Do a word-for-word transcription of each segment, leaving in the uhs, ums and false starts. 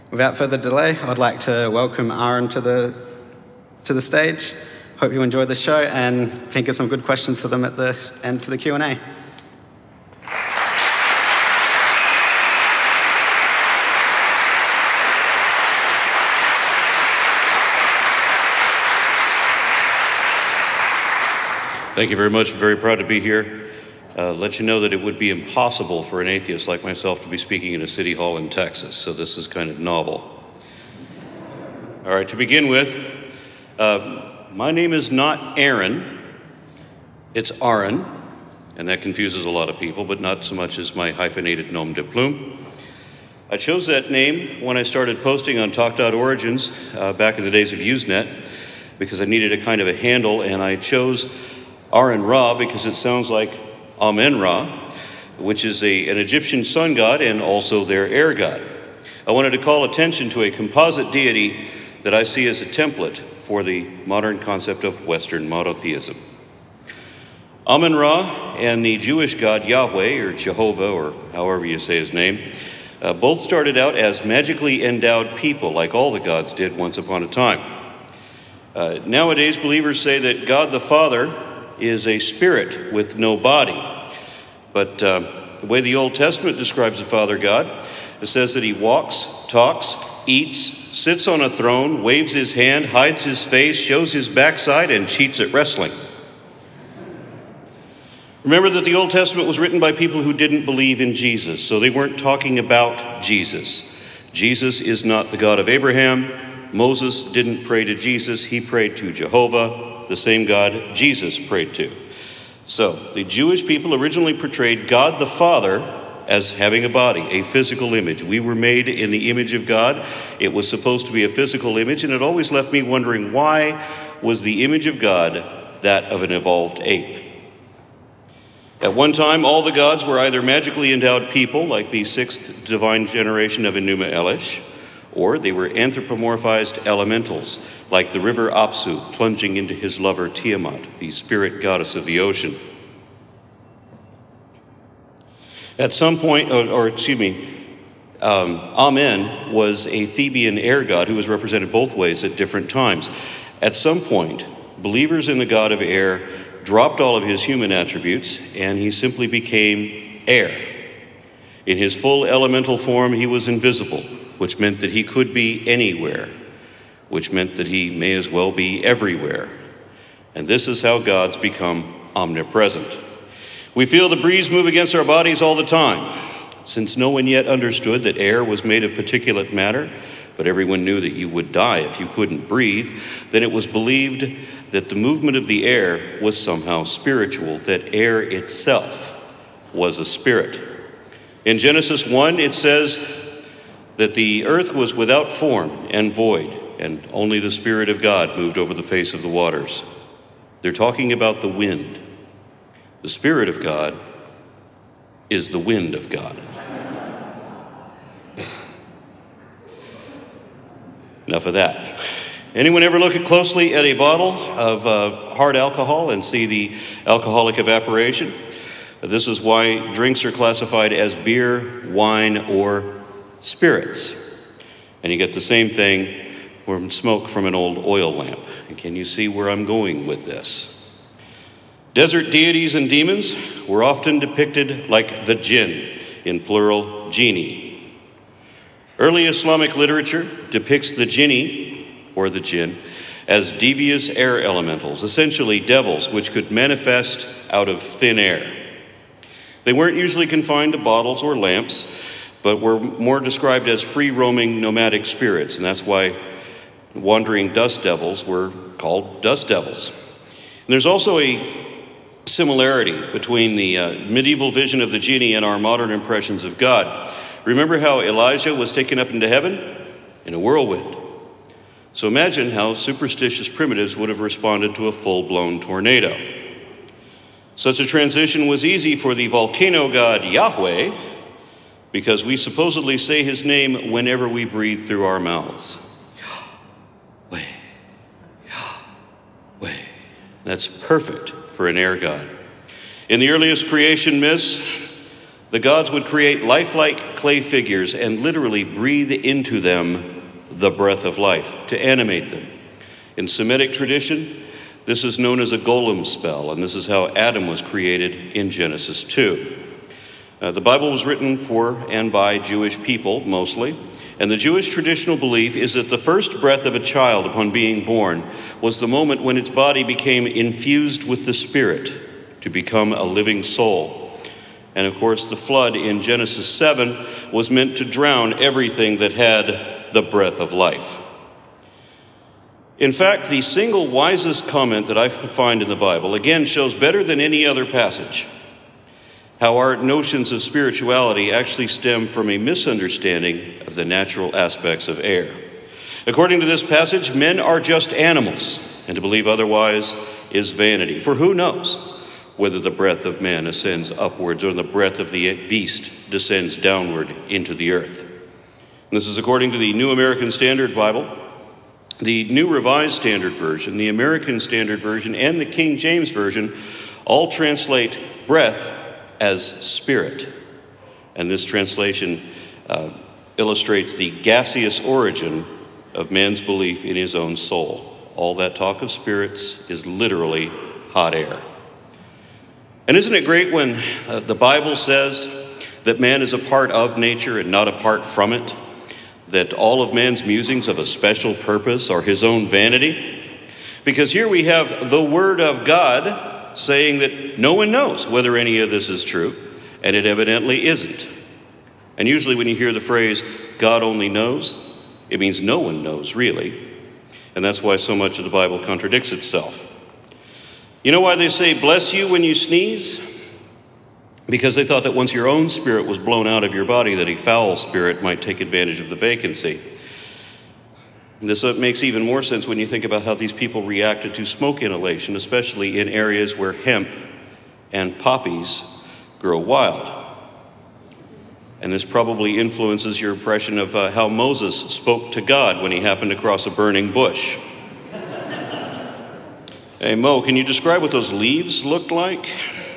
Without further delay, I'd like to welcome Aaron to the to the stage. Hope you enjoyed the show and think of some good questions for them at the end for the Q and A. Thank you very much. I'm very proud to be here. Uh, let you know that it would be impossible for an atheist like myself to be speaking in a city hall in Texas, so this is kind of novel. All right, to begin with, uh, my name is not Aaron, it's Aaron, and that confuses a lot of people, but not so much as my hyphenated nom de plume. I chose that name when I started posting on talk dot origins uh, back in the days of Usenet, because I needed a kind of a handle, and I chose AronRa because it sounds like AronRa, which is a, an Egyptian sun god and also their air god. I wanted to call attention to a composite deity that I see as a template for the modern concept of Western monotheism. Amun-Ra and the Jewish god Yahweh, or Jehovah, or however you say his name, uh, both started out as magically endowed people, like all the gods did once upon a time. Uh, nowadays, believers say that God the Father is a spirit with no body. But uh, the way the Old Testament describes the Father God, it says that he walks, talks, eats, sits on a throne, waves his hand, hides his face, shows his backside, and cheats at wrestling. Remember that the Old Testament was written by people who didn't believe in Jesus, so they weren't talking about Jesus. Jesus is not the God of Abraham. Moses didn't pray to Jesus, he prayed to Jehovah, the same God Jesus prayed to. So, the Jewish people originally portrayed God the Father as having a body, a physical image. We were made in the image of God. It was supposed to be a physical image, and it always left me wondering, why was the image of God that of an evolved ape? At one time, all the gods were either magically endowed people, like the sixth divine generation of Enuma Elish, or they were anthropomorphized elementals, like the river Apsu plunging into his lover Tiamat, the spirit goddess of the ocean. At some point, or, or excuse me, um, Amen was a Theban air god who was represented both ways at different times. At some point, believers in the god of air dropped all of his human attributes, and he simply became air. In his full elemental form, he was invisible, which meant that he could be anywhere, which meant that he may as well be everywhere. And this is how gods become omnipresent. We feel the breeze move against our bodies all the time. Since no one yet understood that air was made of particulate matter, but everyone knew that you would die if you couldn't breathe, then it was believed that the movement of the air was somehow spiritual, that air itself was a spirit. In Genesis one, it says that the earth was without form and void, and only the Spirit of God moved over the face of the waters. They're talking about the wind. The Spirit of God is the wind of God. Enough of that. Anyone ever look closely at a bottle of uh, hard alcohol and see the alcoholic evaporation? This is why drinks are classified as beer, wine, or spirits. And you get the same thing from smoke from an old oil lamp. And can you see where I'm going with this? Desert deities and demons were often depicted like the jinn, in plural, genie. Early Islamic literature depicts the jinni, or the jinn, as devious air elementals, essentially devils which could manifest out of thin air. They weren't usually confined to bottles or lamps, but were more described as free-roaming nomadic spirits, and that's why wandering dust devils were called dust devils. And there's also a similarity between the uh, medieval vision of the genie and our modern impressions of God. Remember how Elijah was taken up into heaven? In a whirlwind. So imagine how superstitious primitives would have responded to a full-blown tornado. Such a transition was easy for the volcano god Yahweh, because we supposedly say his name whenever we breathe through our mouths. Yahweh, Yahweh. That's perfect for an air god. In the earliest creation myths, The gods would create lifelike clay figures and literally breathe into them the breath of life to animate them. In Semitic tradition, this is known as a golem spell, and this is how Adam was created in Genesis two. Uh, the Bible was written for and by Jewish people, mostly, and the Jewish traditional belief is that the first breath of a child upon being born was the moment when its body became infused with the Spirit to become a living soul. And of course, the flood in Genesis seven was meant to drown everything that had the breath of life. In fact, the single wisest comment that I could find in the Bible, again, shows better than any other passage how our notions of spirituality actually stem from a misunderstanding of the natural aspects of air. According to this passage, men are just animals, and to believe otherwise is vanity. For who knows whether the breath of man ascends upwards or the breath of the beast descends downward into the earth. And this is according to the New American Standard Bible, the New Revised Standard Version, the American Standard Version, and the King James Version all translate breath as spirit. And this translation uh, illustrates the gaseous origin of man's belief in his own soul. All that talk of spirits is literally hot air. And isn't it great when uh, the Bible says that man is a part of nature and not apart from it? That all of man's musings of a special purpose are his own vanity? Because here we have the Word of God saying that no one knows whether any of this is true, and it evidently isn't. And usually when you hear the phrase, God only knows, it means no one knows, really. And that's why so much of the Bible contradicts itself. You know why they say, bless you when you sneeze? Because they thought that once your own spirit was blown out of your body, that a foul spirit might take advantage of the vacancy. This makes even more sense when you think about how these people reacted to smoke inhalation, especially in areas where hemp and poppies grow wild. And this probably influences your impression of uh, how Moses spoke to God when he happened across a burning bush. Hey, Mo, can you describe what those leaves looked like?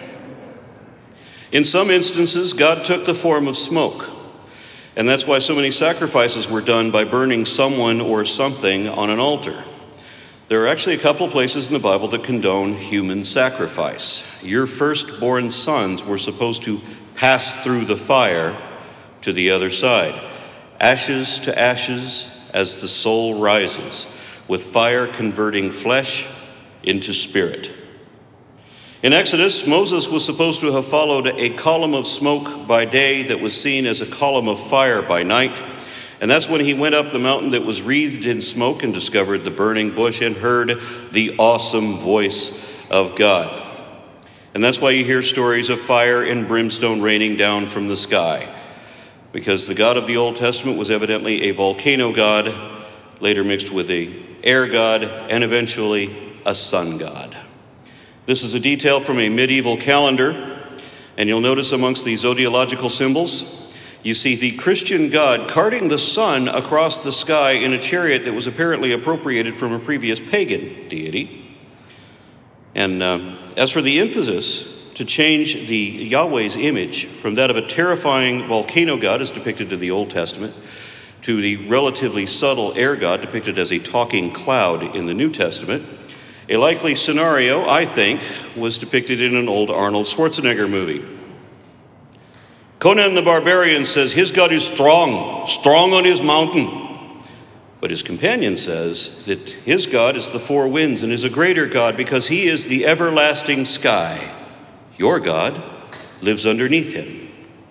In some instances, God took the form of smoke. And that's why so many sacrifices were done by burning someone or something on an altar. There are actually a couple places in the Bible that condone human sacrifice. Your firstborn sons were supposed to pass through the fire to the other side. Ashes to ashes as the soul rises, with fire converting flesh into spirit. In Exodus, Moses was supposed to have followed a column of smoke by day that was seen as a column of fire by night. And that's when he went up the mountain that was wreathed in smoke and discovered the burning bush and heard the awesome voice of God. And that's why you hear stories of fire and brimstone raining down from the sky, because the God of the Old Testament was evidently a volcano god, later mixed with a air god, and eventually a sun god. This is a detail from a medieval calendar, and you'll notice amongst the zodiacal symbols, you see the Christian god carting the sun across the sky in a chariot that was apparently appropriated from a previous pagan deity. And uh, as for the impetus to change the Yahweh's image from that of a terrifying volcano god as depicted in the Old Testament to the relatively subtle air god depicted as a talking cloud in the New Testament, a likely scenario, I think, was depicted in an old Arnold Schwarzenegger movie. Conan the Barbarian says his God is strong, strong on his mountain. But his companion says that his God is the four winds and is a greater God because he is the everlasting sky. Your God lives underneath him.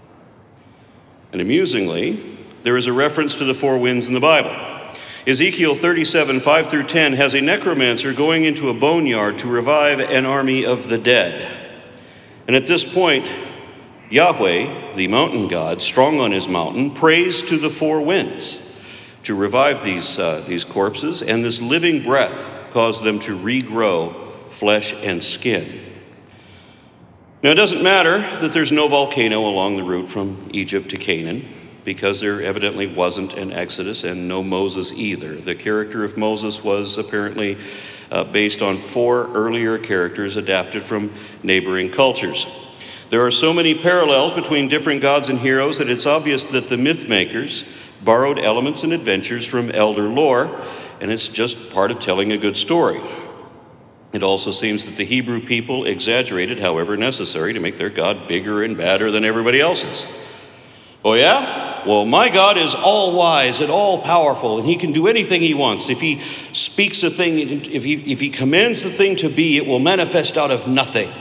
And amusingly, there is a reference to the four winds in the Bible. Ezekiel thirty-seven, five through ten has a necromancer going into a boneyard to revive an army of the dead. And at this point, Yahweh, the mountain god, strong on his mountain, prays to the four winds to revive these, uh, these corpses, and this living breath caused them to regrow flesh and skin. Now, it doesn't matter that there's no volcano along the route from Egypt to Canaan, because there evidently wasn't an Exodus and no Moses either. The character of Moses was apparently uh, based on four earlier characters adapted from neighboring cultures. There are so many parallels between different gods and heroes that it's obvious that the myth makers borrowed elements and adventures from elder lore, and it's just part of telling a good story. It also seems that the Hebrew people exaggerated however necessary to make their God bigger and badder than everybody else's. Oh yeah? Well, my God is all-wise and all-powerful, and he can do anything he wants. If he speaks a thing, if he, if he commands the thing to be, it will manifest out of nothing.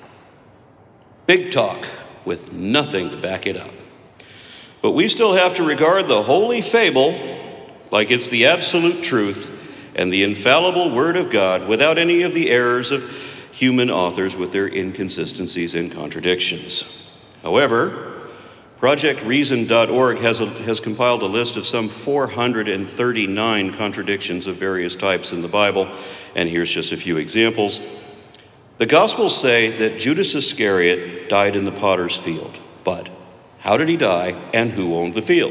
Big talk with nothing to back it up. But we still have to regard the holy fable like it's the absolute truth and the infallible word of God without any of the errors of human authors with their inconsistencies and contradictions. However, Project Reason dot org has, a, has compiled a list of some four hundred thirty-nine contradictions of various types in the Bible, and here's just a few examples. The Gospels say that Judas Iscariot died in the potter's field, but how did he die and who owned the field?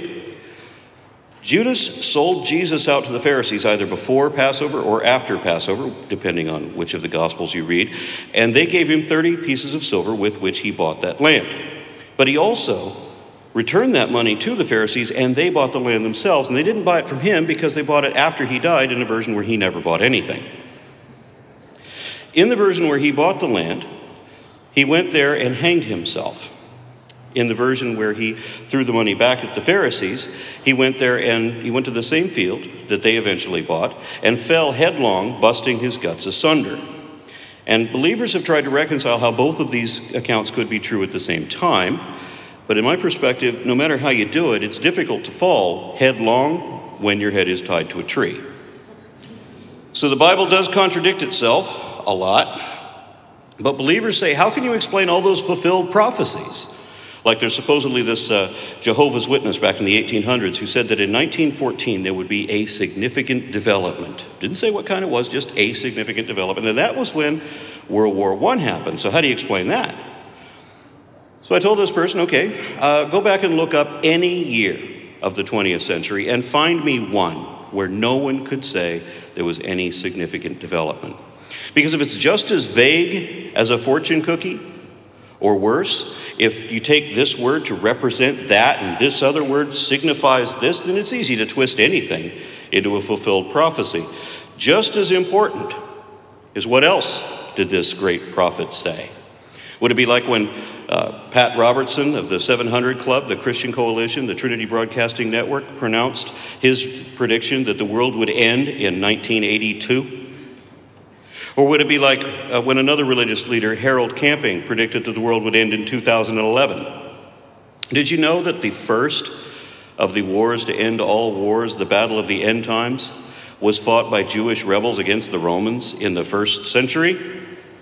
Judas sold Jesus out to the Pharisees either before Passover or after Passover, depending on which of the Gospels you read, and they gave him thirty pieces of silver with which he bought that land. But he also returned that money to the Pharisees, and they bought the land themselves, and they didn't buy it from him because they bought it after he died in a version where he never bought anything. In the version where he bought the land, he went there and hanged himself. In the version where he threw the money back at the Pharisees, he went there and he went to the same field that they eventually bought and fell headlong, busting his guts asunder. And believers have tried to reconcile how both of these accounts could be true at the same time. But in my perspective, no matter how you do it, it's difficult to fall headlong when your head is tied to a tree. So the Bible does contradict itself a lot. But believers say, how can you explain all those fulfilled prophecies? Like there's supposedly this uh, Jehovah's Witness back in the eighteen hundreds who said that in nineteen fourteen there would be a significant development. Didn't say what kind it was, just a significant development. And that was when World War One happened. So how do you explain that? So I told this person, okay, uh, go back and look up any year of the twentieth century and find me one where no one could say there was any significant development. Because if it's just as vague as a fortune cookie, or worse, if you take this word to represent that and this other word signifies this, then it's easy to twist anything into a fulfilled prophecy. Just as important is what else did this great prophet say? Would it be like when uh, Pat Robertson of the seven hundred Club, the Christian Coalition, the Trinity Broadcasting Network, pronounced his prediction that the world would end in nineteen eighty-two? Or would it be like uh, when another religious leader, Harold Camping, predicted that the world would end in two thousand eleven? Did you know that the first of the wars to end all wars, the Battle of the End Times, was fought by Jewish rebels against the Romans in the first century?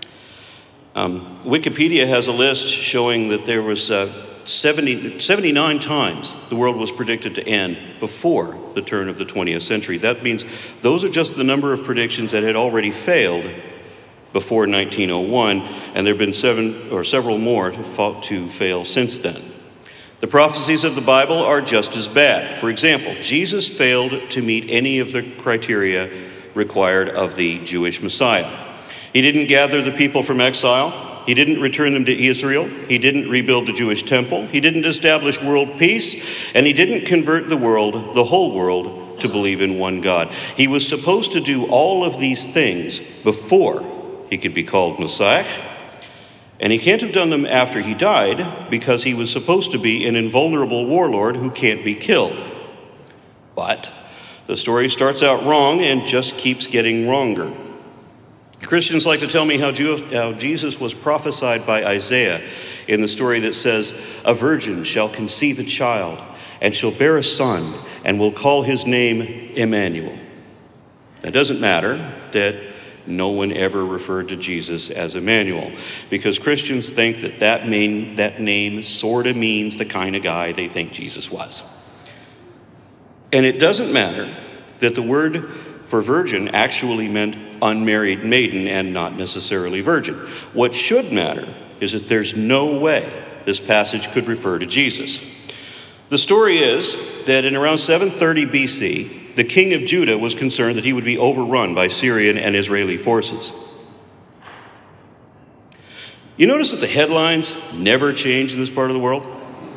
Um, Wikipedia has a list showing that there was uh, seventy, seventy-nine times the world was predicted to end before the turn of the twentieth century. That means those are just the number of predictions that had already failed before nineteen oh one, and there have been seven or several more to, to fail since then. The prophecies of the Bible are just as bad. For example, Jesus failed to meet any of the criteria required of the Jewish Messiah. He didn't gather the people from exile. He didn't return them to Israel. He didn't rebuild the Jewish temple. He didn't establish world peace. And he didn't convert the world, the whole world, to believe in one God. He was supposed to do all of these things before he could be called Messiah. And he can't have done them after he died because he was supposed to be an invulnerable warlord who can't be killed. But the story starts out wrong and just keeps getting wronger. Christians like to tell me how, Jew, how Jesus was prophesied by Isaiah in the story that says, "A virgin shall conceive a child and shall bear a son and will call his name Emmanuel." It doesn't matter that no one ever referred to Jesus as Emmanuel, because Christians think that that, mean, that name sort of means the kind of guy they think Jesus was. And it doesn't matter that the word for virgin actually meant unmarried maiden and not necessarily virgin. What should matter is that there's no way this passage could refer to Jesus. The story is that in around seven thirty B C, the king of Judah was concerned that he would be overrun by Syrian and Israeli forces. You notice that the headlines never change in this part of the world?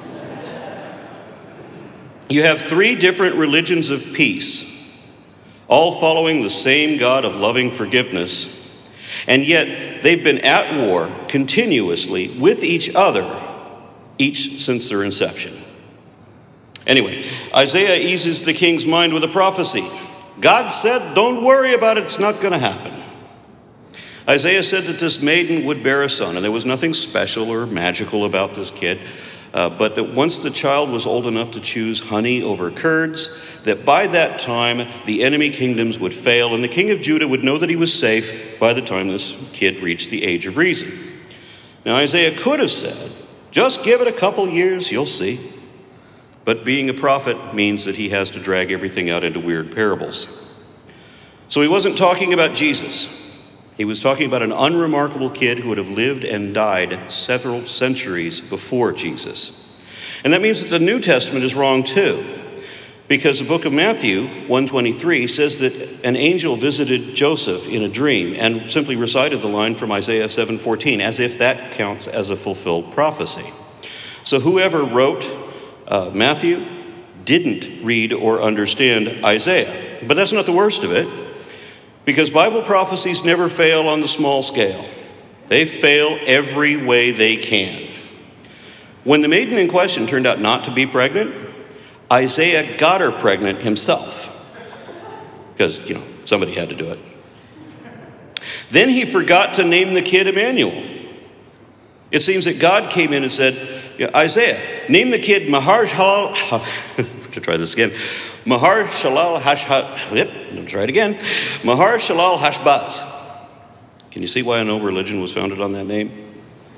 You have three different religions of peace, all following the same God of loving forgiveness, and yet they've been at war continuously with each other, each since their inception. Anyway, Isaiah eases the king's mind with a prophecy. God said, don't worry about it, it's not going to happen. Isaiah said that this maiden would bear a son, and there was nothing special or magical about this kid, uh, but that once the child was old enough to choose honey over curds, that by that time the enemy kingdoms would fail, and the king of Judah would know that he was safe by the time this kid reached the age of reason. Now Isaiah could have said, just give it a couple years, you'll see. But being a prophet means that he has to drag everything out into weird parables. So he wasn't talking about Jesus. He was talking about an unremarkable kid who would have lived and died several centuries before Jesus. And that means that the New Testament is wrong too, because the book of Matthew one twenty-three says that an angel visited Joseph in a dream and simply recited the line from Isaiah seven fourteen, as if that counts as a fulfilled prophecy. So whoever wrote uh, Matthew didn't read or understand Isaiah. But that's not the worst of it, because Bible prophecies never fail on the small scale. They fail every way they can. When the maiden in question turned out not to be pregnant, Isaiah got her pregnant himself, because, you know, somebody had to do it. Then he forgot to name the kid Emmanuel. It seems that God came in and said, yeah, Isaiah, name the kid Mahar Shalal. To try this again. Mahar Shalal Hashbaz. Yep, I'll try it again. Mahar Shalal Hashbaz. Can you see why I know religion was founded on that name?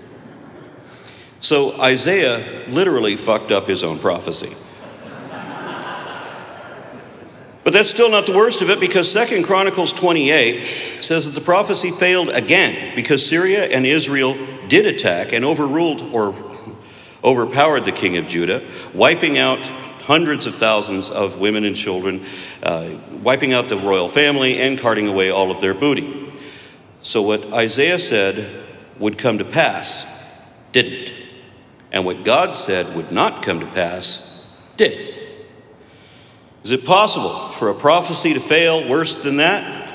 So Isaiah literally fucked up his own prophecy. But that's still not the worst of it, because Second Chronicles twenty-eight says that the prophecy failed again because Syria and Israel did attack and overruled or overpowered the king of Judah, wiping out hundreds of thousands of women and children, uh, wiping out the royal family and carting away all of their booty. So what Isaiah said would come to pass didn't. And what God said would not come to pass did. Is it possible for a prophecy to fail worse than that?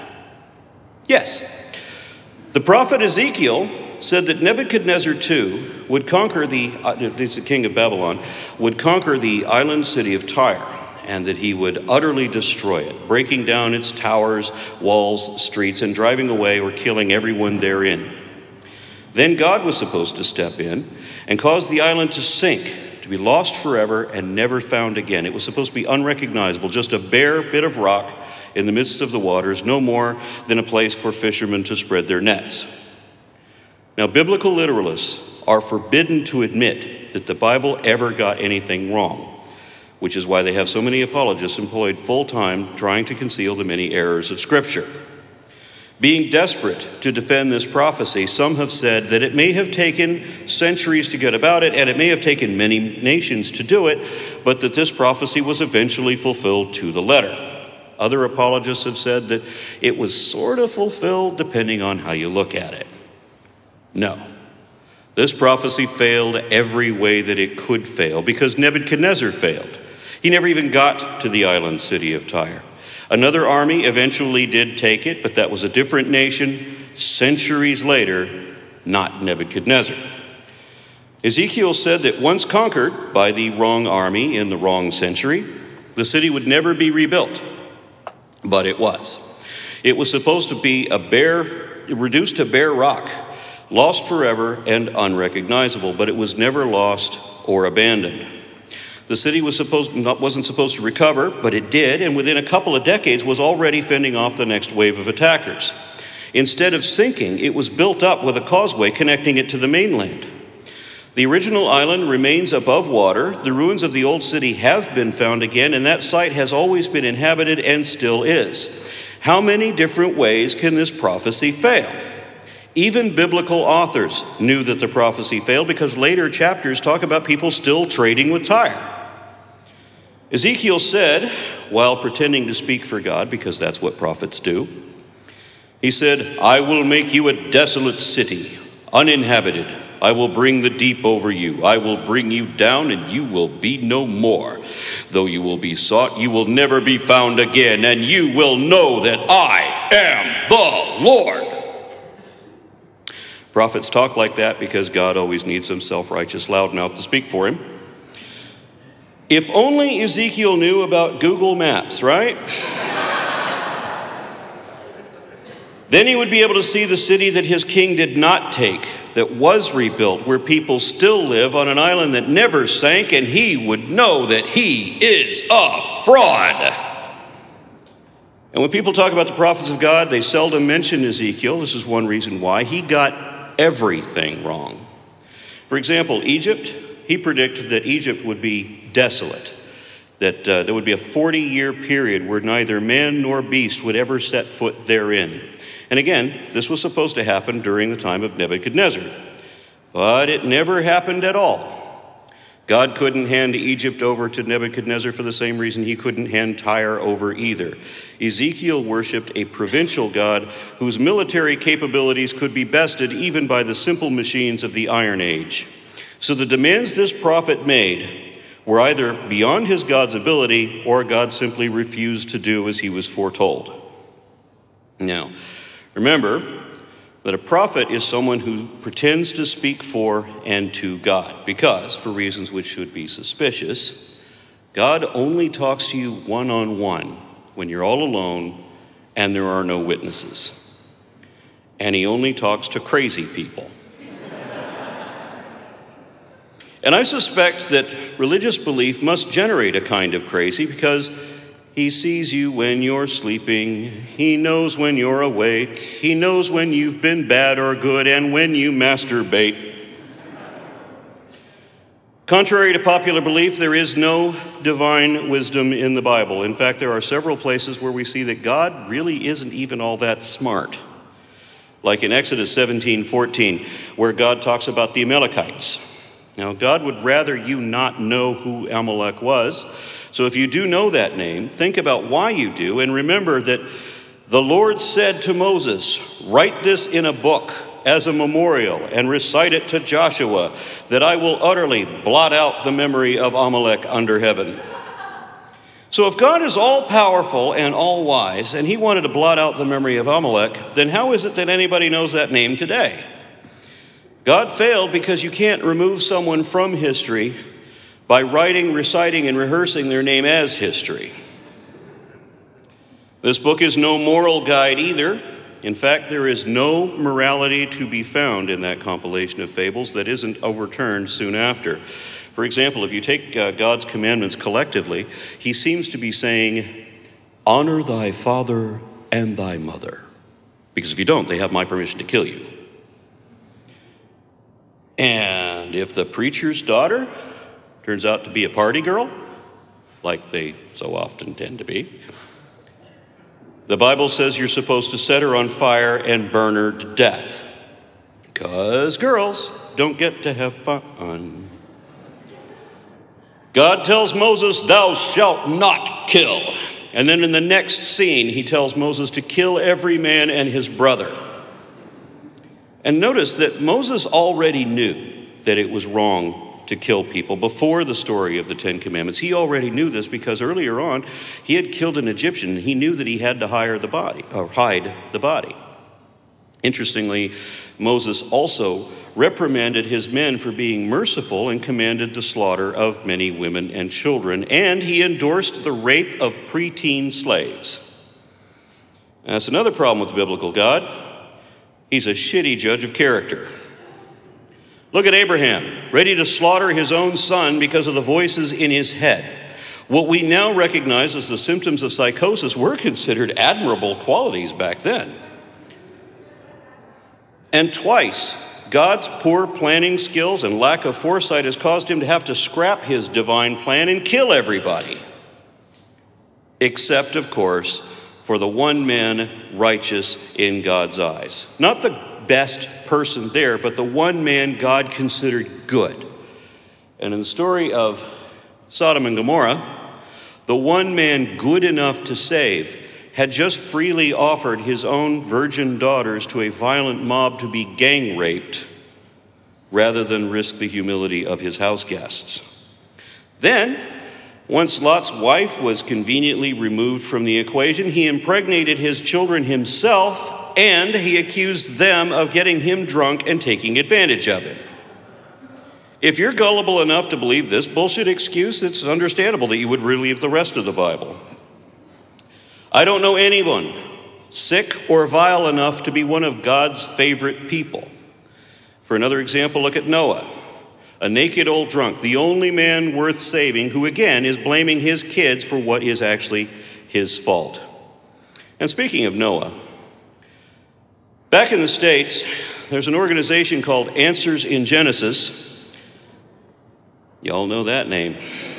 Yes. The prophet Ezekiel said that Nebuchadnezzar the Second would conquer the, uh, the king of Babylon, would conquer the island city of Tyre, and that he would utterly destroy it, breaking down its towers, walls, streets, and driving away or killing everyone therein. Then God was supposed to step in and cause the island to sink, to be lost forever and never found again. It was supposed to be unrecognizable, just a bare bit of rock in the midst of the waters, no more than a place for fishermen to spread their nets. Now, biblical literalists are forbidden to admit that the Bible ever got anything wrong, which is why they have so many apologists employed full-time trying to conceal the many errors of Scripture. Being desperate to defend this prophecy, some have said that it may have taken centuries to get about it, and it may have taken many nations to do it, but that this prophecy was eventually fulfilled to the letter. Other apologists have said that it was sort of fulfilled depending on how you look at it. No. This prophecy failed every way that it could fail, because Nebuchadnezzar failed. He never even got to the island city of Tyre. Another army eventually did take it, but that was a different nation centuries later, not Nebuchadnezzar. Ezekiel said that once conquered by the wrong army in the wrong century, the city would never be rebuilt. But it was. It was supposed to be a bare, reduced to bare rock, lost forever and unrecognizable, but it was never lost or abandoned. The city was supposed, not, wasn't supposed to recover, but it did, and within a couple of decades was already fending off the next wave of attackers. Instead of sinking, it was built up with a causeway connecting it to the mainland. The original island remains above water. The ruins of the old city have been found again, and that site has always been inhabited and still is. How many different ways can this prophecy fail? Even biblical authors knew that the prophecy failed, because later chapters talk about people still trading with Tyre. Ezekiel said, while pretending to speak for God, because that's what prophets do, he said, "I will make you a desolate city, uninhabited. I will bring the deep over you. I will bring you down, and you will be no more. Though you will be sought, you will never be found again, and you will know that I am the Lord. Prophets talk like that because God always needs some self-righteous loudmouth to speak for him. If only Ezekiel knew about Google Maps, right? Then he would be able to see the city that his king did not take, that was rebuilt, where people still live on an island that never sank, and he would know that he is a fraud. And when people talk about the prophets of God, they seldom mention Ezekiel. This is one reason why. He got everything wrong. For example, Egypt, he predicted that Egypt would be desolate, that uh, there would be a forty-year period where neither man nor beast would ever set foot therein. And again, this was supposed to happen during the time of Nebuchadnezzar. But it never happened at all. God couldn't hand Egypt over to Nebuchadnezzar for the same reason he couldn't hand Tyre over either. Ezekiel worshipped a provincial god whose military capabilities could be bested even by the simple machines of the Iron Age. So the demands this prophet made were either beyond his God's ability, or God simply refused to do as he was foretold. Now, remember that a prophet is someone who pretends to speak for and to God, because, for reasons which should be suspicious, God only talks to you one-on-one when you're all alone and there are no witnesses. And he only talks to crazy people. And I suspect that religious belief must generate a kind of crazy, because he sees you when you're sleeping. He knows when you're awake. He knows when you've been bad or good, and when you masturbate. Contrary to popular belief, there is no divine wisdom in the Bible. In fact, there are several places where we see that God really isn't even all that smart. Like in Exodus seventeen fourteen, where God talks about the Amalekites. Now, God would rather you not know who Amalek was. So if you do know that name, think about why you do, and remember that the Lord said to Moses, write this in a book as a memorial and recite it to Joshua, that I will utterly blot out the memory of Amalek under heaven. So if God is all-powerful and all-wise, and he wanted to blot out the memory of Amalek, then how is it that anybody knows that name today? God failed because you can't remove someone from history by writing, reciting, and rehearsing their name as history. This book is no moral guide either. In fact, there is no morality to be found in that compilation of fables that isn't overturned soon after. For example, if you take uh, God's commandments collectively, he seems to be saying, honor thy father and thy mother, because if you don't, they have my permission to kill you. And if the preacher's daughter turns out to be a party girl, like they so often tend to be, the Bible says you're supposed to set her on fire and burn her to death, because girls don't get to have fun. God tells Moses, thou shalt not kill. And then in the next scene, he tells Moses to kill every man and his brother. And notice that Moses already knew that it was wrong to kill people before the story of the Ten Commandments. He already knew this because earlier on, he had killed an Egyptian. He knew that he had to hire the body, or hide the body. Interestingly, Moses also reprimanded his men for being merciful and commanded the slaughter of many women and children, and he endorsed the rape of preteen slaves. And that's another problem with the biblical God. He's a shitty judge of character. Look at Abraham, ready to slaughter his own son because of the voices in his head. What we now recognize as the symptoms of psychosis were considered admirable qualities back then. And twice, God's poor planning skills and lack of foresight has caused him to have to scrap his divine plan and kill everybody. Except, of course, for the one man righteous in God's eyes. Not the best person there, but the one man God considered good. And in the story of Sodom and Gomorrah, the one man good enough to save had just freely offered his own virgin daughters to a violent mob to be gang raped rather than risk the humility of his house guests. Then, once Lot's wife was conveniently removed from the equation, he impregnated his children himself, and he accused them of getting him drunk and taking advantage of him. If you're gullible enough to believe this bullshit excuse, it's understandable that you would believe the rest of the Bible. I don't know anyone sick or vile enough to be one of God's favorite people. For another example, look at Noah, a naked old drunk, the only man worth saving, who again is blaming his kids for what is actually his fault. And speaking of Noah, back in the States, there's an organization called Answers in Genesis. Y'all know that name.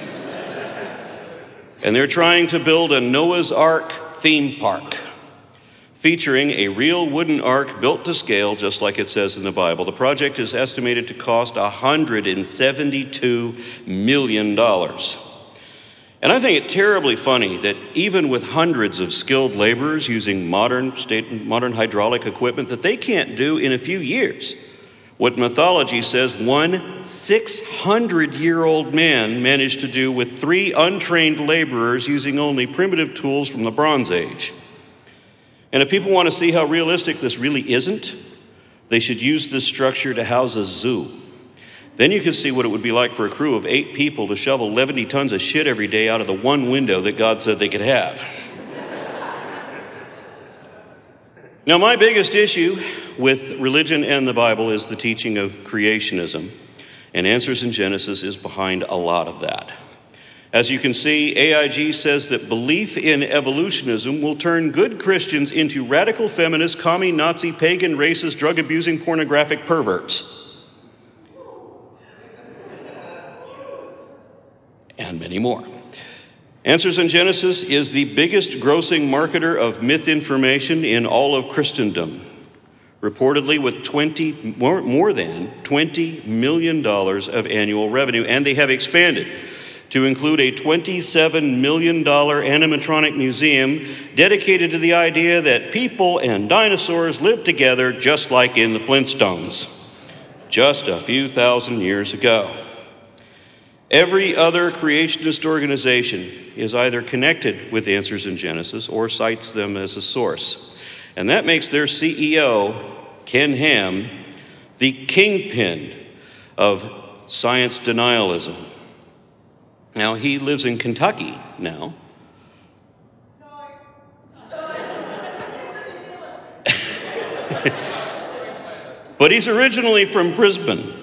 And they're trying to build a Noah's Ark theme park, featuring a real wooden ark built to scale, just like it says in the Bible. The project is estimated to cost one hundred seventy-two million dollars. And I think it terribly funny that even with hundreds of skilled laborers using modern, state, modern hydraulic equipment, that they can't do in a few years what mythology says one six hundred year old man managed to do with three untrained laborers using only primitive tools from the Bronze Age. And if people want to see how realistic this really isn't, they should use this structure to house a zoo. Then you can see what it would be like for a crew of eight people to shovel eleven tons of shit every day out of the one window that God said they could have. Now, my biggest issue with religion and the Bible is the teaching of creationism, and Answers in Genesis is behind a lot of that. As you can see, A I G says that belief in evolutionism will turn good Christians into radical feminist, commie, Nazi, pagan, racist, drug-abusing, pornographic perverts. And many more. Answers in Genesis is the biggest grossing marketer of myth information in all of Christendom, reportedly with twenty, more, more than twenty million dollars of annual revenue, and they have expanded to include a twenty-seven million dollars animatronic museum dedicated to the idea that people and dinosaurs lived together just like in the Flintstones, just a few thousand years ago. Every other creationist organization is either connected with Answers in Genesis or cites them as a source. And that makes their C E O, Ken Ham, the kingpin of science denialism. Now, he lives in Kentucky now. But he's originally from Brisbane.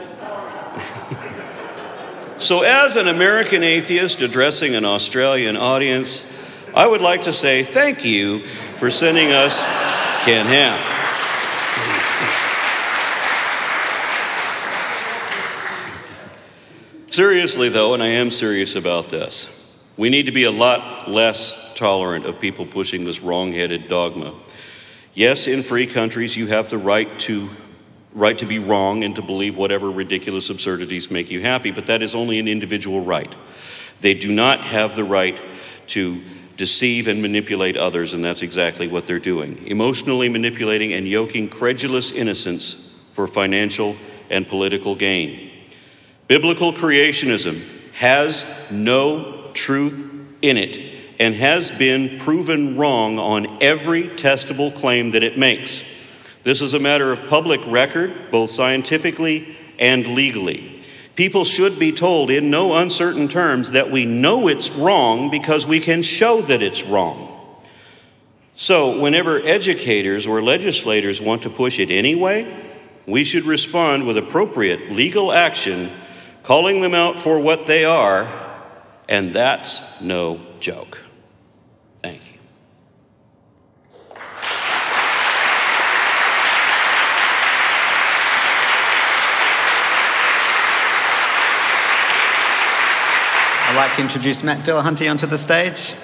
So as an American atheist addressing an Australian audience, I would like to say thank you for sending us Ken Ham. Seriously, though, and I am serious about this, we need to be a lot less tolerant of people pushing this wrong-headed dogma. Yes, in free countries, you have the right to right to be wrong and to believe whatever ridiculous absurdities make you happy, but that is only an individual right. They do not have the right to deceive and manipulate others, and that's exactly what they're doing. Emotionally manipulating and yoking credulous innocents for financial and political gain. Biblical creationism has no truth in it and has been proven wrong on every testable claim that it makes. This is a matter of public record, both scientifically and legally. People should be told in no uncertain terms that we know it's wrong because we can show that it's wrong. So whenever educators or legislators want to push it anyway, we should respond with appropriate legal action, calling them out for what they are, and that's no joke. Thank you. I'd like to introduce Matt Dillahunty onto the stage.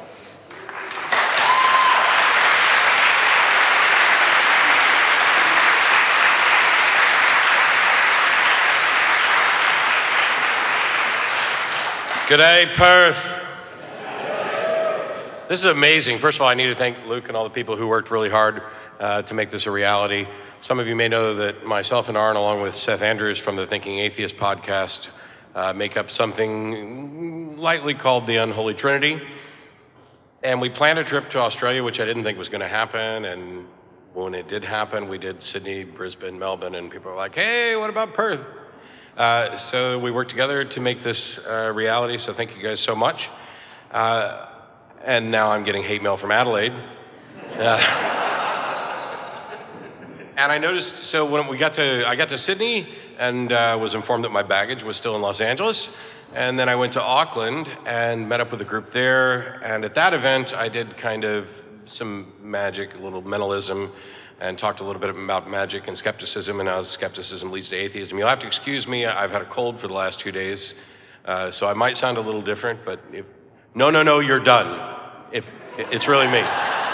G'day, Perth. This is amazing. First of all, I need to thank Luke and all the people who worked really hard uh, to make this a reality. Some of you may know that myself and Aaron, along with Seth Andrews from the Thinking Atheist podcast, uh, make up something lightly called the Unholy Trinity. And we planned a trip to Australia, which I didn't think was going to happen. And when it did happen, we did Sydney, Brisbane, Melbourne, and people were like, hey, what about Perth? Uh, so we worked together to make this uh, reality, so thank you guys so much. Uh, and now I'm getting hate mail from Adelaide. Uh, and I noticed, so when we got to, I got to Sydney and uh, was informed that my baggage was still in Los Angeles. And then I went to Auckland and met up with a group there. And at that event, I did kind of some magic, a little mentalism, and talked a little bit about magic and skepticism and how skepticism leads to atheism. You'll have to excuse me, I've had a cold for the last two days, uh, so I might sound a little different, but if, no, no, no, you're done. If, it's really me.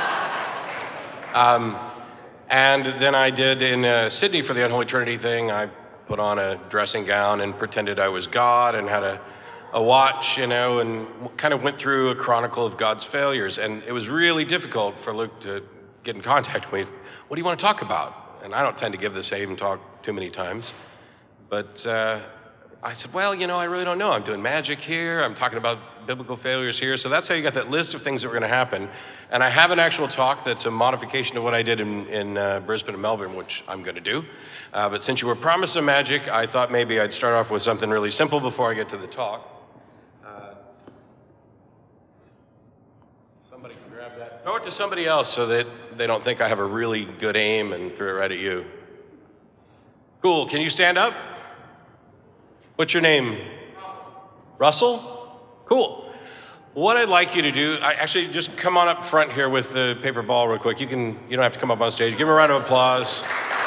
Um, and then I did in uh, Sydney for the Unholy Trinity thing, I put on a dressing gown and pretended I was God and had a, a watch, you know, and kind of went through a chronicle of God's failures. And it was really difficult for Luke to get in contact with me. What do you want to talk about? And I don't tend to give the same talk too many times. But uh, I said, well, you know, I really don't know. I'm doing magic here. I'm talking about biblical failures here. So that's how you got that list of things that were going to happen. And I have an actual talk that's a modification of what I did in, in uh, Brisbane and Melbourne, which I'm going to do. Uh, but since you were promised some magic, I thought maybe I'd start off with something really simple before I get to the talk. Uh, somebody can grab that. Throw it to somebody else so that they don't think I have a really good aim and throw it right at you. Cool. Can you stand up? What's your name? Russell? Cool. What I'd like you to do, I actually just come on up front here with the paper ball real quick. You can, you don't have to come up on stage. Give him a round of applause.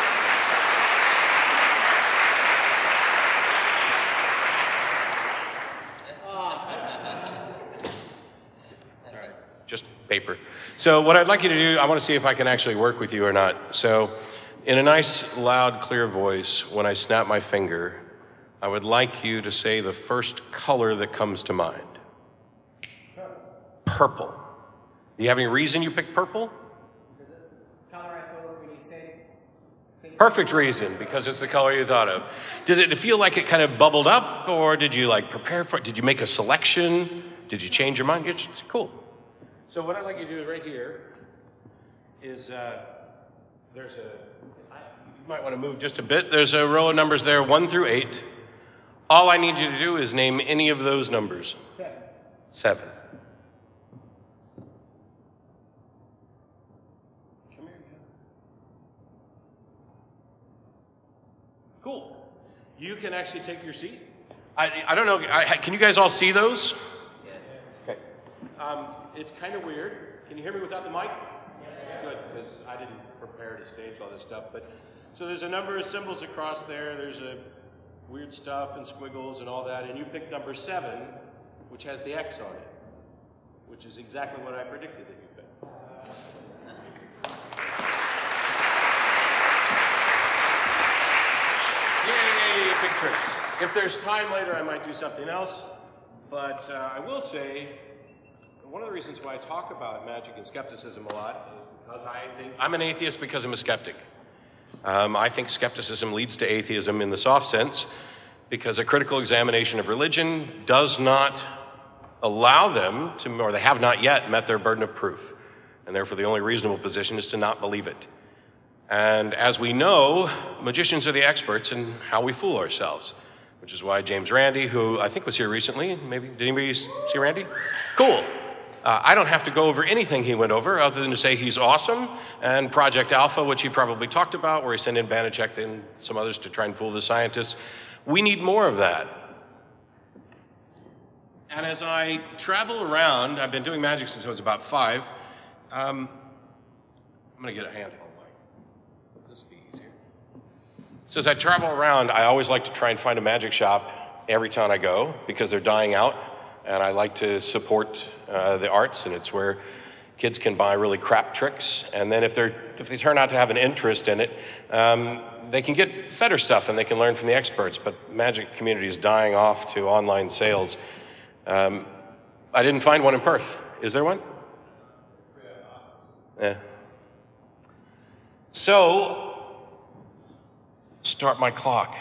All right, just paper. So what I'd like you to do, I want to see if I can actually work with you or not. So in a nice, loud, clear voice, when I snap my finger, I would like you to say the first color that comes to mind. Purple. Do you have any reason you picked purple? Because it's the color I thought when you said. Perfect reason, because it's the color you thought of. Does it feel like it kind of bubbled up, or did you like prepare for it? Did you make a selection? Did you change your mind? It's cool. So what I'd like you to do right here is uh, there's a, you might want to move just a bit. There's a row of numbers there, one through eight. All I need you to do is name any of those numbers. Seven. Seven. Come here. Cool. You can actually take your seat. I, I don't know, I, can you guys all see those? Yeah. Okay. Um, it's kind of weird. Can you hear me without the mic? Yeah. Good, because I didn't prepare to stage all this stuff. But so there's a number of symbols across there. There's a weird stuff and squiggles and all that, and you picked number seven, which has the X on it, which is exactly what I predicted that you picked. Yay, pictures. If there's time later, I might do something else, but uh, I will say, one of the reasons why I talk about magic and skepticism a lot is because I think, I'm an atheist because I'm a skeptic. Um, I think skepticism leads to atheism in the soft sense because a critical examination of religion does not allow them to, or they have not yet met their burden of proof. And therefore the only reasonable position is to not believe it. And as we know, magicians are the experts in how we fool ourselves, which is why James Randi, who I think was here recently, maybe, did anybody see Randy? Cool. Uh, I don't have to go over anything he went over other than to say he's awesome, and Project Alpha, which he probably talked about, where he sent in Banachek and some others to try and fool the scientists. We need more of that. And as I travel around, I've been doing magic since I was about five. Um, I'm going to get a handheld mic. This will be easier. So as I travel around, I always like to try and find a magic shop every town I go because they're dying out, and I like to support uh, the arts, and it's where kids can buy really crap tricks, and then if they're if they turn out to have an interest in it, um, they can get better stuff and they can learn from the experts. But the magic community is dying off to online sales. Um, I didn't find one in Perth. Is there one? Yeah. So start my clock.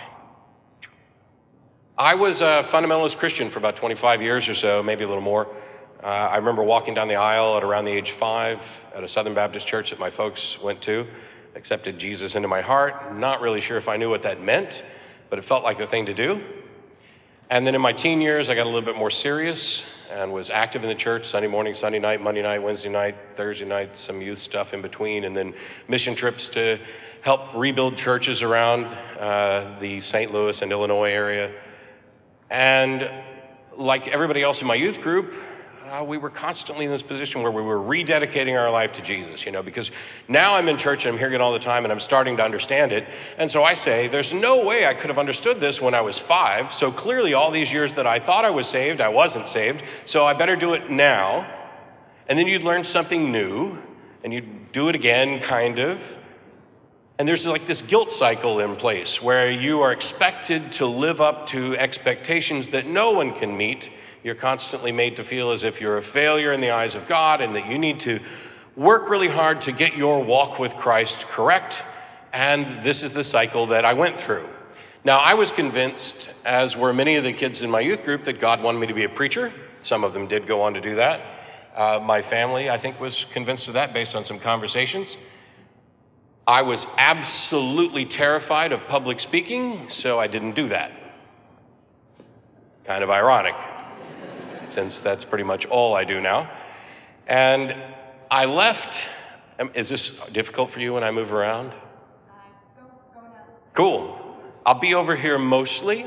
I was a fundamentalist Christian for about twenty-five years or so, maybe a little more. Uh, I remember walking down the aisle at around the age of five at a Southern Baptist church that my folks went to, accepted Jesus into my heart. Not really sure if I knew what that meant, but it felt like the thing to do. And then in my teen years, I got a little bit more serious and was active in the church Sunday morning, Sunday night, Monday night, Wednesday night, Thursday night, some youth stuff in between, and then mission trips to help rebuild churches around uh, the Saint Louis and Illinois area. And like everybody else in my youth group, uh, we were constantly in this position where we were rededicating our life to Jesus, you know, because now I'm in church and I'm hearing it all the time and I'm starting to understand it. And so I say, there's no way I could have understood this when I was five. So clearly all these years that I thought I was saved, I wasn't saved. So I better do it now. And then you'd learn something new and you'd do it again, kind of. And there's like this guilt cycle in place where you are expected to live up to expectations that no one can meet. You're constantly made to feel as if you're a failure in the eyes of God and that you need to work really hard to get your walk with Christ correct. And this is the cycle that I went through. Now, I was convinced, as were many of the kids in my youth group, that God wanted me to be a preacher. Some of them did go on to do that. Uh, my family, I think, was convinced of that based on some conversations. I was absolutely terrified of public speaking, so I didn't do that. Kind of ironic, since that's pretty much all I do now. And I left. Is this difficult for you when I move around? Uh, go, go now. Cool. I'll be over here mostly.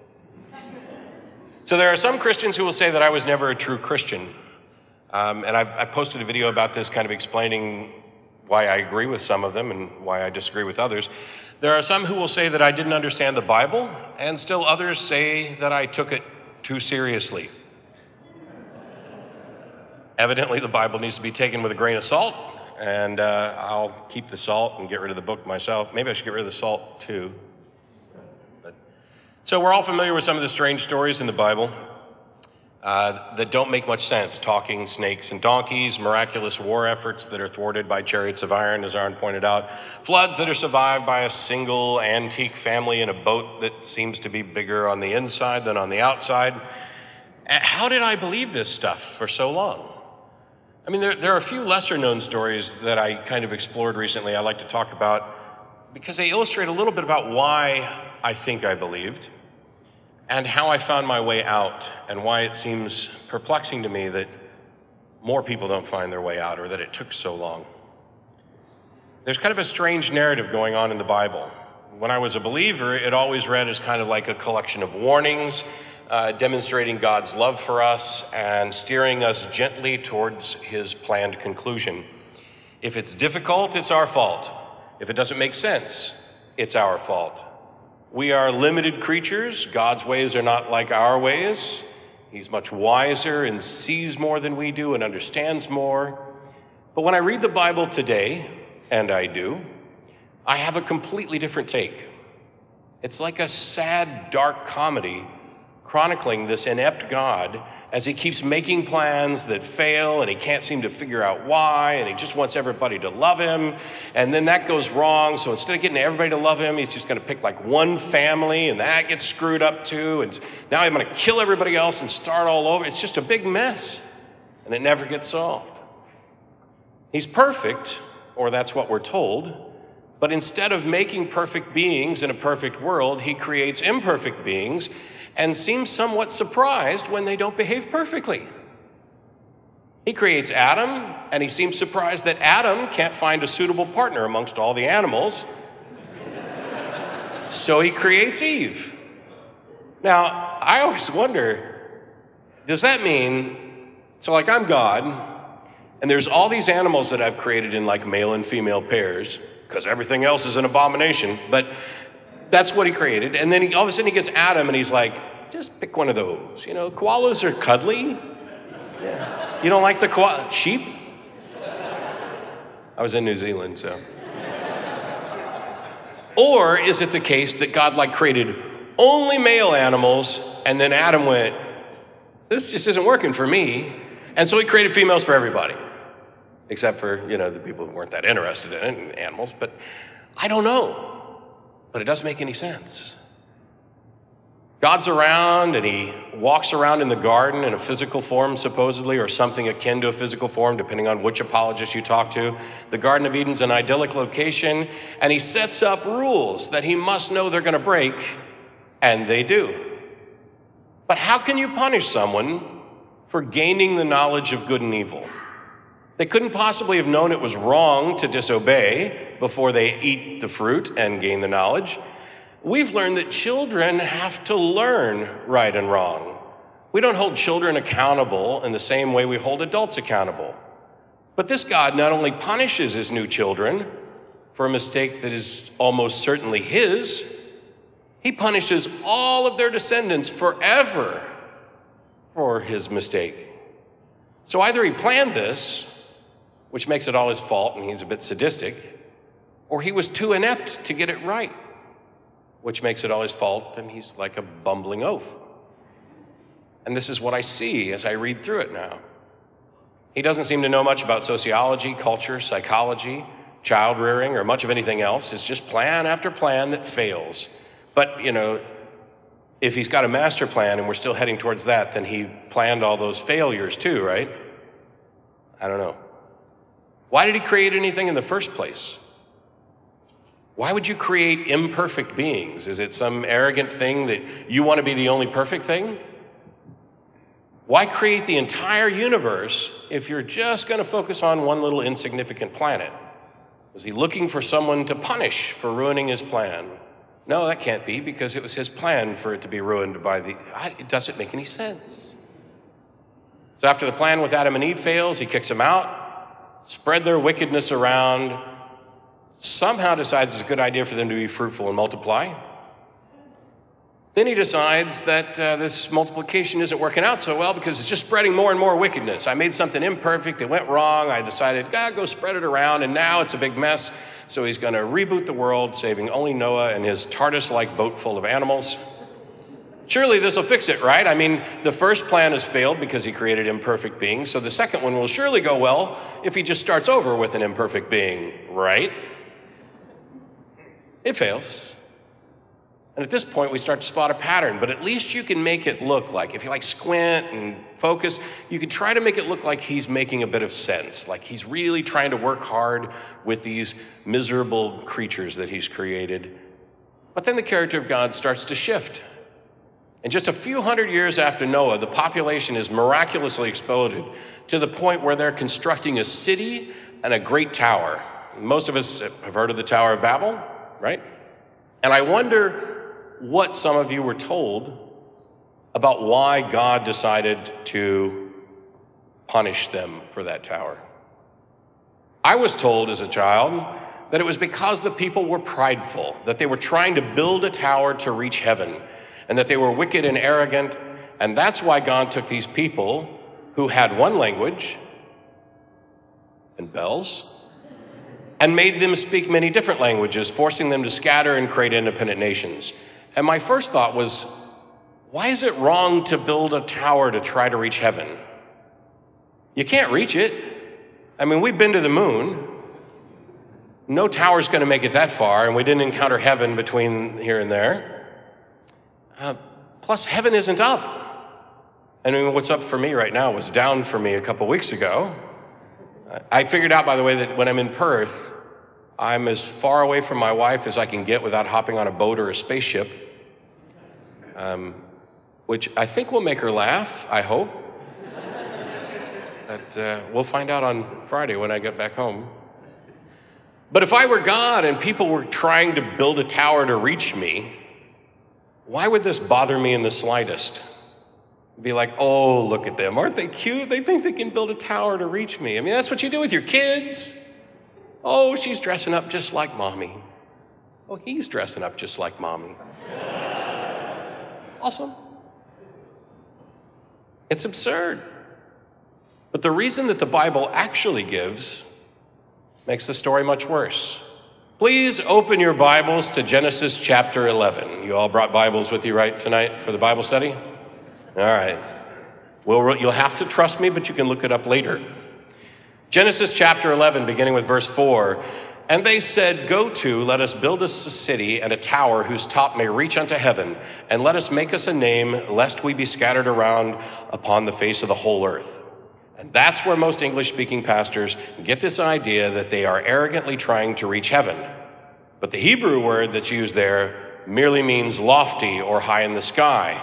So there are some Christians who will say that I was never a true Christian. Um, and I've, I posted a video about this, kind of explaining why I agree with some of them and why I disagree with others. There are some who will say that I didn't understand the Bible, and still others say that I took it too seriously. Evidently, the Bible needs to be taken with a grain of salt, and uh, I'll keep the salt and get rid of the book myself. Maybe I should get rid of the salt, too. But, so we're all familiar with some of the strange stories in the Bible uh, that don't make much sense. Talking snakes and donkeys, miraculous war efforts that are thwarted by chariots of iron, as Aaron pointed out, floods that are survived by a single antique family in a boat that seems to be bigger on the inside than on the outside. How did I believe this stuff for so long? I mean, there, there are a few lesser-known stories that I kind of explored recently I like to talk about because they illustrate a little bit about why I think I believed and how I found my way out and why it seems perplexing to me that more people don't find their way out or that it took so long. There's kind of a strange narrative going on in the Bible. When I was a believer, it always read as kind of like a collection of warnings, Uh, demonstrating God's love for us and steering us gently towards his planned conclusion. If it's difficult, it's our fault. If it doesn't make sense, it's our fault. We are limited creatures. God's ways are not like our ways. He's much wiser and sees more than we do and understands more. But when I read the Bible today, and I do, I have a completely different take. It's like a sad, dark comedy chronicling this inept God as he keeps making plans that fail and he can't seem to figure out why and he just wants everybody to love him. And then that goes wrong. So instead of getting everybody to love him, he's just going to pick like one family and that gets screwed up too. And now I'm going to kill everybody else and start all over. It's just a big mess and it never gets solved. He's perfect, or that's what we're told. But instead of making perfect beings in a perfect world, he creates imperfect beings and seems somewhat surprised when they don't behave perfectly. He creates Adam, and he seems surprised that Adam can't find a suitable partner amongst all the animals. So he creates Eve. Now, I always wonder, does that mean, so like I'm God, and there's all these animals that I've created in like male and female pairs, because everything else is an abomination, but that's what he created. And then he, all of a sudden he gets Adam and he's like, just pick one of those. You know, koalas are cuddly. Yeah. You don't like the koala? Sheep? I was in New Zealand, so. Or is it the case that God like created only male animals and then Adam went, this just isn't working for me. And so he created females for everybody. Except for, you know, the people who weren't that interested in animals. But I don't know. but it doesn't make any sense. God's around, and he walks around in the garden in a physical form, supposedly, or something akin to a physical form, depending on which apologist you talk to. The Garden of Eden's an idyllic location, and he sets up rules that he must know they're going to break, and they do. But how can you punish someone for gaining the knowledge of good and evil? They couldn't possibly have known it was wrong to disobey before they eat the fruit and gain the knowledge. We've learned that children have to learn right and wrong. We don't hold children accountable in the same way we hold adults accountable. But this God not only punishes his new children for a mistake that is almost certainly his, he punishes all of their descendants forever for his mistake. So either he planned this, which makes it all his fault and he's a bit sadistic, or he was too inept to get it right, which makes it all his fault, and he's like a bumbling oaf. And this is what I see as I read through it now. He doesn't seem to know much about sociology, culture, psychology, child rearing, or much of anything else. It's just plan after plan that fails. But, you know, if he's got a master plan and we're still heading towards that, then he planned all those failures too, right? I don't know. Why did he create anything in the first place? Why would you create imperfect beings? Is it some arrogant thing that you want to be the only perfect thing? Why create the entire universe if you're just going to focus on one little insignificant planet? Was he looking for someone to punish for ruining his plan? No, that can't be, because it was his plan for it to be ruined by the... It doesn't make any sense. So after the plan with Adam and Eve fails, he kicks them out, spread their wickedness around, somehow decides it's a good idea for them to be fruitful and multiply. Then he decides that uh, this multiplication isn't working out so well because it's just spreading more and more wickedness. I made something imperfect, it went wrong, I decided, ah, go spread it around, and now it's a big mess. So he's going to reboot the world, saving only Noah and his TARDIS-like boat full of animals. Surely this will fix it, right? I mean, the first plan has failed because he created imperfect beings, so the second one will surely go well if he just starts over with an imperfect being, right? It fails. And at this point, we start to spot a pattern, but at least you can make it look like, if you like squint and focus, you can try to make it look like he's making a bit of sense, like he's really trying to work hard with these miserable creatures that he's created. But then the character of God starts to shift. And just a few hundred years after Noah, the population is miraculously exploded to the point where they're constructing a city and a great tower. Most of us have heard of the Tower of Babel, right? And I wonder what some of you were told about why God decided to punish them for that tower. I was told as a child that it was because the people were prideful, that they were trying to build a tower to reach heaven, and that they were wicked and arrogant, and that's why God took these people who had one language and bells, and made them speak many different languages, forcing them to scatter and create independent nations. And my first thought was, why is it wrong to build a tower to try to reach heaven? You can't reach it. I mean, we've been to the moon. No tower's going to make it that far, and we didn't encounter heaven between here and there. Uh, plus, heaven isn't up. I mean, what's up for me right now was down for me a couple weeks ago. I figured out, by the way, that when I'm in Perth, I'm as far away from my wife as I can get without hopping on a boat or a spaceship, um, which I think will make her laugh, I hope. But uh, we'll find out on Friday when I get back home. But if I were God and people were trying to build a tower to reach me, why would this bother me in the slightest? Be like, oh, look at them. Aren't they cute? They think they can build a tower to reach me. I mean, that's what you do with your kids. Oh, she's dressing up just like mommy. Oh, he's dressing up just like mommy. Awesome. It's absurd. But the reason that the Bible actually gives makes the story much worse. Please open your Bibles to Genesis chapter eleven. You all brought Bibles with you, right, tonight for the Bible study? All right. Well, you'll have to trust me, but you can look it up later. Genesis chapter eleven, beginning with verse four. And they said, go to, let us build us a city and a tower whose top may reach unto heaven, and let us make us a name, lest we be scattered around upon the face of the whole earth. And that's where most English-speaking pastors get this idea that they are arrogantly trying to reach heaven. But the Hebrew word that's used there merely means lofty or high in the sky.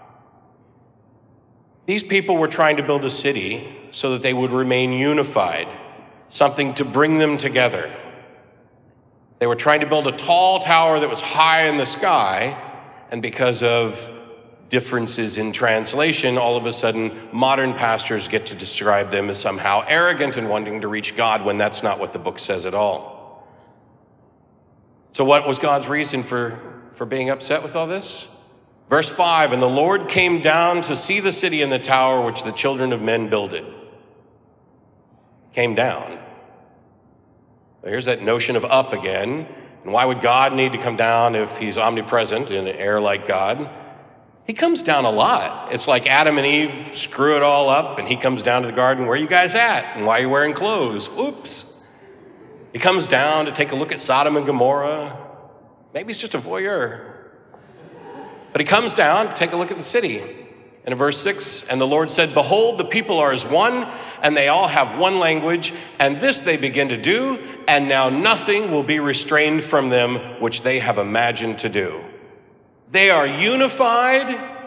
These people were trying to build a city so that they would remain unified, something to bring them together. They were trying to build a tall tower that was high in the sky, and because of differences in translation, all of a sudden modern pastors get to describe them as somehow arrogant and wanting to reach God when that's not what the book says at all. So what was God's reason for, for being upset with all this? Verse five, and the Lord came down to see the city and the tower which the children of men builded. Came down. Here's that notion of up again. And why would God need to come down if he's omnipresent in an air like God? He comes down a lot. It's like Adam and Eve screw it all up, and he comes down to the garden, where are you guys at? And why are you wearing clothes? Oops. He comes down to take a look at Sodom and Gomorrah. Maybe he's just a voyeur. But he comes down to take a look at the city. And in verse six, and the Lord said, behold, the people are as one, and they all have one language, and this they begin to do, and now nothing will be restrained from them which they have imagined to do. They are unified,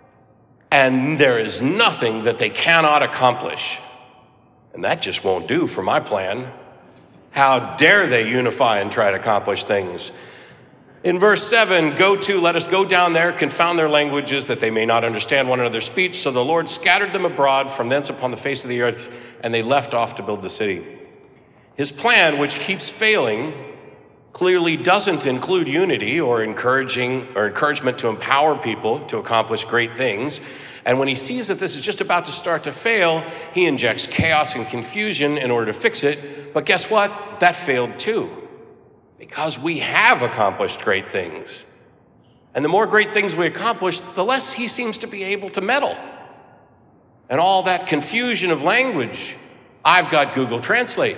and there is nothing that they cannot accomplish. And that just won't do for my plan. How dare they unify and try to accomplish things? In verse seven, go to, let us go down there, confound their languages, that they may not understand one another's speech. So the Lord scattered them abroad from thence upon the face of the earth, and they left off to build the city. His plan, which keeps failing, clearly doesn't include unity or encouraging or encouragement to empower people to accomplish great things. And when he sees that this is just about to start to fail, he injects chaos and confusion in order to fix it. But guess what? That failed too. Because we have accomplished great things. And the more great things we accomplish, the less he seems to be able to meddle. And all that confusion of language, I've got Google Translate.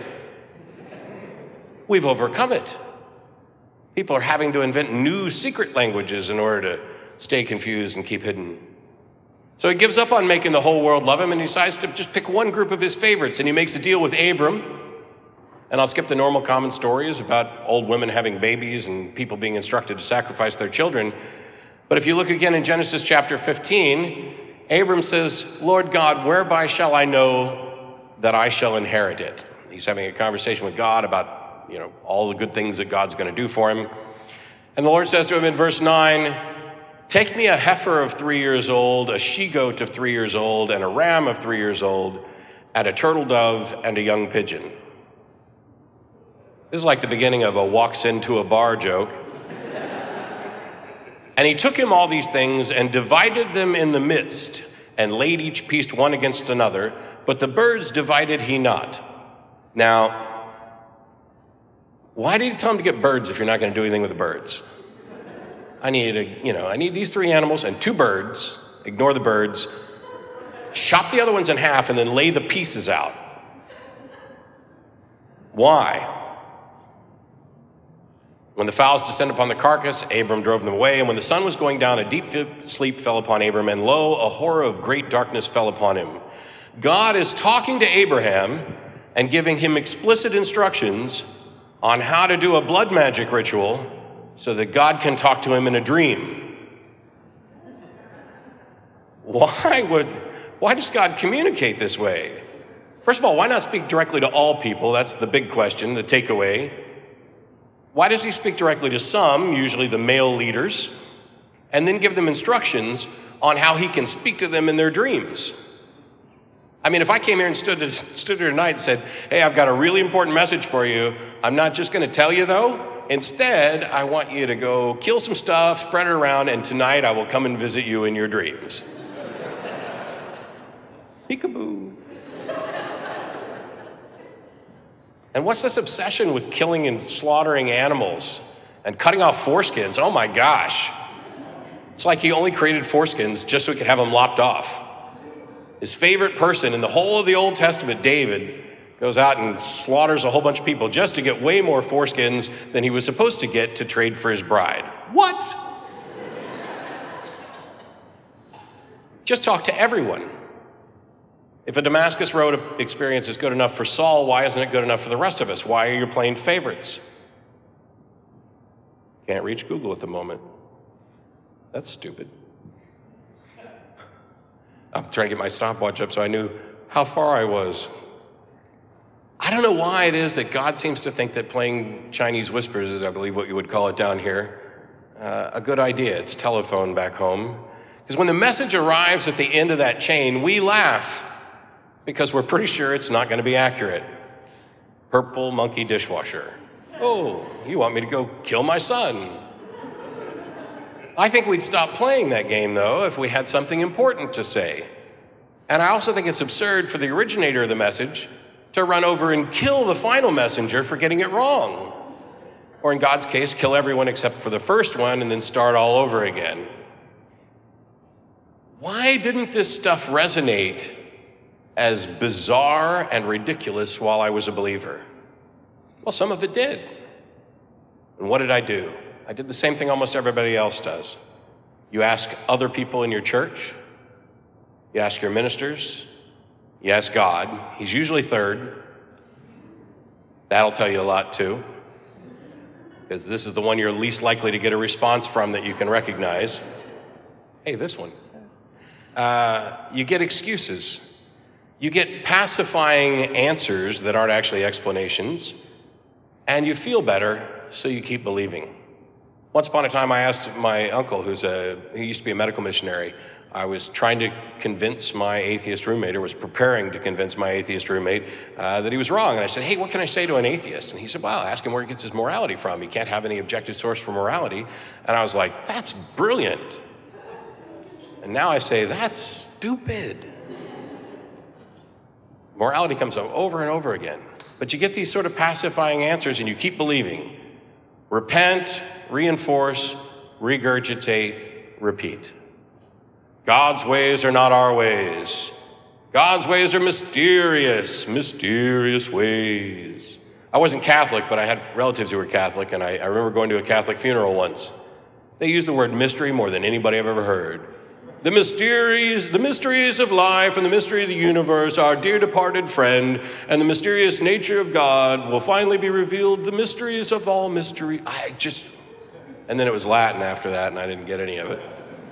We've overcome it. People are having to invent new secret languages in order to stay confused and keep hidden. So he gives up on making the whole world love him, and he decides to just pick one group of his favorites, and he makes a deal with Abram. And I'll skip the normal common stories about old women having babies and people being instructed to sacrifice their children. But if you look again in Genesis chapter fifteen, Abram says, Lord God, whereby shall I know that I shall inherit it? He's having a conversation with God about, you know, all the good things that God's going to do for him. And the Lord says to him in verse nine, take me a heifer of three years old, a she-goat of three years old, and a ram of three years old, and a turtle dove and a young pigeon. This is like the beginning of a walks into a bar joke. And he took him all these things and divided them in the midst, and laid each piece one against another, but the birds divided he not. Now, why did he tell him to get birds if you're not going to do anything with the birds? I need a, you know, I need these three animals and two birds. Ignore the birds. Chop the other ones in half and then lay the pieces out. Why? When the fowls descended upon the carcass, Abram drove them away. And when the sun was going down, a deep sleep fell upon Abram. And lo, a horror of great darkness fell upon him. God is talking to Abraham and giving him explicit instructions on how to do a blood magic ritual so that God can talk to him in a dream. Why would, why does God communicate this way? First of all, why not speak directly to all people? That's the big question, the takeaway. Why does he speak directly to some, usually the male leaders, and then give them instructions on how he can speak to them in their dreams? I mean, if I came here and stood, stood here tonight and said, hey, I've got a really important message for you. I'm not just going to tell you, though. Instead, I want you to go kill some stuff, spread it around, and tonight I will come and visit you in your dreams. Peekaboo. And what's this obsession with killing and slaughtering animals and cutting off foreskins? Oh my gosh. It's like he only created foreskins just so he could have them lopped off. His favorite person in the whole of the Old Testament, David, Goes out and slaughters a whole bunch of people just to get way more foreskins than he was supposed to get to trade for his bride. What? Just talk to everyone. If a Damascus Road experience is good enough for Saul, why isn't it good enough for the rest of us? Why are you playing favorites? Can't reach Google at the moment. That's stupid. I'm trying to get my stopwatch up so I knew how far I was. I don't know why it is that God seems to think that playing Chinese whispers is, I believe, what you would call it down here, uh, a good idea. It's telephone back home. Because when the message arrives at the end of that chain, we laugh because we're pretty sure it's not going to be accurate. Purple monkey dishwasher. Oh, you want me to go kill my son? I think we'd stop playing that game, though, if we had something important to say. And I also think it's absurd for the originator of the message to run over and kill the final messenger for getting it wrong. Or in God's case, kill everyone except for the first one and then start all over again. Why didn't this stuff resonate as bizarre and ridiculous while I was a believer? Well, some of it did. And what did I do? I did the same thing almost everybody else does. You ask other people in your church. You ask your ministers. You ask God. He's usually third. That'll tell you a lot too. Because this is the one you're least likely to get a response from that you can recognize. Hey, this one. Uh, you get excuses. You get pacifying answers that aren't actually explanations. And you feel better, so you keep believing. Once upon a time, I asked my uncle, who's a, he used to be a medical missionary. I was trying to convince my atheist roommate, or was preparing to convince my atheist roommate, uh, that he was wrong. And I said, hey, what can I say to an atheist? And he said, well, ask him where he gets his morality from. He can't have any objective source for morality. And I was like, that's brilliant. And now I say, that's stupid. Morality comes up over and over again. But you get these sort of pacifying answers and you keep believing. Repent, reinforce, regurgitate, repeat. God's ways are not our ways. God's ways are mysterious, mysterious ways. I wasn't Catholic, but I had relatives who were Catholic, and I, I remember going to a Catholic funeral once. They used the word mystery more than anybody I've ever heard. The mysteries, the mysteries of life and the mystery of the universe, our dear departed friend, and the mysterious nature of God will finally be revealed, the mysteries of all mystery. I just, and then it was Latin after that, and I didn't get any of it.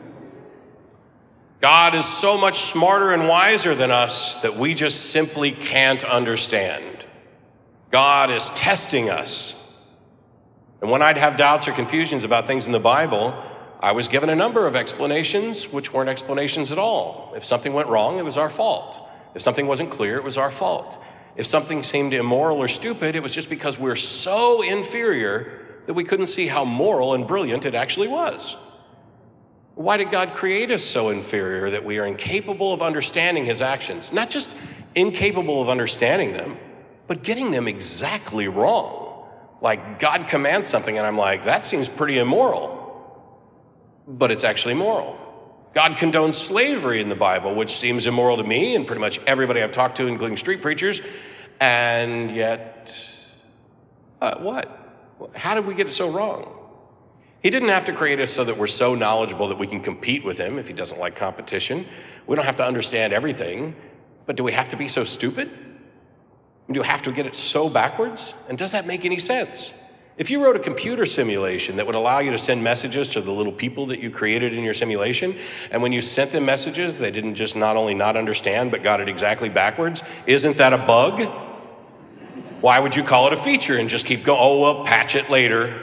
God is so much smarter and wiser than us that we just simply can't understand. God is testing us. And when I'd have doubts or confusions about things in the Bible, I was given a number of explanations which weren't explanations at all. If something went wrong, it was our fault. If something wasn't clear, it was our fault. If something seemed immoral or stupid, it was just because we're so inferior that we couldn't see how moral and brilliant it actually was. Why did God create us so inferior that we are incapable of understanding his actions? Not just incapable of understanding them, but getting them exactly wrong. Like God commands something and I'm like, that seems pretty immoral. But it's actually moral. God condones slavery in the Bible, which seems immoral to me and pretty much everybody I've talked to, including street preachers. And yet, uh, what? How did we get it so wrong? He didn't have to create us so that we're so knowledgeable that we can compete with him if he doesn't like competition. We don't have to understand everything. But do we have to be so stupid? Do we have to get it so backwards? And does that make any sense? If you wrote a computer simulation that would allow you to send messages to the little people that you created in your simulation, and when you sent them messages, they didn't just not only not understand, but got it exactly backwards, isn't that a bug? Why would you call it a feature and just keep going, oh, well, patch it later?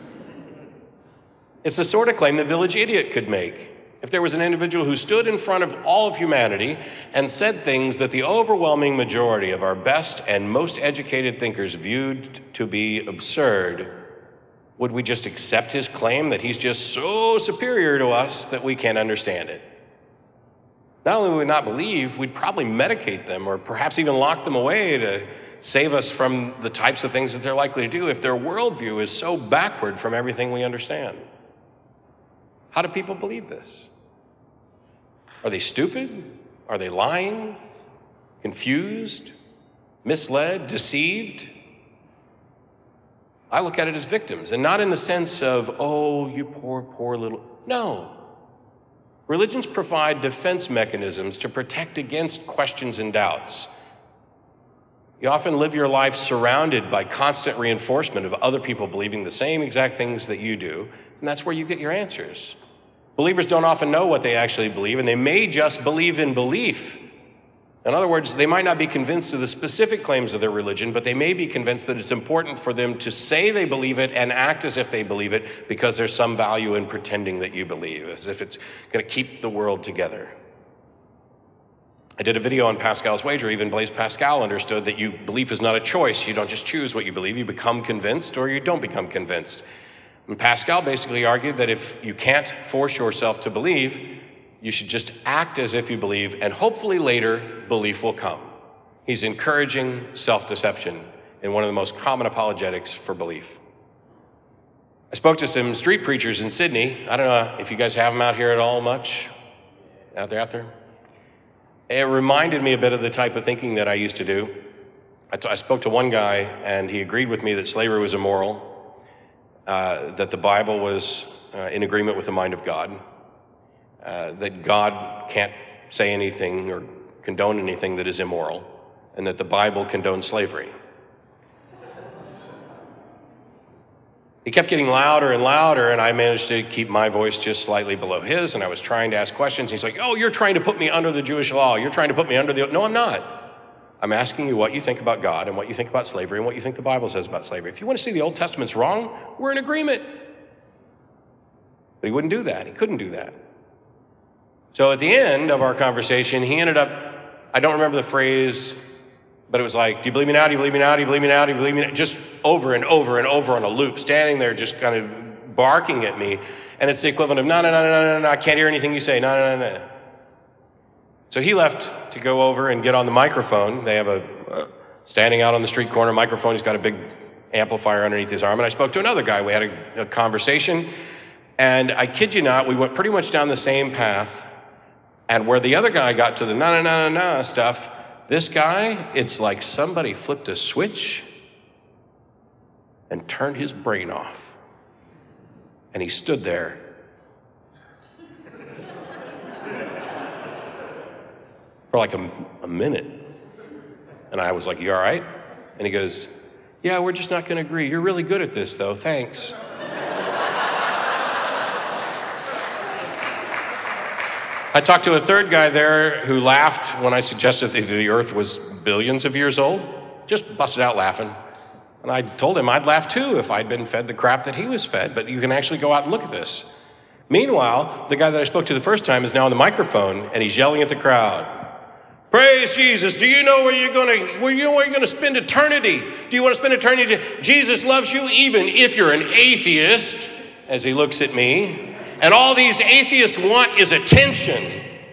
It's the sort of claim the village idiot could make. If there was an individual who stood in front of all of humanity and said things that the overwhelming majority of our best and most educated thinkers viewed to be absurd, would we just accept his claim that he's just so superior to us that we can't understand it? Not only would we not believe, we'd probably medicate them or perhaps even lock them away to save us from the types of things that they're likely to do if their worldview is so backward from everything we understand. How do people believe this? Are they stupid? Are they lying? Confused? misled, deceived. I look at it as victims, and not in the sense of, oh, you poor, poor little... No. Religions provide defense mechanisms to protect against questions and doubts. You often live your life surrounded by constant reinforcement of other people believing the same exact things that you do, and that's where you get your answers. Believers don't often know what they actually believe, and they may just believe in belief. In other words, they might not be convinced of the specific claims of their religion, but they may be convinced that it's important for them to say they believe it and act as if they believe it because there's some value in pretending that you believe, as if it's going to keep the world together. I did a video on Pascal's wager. Even Blaise Pascal understood that you, belief is not a choice. You don't just choose what you believe. You become convinced or you don't become convinced. And Pascal basically argued that if you can't force yourself to believe, you should just act as if you believe, and hopefully later, belief will come. He's encouraging self-deception in one of the most common apologetics for belief. I spoke to some street preachers in Sydney. I don't know if you guys have them out here at all much. Out there, out there? It reminded me a bit of the type of thinking that I used to do. I, t- I spoke to one guy, and he agreed with me that slavery was immoral, uh, that the Bible was uh, in agreement with the mind of God, Uh, that God can't say anything or condone anything that is immoral, and that the Bible condones slavery. He kept getting louder and louder, and I managed to keep my voice just slightly below his, and I was trying to ask questions. He's like, oh, you're trying to put me under the Jewish law. You're trying to put me under the... No, I'm not. I'm asking you what you think about God and what you think about slavery and what you think the Bible says about slavery. If you want to see the Old Testament's wrong, we're in agreement. But he wouldn't do that. He couldn't do that. So at the end of our conversation, he ended up, I don't remember the phrase, but it was like, do you believe me now? Do you believe me now? Do you believe me now? Do you believe me now? Just over and over and over on a loop, standing there just kind of barking at me. And it's the equivalent of, no, no, no, no, no, no, no, I can't hear anything you say. No, no, no, no. So he left to go over and get on the microphone. They have a, uh, standing out on the street corner microphone. He's got a big amplifier underneath his arm. And I spoke to another guy. We had a, a conversation. And I kid you not, we went pretty much down the same path. And where the other guy got to the na na na na na stuff, this guy, it's like somebody flipped a switch and turned his brain off. And he stood there. For like a, a minute. And I was like, you all right? And he goes, yeah, we're just not going to agree. You're really good at this, though. Thanks. I talked to a third guy there who laughed when I suggested that the earth was billions of years old. Just busted out laughing. And I told him I'd laugh too if I'd been fed the crap that he was fed, but you can actually go out and look at this. Meanwhile, the guy that I spoke to the first time is now on the microphone, and he's yelling at the crowd. Praise Jesus. Do you know where you're going to, where you know where you're going to spend eternity? Do you want to spend eternity? Jesus loves you even if you're an atheist, as he looks at me. And all these atheists want is attention.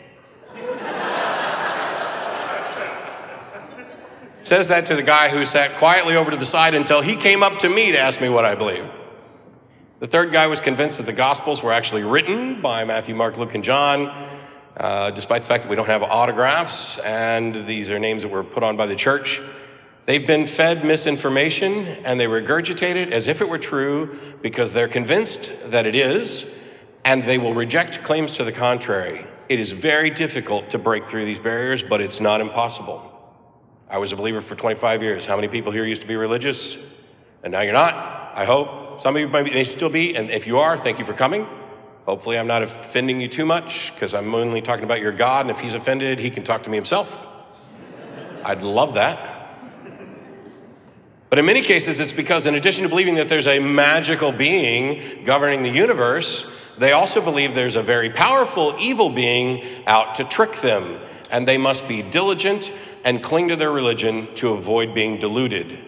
Says that to the guy who sat quietly over to the side until he came up to me to ask me what I believe. The third guy was convinced that the Gospels were actually written by Matthew, Mark, Luke, and John, uh, despite the fact that we don't have autographs, and these are names that were put on by the church. They've been fed misinformation, and they regurgitate it as if it were true because they're convinced that it is, and they will reject claims to the contrary. It is very difficult to break through these barriers, but it's not impossible. I was a believer for twenty-five years. How many people here used to be religious? And now you're not, I hope. Some of you may still be, and if you are, thank you for coming. Hopefully I'm not offending you too much, because I'm only talking about your God, and if he's offended, he can talk to me himself. I'd love that. But in many cases, it's because in addition to believing that there's a magical being governing the universe, they also believe there's a very powerful evil being out to trick them, and they must be diligent and cling to their religion to avoid being deluded.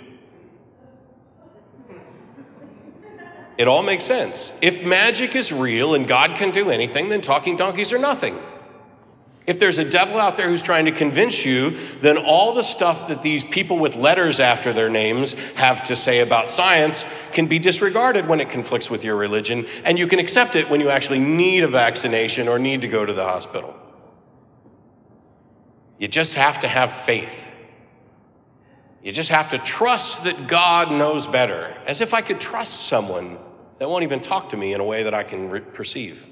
It all makes sense. If magic is real and God can do anything, then talking donkeys are nothing. If there's a devil out there who's trying to convince you, then all the stuff that these people with letters after their names have to say about science can be disregarded when it conflicts with your religion, and you can accept it when you actually need a vaccination or need to go to the hospital. You just have to have faith. You just have to trust that God knows better, as if I could trust someone that won't even talk to me in a way that I can re- perceive.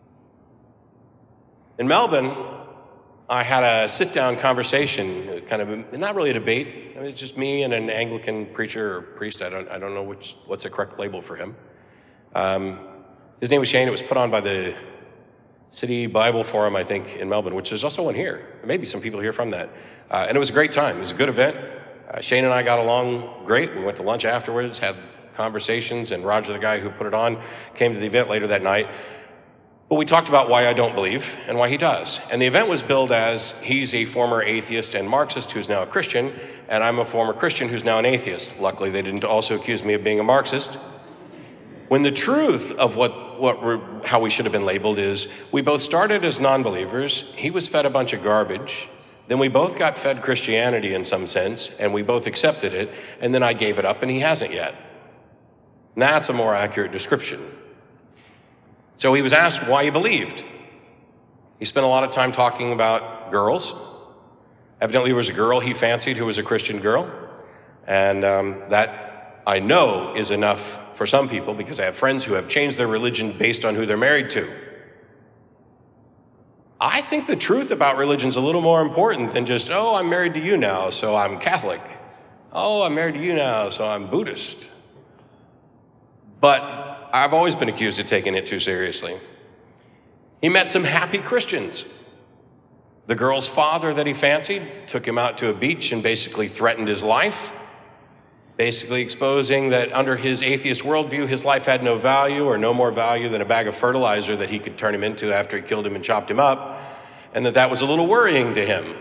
In Melbourne, I had a sit-down conversation, kind of not really a debate. It was just me and an Anglican preacher or priest. I don't, I don't know which, what's the correct label for him. Um, his name was Shane. It was put on by the City Bible Forum, I think, in Melbourne, which there's also one here. Maybe some people here from that. Uh, and it was a great time. It was a good event. Uh, Shane and I got along great. We went to lunch afterwards, had conversations, and Roger, the guy who put it on, came to the event later that night. But we talked about why I don't believe and why he does. And the event was billed as he's a former atheist and Marxist who's now a Christian, and I'm a former Christian who's now an atheist. Luckily, they didn't also accuse me of being a Marxist. When the truth of what, what we're, how we should have been labeled is we both started as non-believers, he was fed a bunch of garbage, then we both got fed Christianity in some sense, and we both accepted it, and then I gave it up, and he hasn't yet. And that's a more accurate description. So he was asked why he believed. He spent a lot of time talking about girls. Evidently there was a girl he fancied who was a Christian girl, and um, that I know is enough for some people because I have friends who have changed their religion based on who they're married to. I think the truth about religion is a little more important than just, oh, I'm married to you now, so I'm Catholic. Oh, I'm married to you now, so I'm Buddhist. But I've always been accused of taking it too seriously. He met some happy Christians. The girl's father that he fancied took him out to a beach and basically threatened his life, basically exposing that under his atheist worldview, his life had no value or no more value than a bag of fertilizer that he could turn him into after he killed him and chopped him up, and that that was a little worrying to him.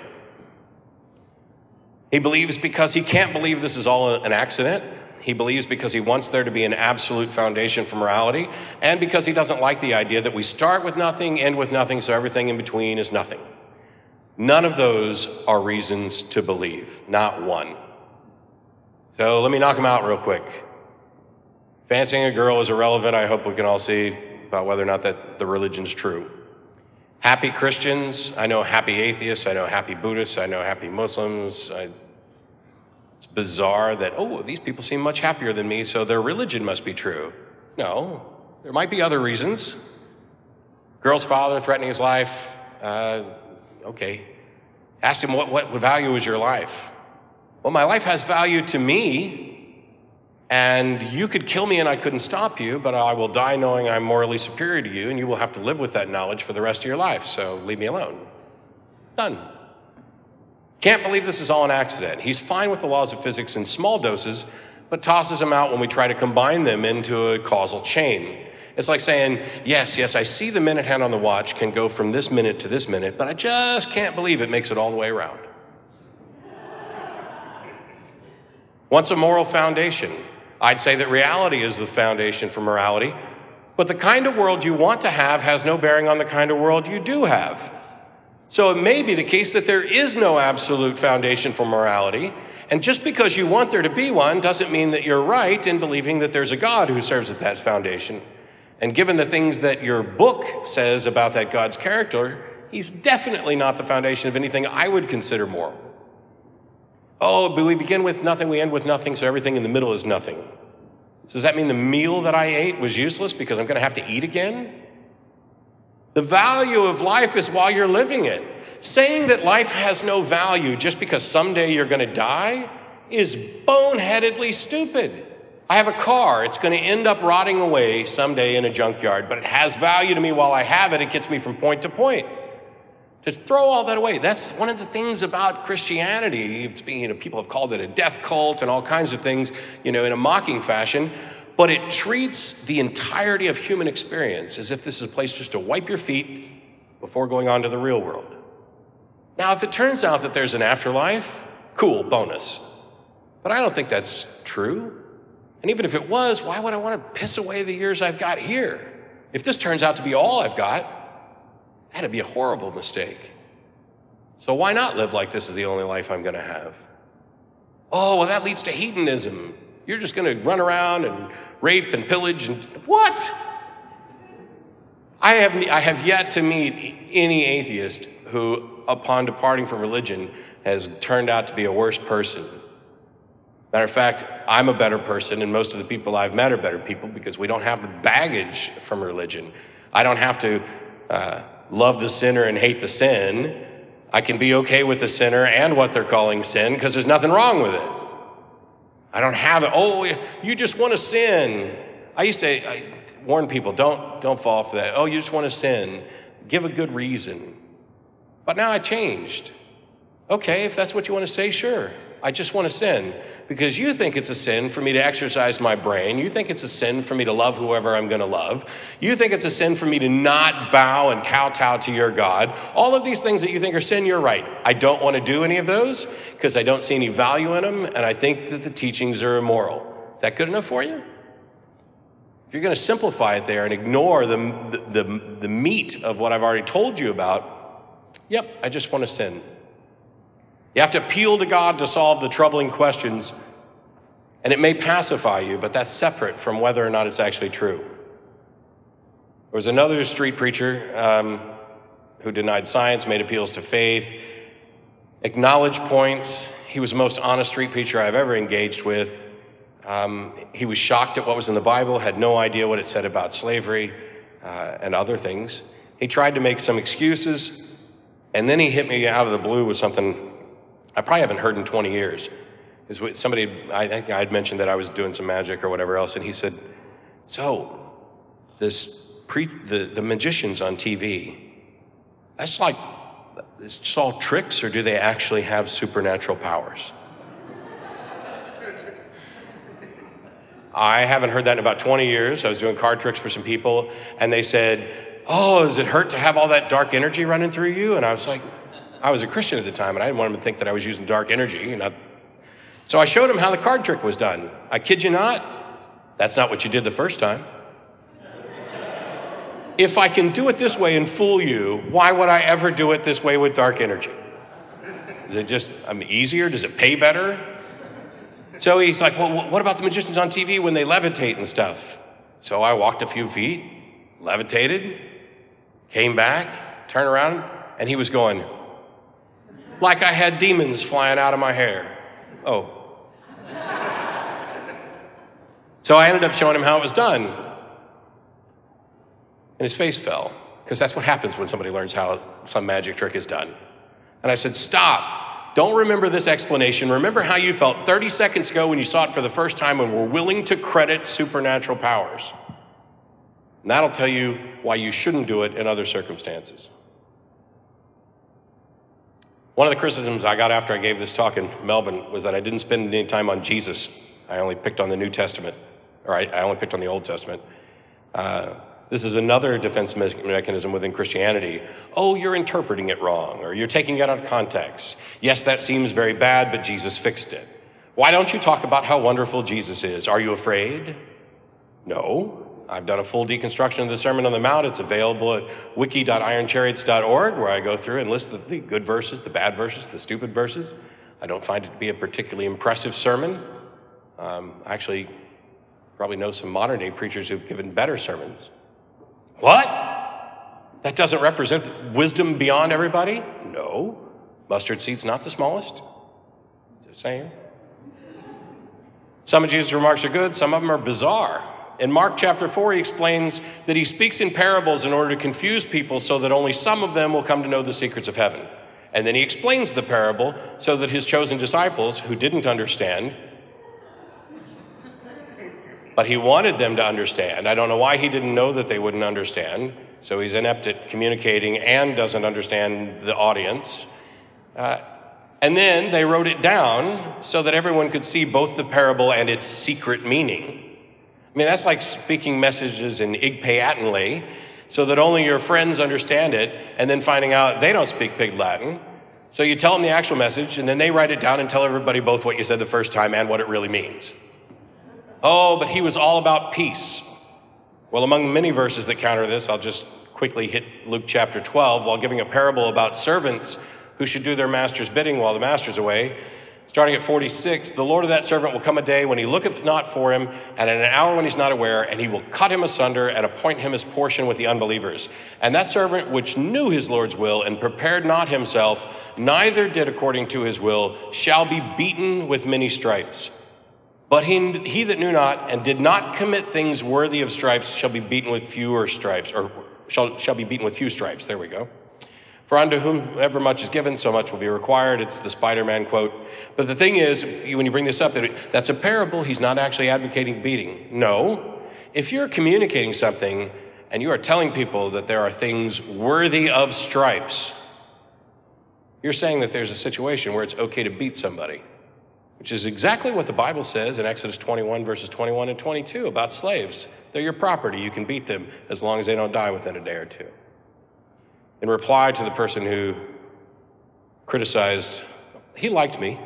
He believes because he can't believe this is all an accident. He believes because he wants there to be an absolute foundation for morality, and because he doesn't like the idea that we start with nothing, end with nothing, so everything in between is nothing. None of those are reasons to believe, not one. So let me knock them out real quick. Fancying a girl is irrelevant. I hope we can all see about whether or not that the religion's true. Happy Christians, I know happy atheists, I know happy Buddhists, I know happy Muslims. I, it's bizarre that, oh, these people seem much happier than me, so their religion must be true. No, there might be other reasons. Girl's father threatening his life, uh, okay. Ask him, what, what value is your life? Well, my life has value to me, and you could kill me and I couldn't stop you, but I will die knowing I'm morally superior to you, and you will have to live with that knowledge for the rest of your life, so leave me alone. Done. Can't believe this is all an accident. He's fine with the laws of physics in small doses, but tosses them out when we try to combine them into a causal chain. It's like saying, yes, yes, I see the minute hand on the watch can go from this minute to this minute, but I just can't believe it makes it all the way around. What's a moral foundation? I'd say that reality is the foundation for morality, but the kind of world you want to have has no bearing on the kind of world you do have. So it may be the case that there is no absolute foundation for morality, and just because you want there to be one doesn't mean that you're right in believing that there's a God who serves at that foundation. And given the things that your book says about that God's character, he's definitely not the foundation of anything I would consider moral. Oh, but we begin with nothing, we end with nothing, so everything in the middle is nothing. So does that mean the meal that I ate was useless because I'm going to have to eat again? The value of life is while you're living it. Saying that life has no value just because someday you're going to die is boneheadedly stupid. I have a car. It's going to end up rotting away someday in a junkyard, but it has value to me while I have it. It gets me from point to point. To throw all that away, that's one of the things about Christianity. It's being, you know, people have called it a death cult and all kinds of things, you know, in a mocking fashion. But it treats the entirety of human experience as if this is a place just to wipe your feet before going on to the real world. Now, if it turns out that there's an afterlife, cool, bonus. But I don't think that's true. And even if it was, why would I want to piss away the years I've got here? If this turns out to be all I've got, that'd be a horrible mistake. So why not live like this is the only life I'm going to have? Oh, well, that leads to hedonism. You're just going to run around and rape and pillage and what? I have, I have yet to meet any atheist who, upon departing from religion, has turned out to be a worse person. Matter of fact, I'm a better person, and most of the people I've met are better people because we don't have the baggage from religion. I don't have to uh, love the sinner and hate the sin. I can be okay with the sinner and what they're calling sin because there's nothing wrong with it. I don't have it. Oh, you just want to sin. I used to I warn people, don't, don't fall for that. Oh, you just want to sin. Give a good reason. But now I changed. Okay, if that's what you want to say, sure. I just want to sin. Because you think it's a sin for me to exercise my brain. You think it's a sin for me to love whoever I'm going to love. You think it's a sin for me to not bow and kowtow to your God. All of these things that you think are sin, you're right. I don't want to do any of those because I don't see any value in them, and I think that the teachings are immoral. Is that good enough for you? If you're going to simplify it there and ignore the, the, the, the meat of what I've already told you about, yep, I just want to sin. You have to appeal to God to solve the troubling questions, and it may pacify you, but that's separate from whether or not it's actually true. There was another street preacher um, who denied science, made appeals to faith, acknowledged points. He was the most honest street preacher I've ever engaged with. Um, he was shocked at what was in the Bible, had no idea what it said about slavery uh, and other things. He tried to make some excuses, and then he hit me out of the blue with something I probably haven't heard in twenty years. Is what somebody, I think I had mentioned that I was doing some magic or whatever else, and he said, so, this pre, the, the magicians on T V, that's like, it's just all tricks, or do they actually have supernatural powers? I haven't heard that in about twenty years. I was doing card tricks for some people, and they said, oh, does it hurt to have all that dark energy running through you? And I was like, I was a Christian at the time, and I didn't want them to think that I was using dark energy. You know? So I showed them how the card trick was done. I kid you not, that's not what you did the first time. If I can do it this way and fool you, why would I ever do it this way with dark energy? Is it just I mean, easier? Does it pay better? So he's like, well, what about the magicians on T V when they levitate and stuff? So I walked a few feet, levitated, came back, turned around, and he was going, like I had demons flying out of my hair. Oh. So I ended up showing him how it was done. And his face fell, because that's what happens when somebody learns how some magic trick is done. And I said, stop. Don't remember this explanation. Remember how you felt thirty seconds ago when you saw it for the first time and were willing to credit supernatural powers. And that'll tell you why you shouldn't do it in other circumstances. One of the criticisms I got after I gave this talk in Melbourne was that I didn't spend any time on Jesus. I only picked on the New Testament, or I, I only picked on the Old Testament. Uh, this is another defense me- mechanism within Christianity. Oh, you're interpreting it wrong, or you're taking it out of context. Yes, that seems very bad, but Jesus fixed it. Why don't you talk about how wonderful Jesus is? Are you afraid? No. I've done a full deconstruction of the Sermon on the Mount. It's available at wiki dot iron chariots dot org, where I go through and list the, the good verses, the bad verses, the stupid verses. I don't find it to be a particularly impressive sermon. Um, I actually probably know some modern day preachers who've given better sermons. What? That doesn't represent wisdom beyond everybody? No. Mustard seed's not the smallest. Just saying. Some of Jesus' remarks are good, some of them are bizarre. In Mark chapter four, he explains that he speaks in parables in order to confuse people so that only some of them will come to know the secrets of heaven. And then he explains the parable so that his chosen disciples, who didn't understand, but he wanted them to understand. I don't know why he didn't know that they wouldn't understand. So he's inept at communicating and doesn't understand the audience. Uh, and then they wrote it down so that everyone could see both the parable and its secret meaning. I mean, that's like speaking messages in Igpeatanle so that only your friends understand it, and then finding out they don't speak Pig Latin. So you tell them the actual message, and then they write it down and tell everybody both what you said the first time and what it really means. Oh, but he was all about peace. Well, among many verses that counter this, I'll just quickly hit Luke chapter twelve while giving a parable about servants who should do their master's bidding while the master's away. Starting at forty-six, the Lord of that servant will come a day when he looketh not for him, and in an hour when he's not aware, and he will cut him asunder and appoint him his portion with the unbelievers. And that servant which knew his Lord's will and prepared not himself, neither did according to his will, shall be beaten with many stripes. But he, he that knew not and did not commit things worthy of stripes shall be beaten with fewer stripes, or shall, shall be beaten with few stripes. There we go. For unto whomever much is given, so much will be required. It's the Spider-Man quote. But the thing is, when you bring this up, that that's a parable. He's not actually advocating beating. No. If you're communicating something and you are telling people that there are things worthy of stripes, you're saying that there's a situation where it's okay to beat somebody, which is exactly what the Bible says in Exodus twenty-one, verses twenty-one and twenty-two about slaves. They're your property. You can beat them as long as they don't die within a day or two. In reply to the person who criticized, he liked me,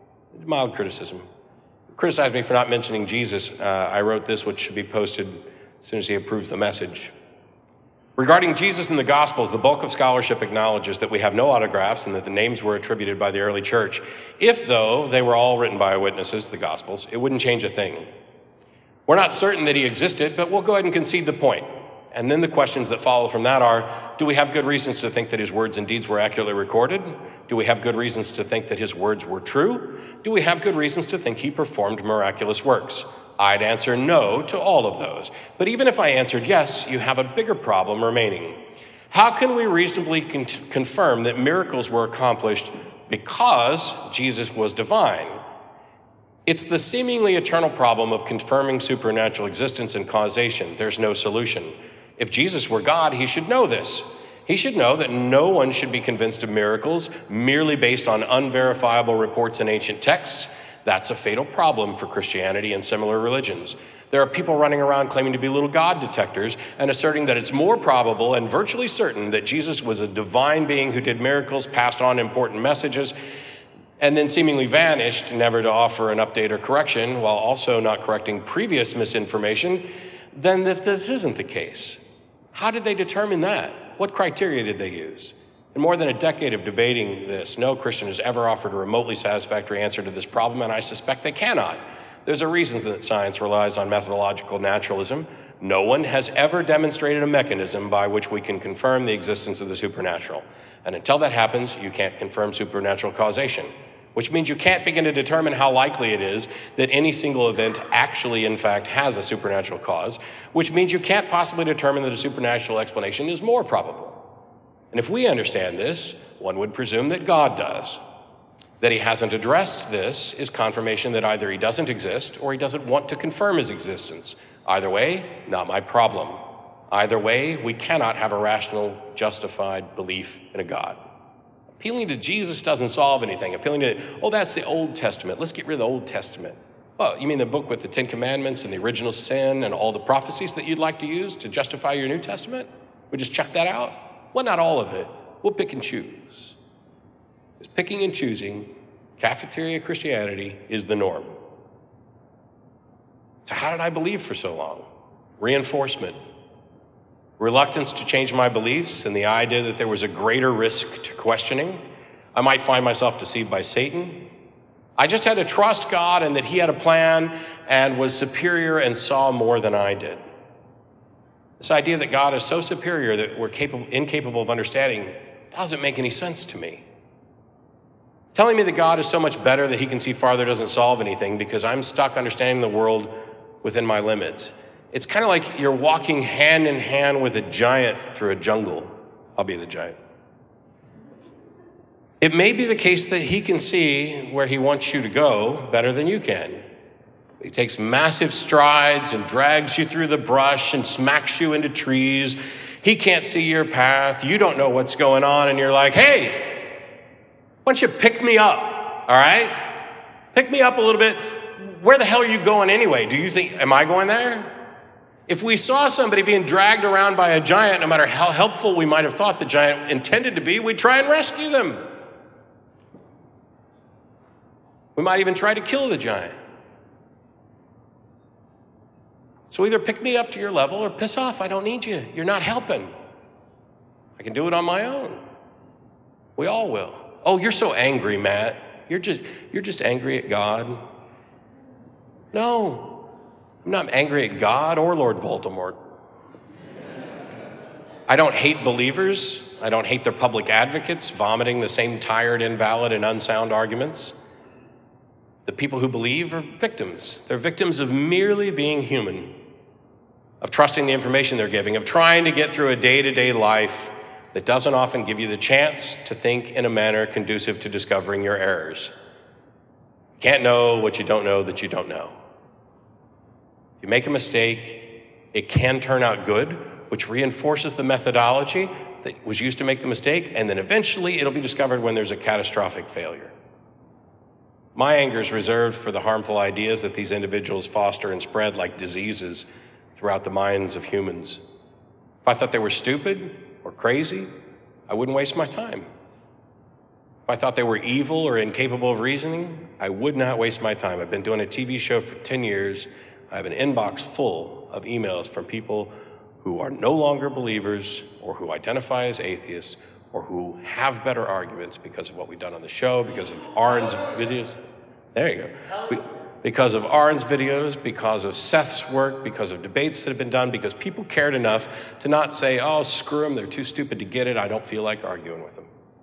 mild criticism, criticized me for not mentioning Jesus, uh, I wrote this, which should be posted as soon as he approves the message. Regarding Jesus in the Gospels, the bulk of scholarship acknowledges that we have no autographs and that the names were attributed by the early church. If, though, they were all written by eyewitnesses, the Gospels, it wouldn't change a thing. We're not certain that he existed, but we'll go ahead and concede the point. And then the questions that follow from that are, do we have good reasons to think that his words and deeds were accurately recorded? Do we have good reasons to think that his words were true? Do we have good reasons to think he performed miraculous works? I'd answer no to all of those. But even if I answered yes, you have a bigger problem remaining. How can we reasonably con- confirm that miracles were accomplished because Jesus was divine? It's the seemingly eternal problem of confirming supernatural existence and causation. There's no solution. If Jesus were God, he should know this. He should know that no one should be convinced of miracles merely based on unverifiable reports in ancient texts. That's a fatal problem for Christianity and similar religions. There are people running around claiming to be little God detectors and asserting that it's more probable and virtually certain that Jesus was a divine being who did miracles, passed on important messages, and then seemingly vanished, never to offer an update or correction, while also not correcting previous misinformation, then that this isn't the case. How did they determine that? What criteria did they use? In more than a decade of debating this, no Christian has ever offered a remotely satisfactory answer to this problem, and I suspect they cannot. There's a reason that science relies on methodological naturalism. No one has ever demonstrated a mechanism by which we can confirm the existence of the supernatural. And until that happens, you can't confirm supernatural causation, which means you can't begin to determine how likely it is that any single event actually, in fact, has a supernatural cause, which means you can't possibly determine that a supernatural explanation is more probable. And if we understand this, one would presume that God does. That he hasn't addressed this is confirmation that either he doesn't exist or he doesn't want to confirm his existence. Either way, not my problem. Either way, we cannot have a rational, justified belief in a God. Appealing to Jesus doesn't solve anything. Appealing to, oh, that's the Old Testament. Let's get rid of the Old Testament. Oh, you mean the book with the Ten Commandments and the original sin and all the prophecies that you'd like to use to justify your New Testament? We just chuck that out? Well, not all of it. We'll pick and choose. Because picking and choosing, cafeteria Christianity is the norm. So how did I believe for so long? Reinforcement. Reluctance to change my beliefs and the idea that there was a greater risk to questioning. I might find myself deceived by Satan. I just had to trust God and that he had a plan and was superior and saw more than I did. This idea that God is so superior that we're capable, incapable of understanding doesn't make any sense to me. Telling me that God is so much better that he can see farther doesn't solve anything because I'm stuck understanding the world within my limits. It's kind of like you're walking hand in hand with a giant through a jungle. I'll be the giant. It may be the case that he can see where he wants you to go better than you can. He takes massive strides and drags you through the brush and smacks you into trees. He can't see your path. You don't know what's going on. And you're like, hey, why don't you pick me up? All right? Pick me up a little bit. Where the hell are you going anyway? Do you think, am I going there? If we saw somebody being dragged around by a giant, no matter how helpful we might have thought the giant intended to be, we'd try and rescue them. We might even try to kill the giant. So either pick me up to your level or piss off. I don't need you. You're not helping. I can do it on my own. We all will. Oh, you're so angry, Matt. You're just, you're just angry at God. No, I'm not angry at God or Lord Voldemort. I don't hate believers. I don't hate their public advocates vomiting the same tired, invalid, and unsound arguments. The people who believe are victims. They're victims of merely being human, of trusting the information they're giving, of trying to get through a day-to-day life that doesn't often give you the chance to think in a manner conducive to discovering your errors. You can't know what you don't know that you don't know. If you make a mistake, it can turn out good, which reinforces the methodology that was used to make the mistake, and then eventually it'll be discovered when there's a catastrophic failure. My anger is reserved for the harmful ideas that these individuals foster and spread like diseases throughout the minds of humans. If I thought they were stupid or crazy, I wouldn't waste my time. If I thought they were evil or incapable of reasoning, I would not waste my time. I've been doing a T V show for ten years. I have an inbox full of emails from people who are no longer believers or who identify as atheists or who have better arguments because of what we've done on the show, because of Aaron's videos. There you go. Because of Aaron's videos, because of Seth's work, because of debates that have been done, because people cared enough to not say, oh, screw them, they're too stupid to get it, I don't feel like arguing with them.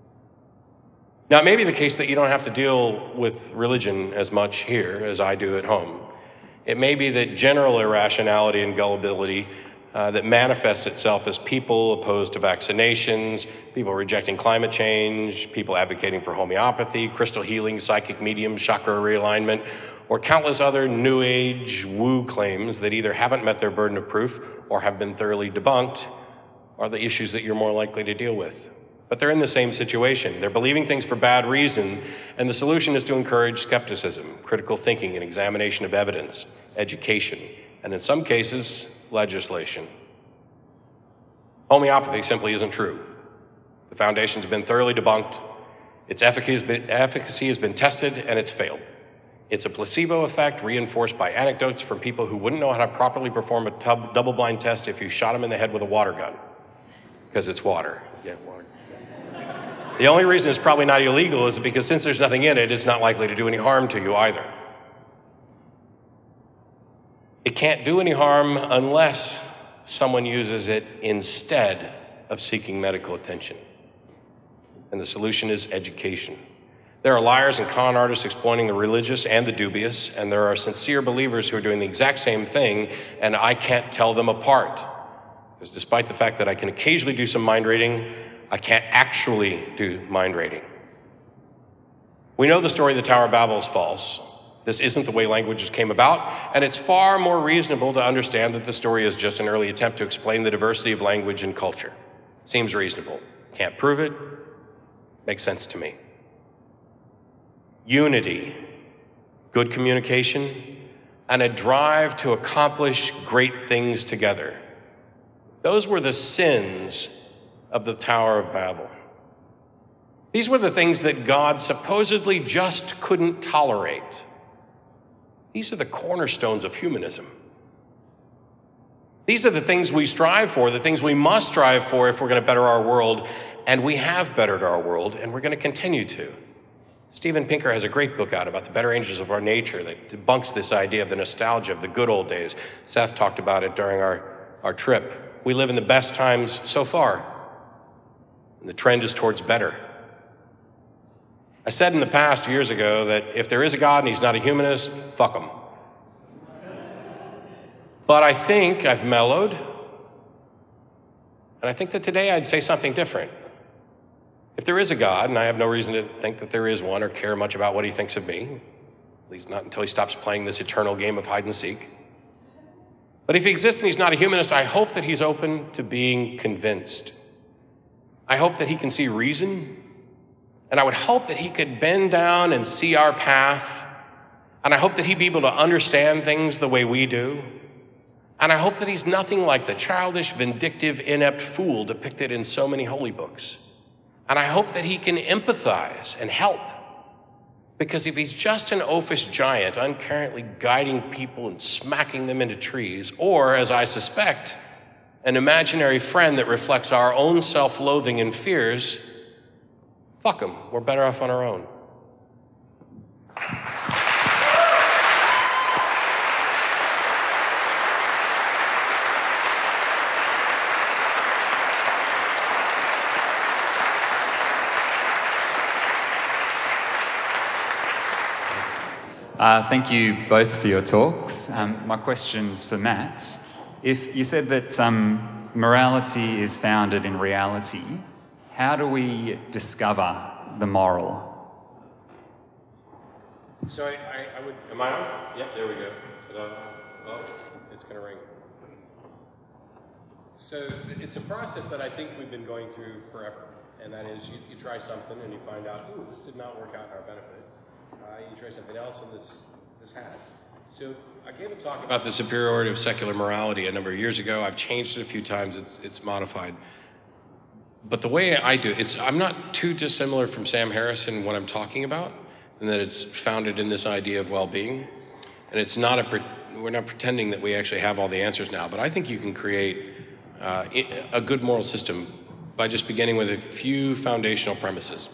Now, it may be the case that you don't have to deal with religion as much here as I do at home. It may be that general irrationality and gullibility uh, that manifests itself as people opposed to vaccinations, people rejecting climate change, people advocating for homeopathy, crystal healing, psychic medium, chakra realignment, or countless other new age woo claims that either haven't met their burden of proof or have been thoroughly debunked are the issues that you're more likely to deal with. But they're in the same situation. They're believing things for bad reason, and the solution is to encourage skepticism, critical thinking, and examination of evidence, education, and in some cases, legislation. Homeopathy simply isn't true. The foundations have been thoroughly debunked. Its efficacy has been, efficacy has been tested, and it's failed. It's a placebo effect reinforced by anecdotes from people who wouldn't know how to properly perform a tub, double-blind test if you shot them in the head with a water gun, because it's water. Yeah, water. The only reason it's probably not illegal is because since there's nothing in it, it's not likely to do any harm to you either. It can't do any harm unless someone uses it instead of seeking medical attention. And the solution is education. There are liars and con artists exploiting the religious and the dubious, and there are sincere believers who are doing the exact same thing, and I can't tell them apart. Because despite the fact that I can occasionally do some mind reading, I can't actually do mind reading. We know the story of the Tower of Babel is false. This isn't the way languages came about, and it's far more reasonable to understand that the story is just an early attempt to explain the diversity of language and culture. Seems reasonable. Can't prove it. Makes sense to me. Unity, good communication, and a drive to accomplish great things together. Those were the sins of the Tower of Babel. These were the things that God supposedly just couldn't tolerate. These are the cornerstones of humanism. These are the things we strive for, the things we must strive for if we're going to better our world, and we have bettered our world, and we're going to continue to. Steven Pinker has a great book out about the better angels of our nature that debunks this idea of the nostalgia of the good old days. Seth talked about it during our, our trip. We live in the best times so far, and the trend is towards better. I said in the past years ago that if there is a God and he's not a humanist, fuck him. But I think I've mellowed, and I think that today I'd say something different. If there is a God, and I have no reason to think that there is one or care much about what he thinks of me, at least not until he stops playing this eternal game of hide and seek. But if he exists and he's not a humanist, I hope that he's open to being convinced. I hope that he can see reason, and I would hope that he could bend down and see our path, and I hope that he'd be able to understand things the way we do, and I hope that he's nothing like the childish, vindictive, inept fool depicted in so many holy books. And I hope that he can empathize and help. Because if he's just an oafish giant, uncurrently guiding people and smacking them into trees, or, as I suspect, an imaginary friend that reflects our own self-loathing and fears, fuck him, we're better off on our own. Uh, thank you both for your talks. Um, my question's for Matt. If you said that um, morality is founded in reality, how do we discover the moral? So I, I, I would, am I on? Yep, there we go. Uh, oh, it's going to ring. So it's a process that I think we've been going through forever. And that is, you, you try something and you find out, ooh, this did not work out in our benefit. Uh, you try something else and this, this has. So I gave a talk about the superiority of secular morality a number of years ago. I've changed it a few times. It's, it's modified. But the way I do it, it's, I'm not too dissimilar from Sam Harris in what I'm talking about, and that it's founded in this idea of well-being. And it's not a, we're not pretending that we actually have all the answers now, but I think you can create uh, a good moral system by just beginning with a few foundational premises.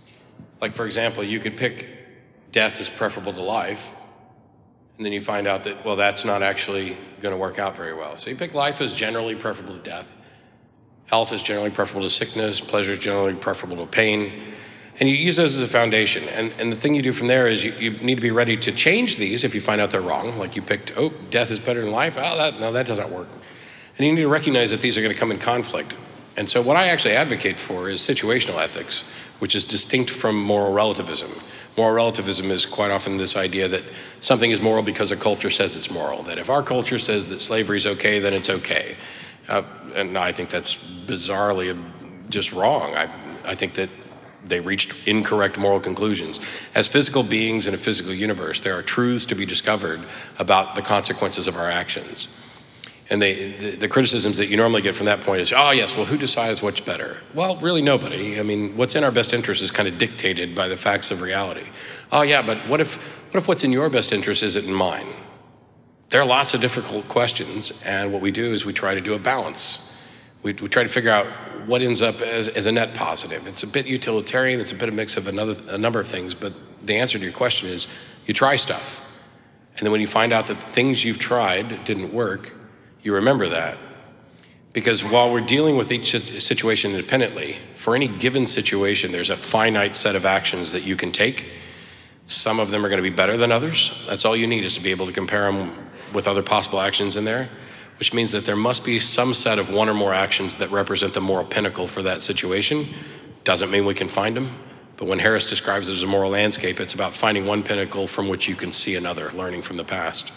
Like, for example, you could pick death is preferable to life, and then you find out that, well, that's not actually going to work out very well. So you pick life as generally preferable to death, health is generally preferable to sickness, pleasure is generally preferable to pain, and you use those as a foundation. And, and the thing you do from there is you, you need to be ready to change these if you find out they're wrong. Like you picked, oh, death is better than life. Oh, that, no, that doesn't work. And you need to recognize that these are going to come in conflict. And so what I actually advocate for is situational ethics, which is distinct from moral relativism. Moral relativism is quite often this idea that something is moral because a culture says it's moral, that if our culture says that slavery is okay, then it's okay. Uh, and I think that's bizarrely just wrong. I, I think that they reached incorrect moral conclusions. As physical beings in a physical universe, there are truths to be discovered about the consequences of our actions. And they, the, the criticisms that you normally get from that point is, oh yes, well, who decides what's better? Well, really nobody. I mean, what's in our best interest is kind of dictated by the facts of reality. Oh yeah, but what if, what if what's in your best interest isn't in mine? There are lots of difficult questions, and what we do is we try to do a balance. We, we try to figure out what ends up as, as a net positive. It's a bit utilitarian, it's a bit of a mix of another, a number of things, but the answer to your question is you try stuff. And then when you find out that things you've tried didn't work, you remember that. Because while we're dealing with each situation independently, for any given situation, there's a finite set of actions that you can take. Some of them are going to be better than others. That's all you need, is to be able to compare them with other possible actions in there, which means that there must be some set of one or more actions that represent the moral pinnacle for that situation. Doesn't mean we can find them, but when Harris describes it as a moral landscape, it's about finding one pinnacle from which you can see another, learning from the past.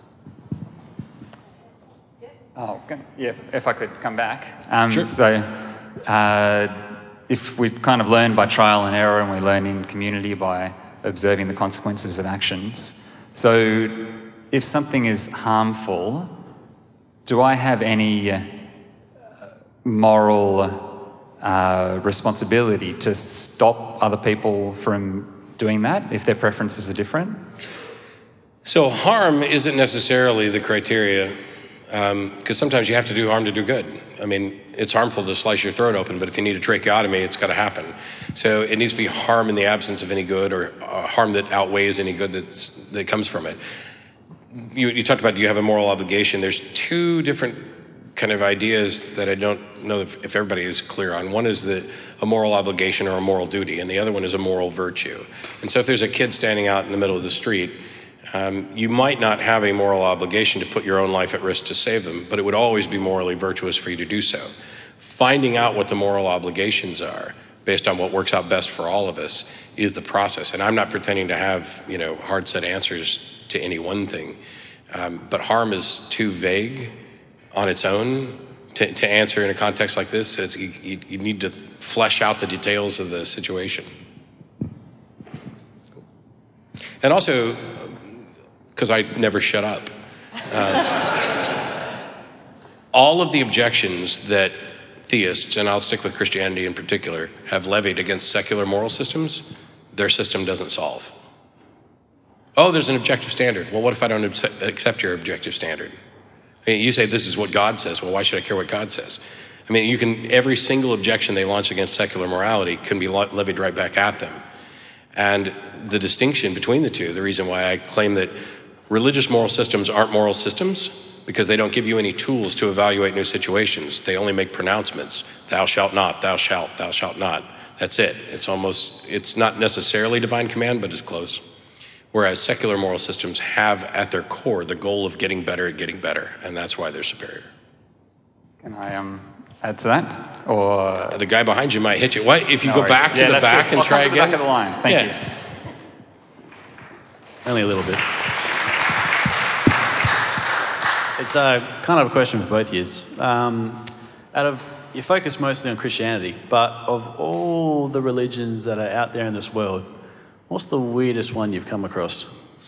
Oh, yeah, if I could come back. Um, sure. So, uh, if we kind of learn by trial and error, and we learn in community by observing the consequences of actions. So, if something is harmful, do I have any uh, moral uh, responsibility to stop other people from doing that if their preferences are different? So harm isn't necessarily the criteria, because um, sometimes you have to do harm to do good. I mean, it's harmful to slice your throat open, but if you need a tracheotomy, it's got to happen. So it needs to be harm in the absence of any good, or uh, harm that outweighs any good that's, that comes from it. You, you talked about, do you have a moral obligation? There's two different kind of ideas that I don't know if everybody is clear on. One is the, a moral obligation or a moral duty, and the other one is a moral virtue. And so if there's a kid standing out in the middle of the street, Um, you might not have a moral obligation to put your own life at risk to save them, but it would always be morally virtuous for you to do so. Finding out what the moral obligations are, based on what works out best for all of us, is the process. And I'm not pretending to have, you know, hard set answers to any one thing. Um, but harm is too vague on its own to, to answer in a context like this. It's, you, you need to flesh out the details of the situation. And also, because I never shut up. Uh, all of the objections that theists, and I'll stick with Christianity in particular, have levied against secular moral systems, their system doesn't solve. Oh, there's an objective standard. Well, what if I don't accept your objective standard? I mean, you say this is what God says. Well, why should I care what God says? I mean, you can, every single objection they launch against secular morality can be levied right back at them. And the distinction between the two, the reason why I claim that religious moral systems aren't moral systems, because they don't give you any tools to evaluate new situations. They only make pronouncements. Thou shalt not, thou shalt, thou shalt not. That's it. It's almost, it's not necessarily divine command, but it's close. Whereas secular moral systems have at their core the goal of getting better at getting better, and that's why they're superior. Can I um, add to that? Or The guy behind you might hit you. What if you No go worries. back to Yeah, the that's back good. and I'll try come to the again? back of the line. Thank Yeah. you. Only a little bit. It's uh, kind of a question for both of you. Um, out of you focus mostly on Christianity, but of all the religions that are out there in this world, what's the weirdest one you've come across?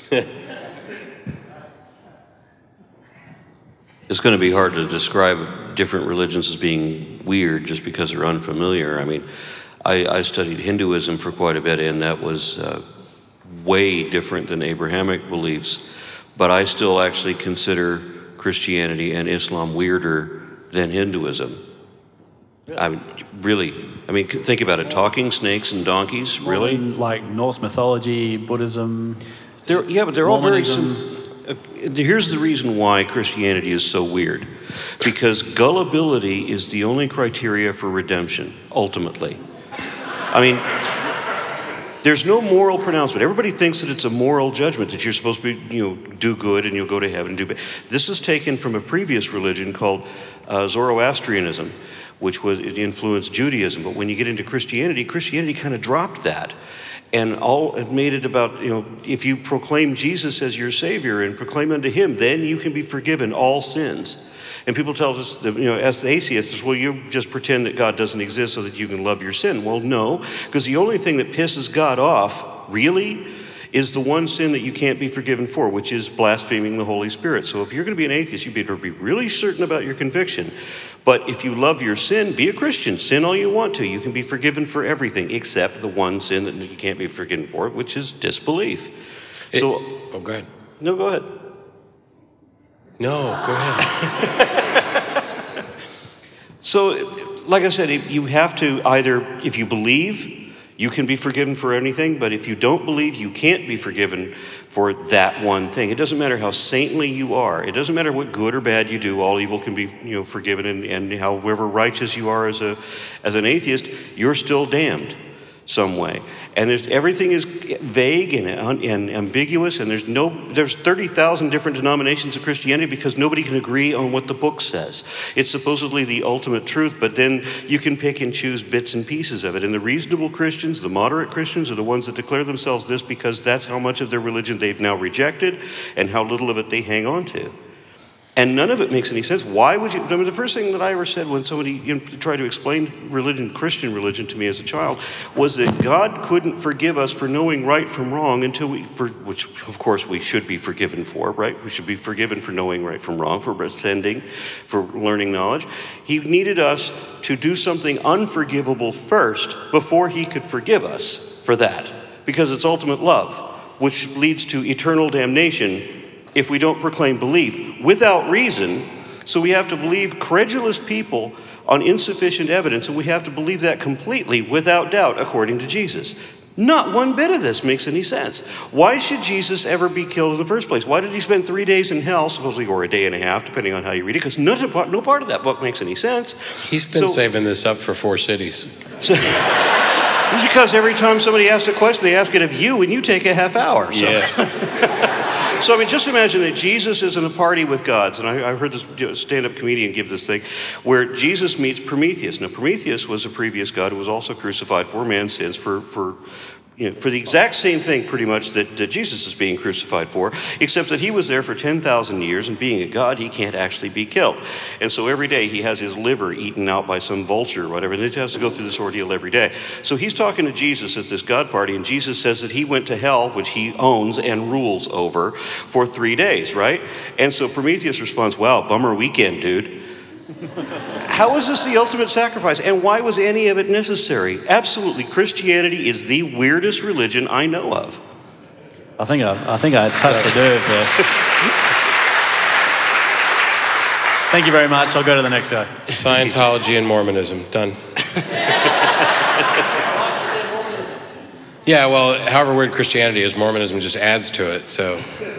It's going to be hard to describe different religions as being weird just because they're unfamiliar. I mean, I, I studied Hinduism for quite a bit, and that was uh, way different than Abrahamic beliefs. But I still actually consider Christianity and Islam weirder than Hinduism. I mean, really. I mean, think about it. Talking snakes and donkeys, really? Like Norse mythology, Buddhism. They're, yeah, but they're all very Mormonism. sim- uh, here's the reason why Christianity is so weird. Because gullibility is the only criteria for redemption, ultimately. I mean, there's no moral pronouncement. Everybody thinks that it's a moral judgment, that you're supposed to be, you know, do good and you'll go to heaven and do bad. This is taken from a previous religion called uh, Zoroastrianism, which was, it influenced Judaism. But when you get into Christianity, Christianity kind of dropped that. And all it made it about, you know, if you proclaim Jesus as your Savior and proclaim unto Him, then you can be forgiven all sins. And people tell us, that, you know, as atheists, well, you just pretend that God doesn't exist so that you can love your sin. Well, no, because the only thing that pisses God off, really, is the one sin that you can't be forgiven for, which is blaspheming the Holy Spirit. So if you're going to be an atheist, you better be really certain about your conviction. But if you love your sin, be a Christian. Sin all you want to. You can be forgiven for everything except the one sin that you can't be forgiven for, which is disbelief. It, so, oh, go ahead. No, go ahead. No, go ahead. So, like I said, you have to either, if you believe, you can be forgiven for anything, but if you don't believe, you can't be forgiven for that one thing. It doesn't matter how saintly you are. It doesn't matter what good or bad you do. All evil can be, you know, forgiven, and, and however righteous you are as a as an atheist, you're still damned some way. And there's everything is vague and, and ambiguous, and there's no there's thirty thousand different denominations of Christianity because nobody can agree on what the book says. It's supposedly the ultimate truth, but then you can pick and choose bits and pieces of it. And the reasonable Christians, the moderate Christians, are the ones that declare themselves this because that's how much of their religion they've now rejected and how little of it they hang on to. And none of it makes any sense. Why would you? I mean, the first thing that I ever said when somebody, you know, tried to explain religion, Christian religion, to me as a child, was that God couldn't forgive us for knowing right from wrong until we, for which of course we should be forgiven for, right? We should be forgiven for knowing right from wrong, for ascending, for learning knowledge. He needed us to do something unforgivable first before He could forgive us for that, because it's ultimate love, which leads to eternal damnation if we don't proclaim belief without reason. So we have to believe credulous people on insufficient evidence, and we have to believe that completely without doubt according to Jesus. Not one bit of this makes any sense. Why should Jesus ever be killed in the first place? Why did He spend three days in hell, supposedly, or a day and a half, depending on how you read it? Because no, no part of that book makes any sense. He's been so, saving this up for four cities. So, it's because every time somebody asks a question, they ask it of you, and you take a half hour. So. Yes. So, I mean, just imagine that Jesus is in a party with gods. And I, I heard this, you know, stand-up comedian give this thing where Jesus meets Prometheus. Now, Prometheus was a previous god who was also crucified for man's sins for, for, you know, for the exact same thing, pretty much, that, that Jesus is being crucified for, except that he was there for ten thousand years, and being a god, he can't actually be killed. And so every day he has his liver eaten out by some vulture or whatever, and he has to go through this ordeal every day. So he's talking to Jesus at this god party, and Jesus says that he went to hell, which he owns and rules over, for three days, right? And so Prometheus responds, wow, bummer weekend, dude. How is this the ultimate sacrifice? And why was any of it necessary? Absolutely, Christianity is the weirdest religion I know of. I think I, I think I touched a nerve there. Thank you very much. I'll go to the next guy. Scientology and Mormonism. Done. Yeah, well, however weird Christianity is, Mormonism just adds to it, so...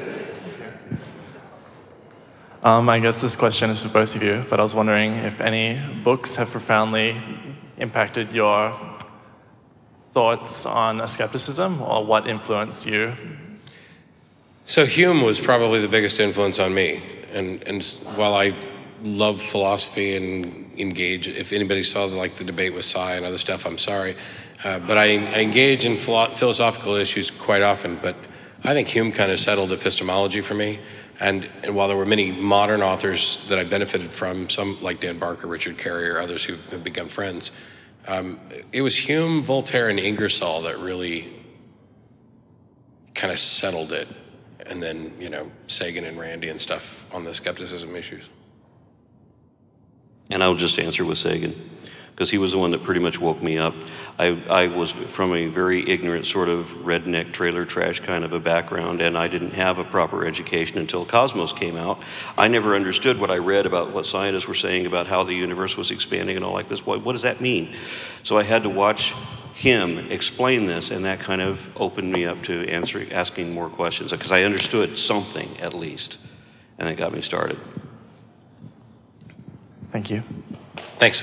Um, I guess this question is for both of you, but I was wondering if any books have profoundly impacted your thoughts on skepticism, or what influenced you? So Hume was probably the biggest influence on me. And, and while I love philosophy and engage, if anybody saw the, like the debate with Cy and other stuff, I'm sorry. Uh, but I, I engage in philo philosophical issues quite often. But I think Hume kind of settled epistemology for me. And, and while there were many modern authors that I benefited from, some like Dan Barker, Richard Carey, or others who have become friends, um, it was Hume, Voltaire, and Ingersoll that really kind of settled it. And then, you know, Sagan and Randy and stuff on the skepticism issues. And I'll just answer with Sagan, because he was the one that pretty much woke me up. I, I was from a very ignorant sort of redneck trailer trash kind of a background, and I didn't have a proper education until Cosmos came out. I never understood what I read about what scientists were saying about how the universe was expanding and all like this. What, what does that mean? So I had to watch him explain this, and that kind of opened me up to answering, asking more questions, because I understood something at least, and it got me started. Thank you. Thanks.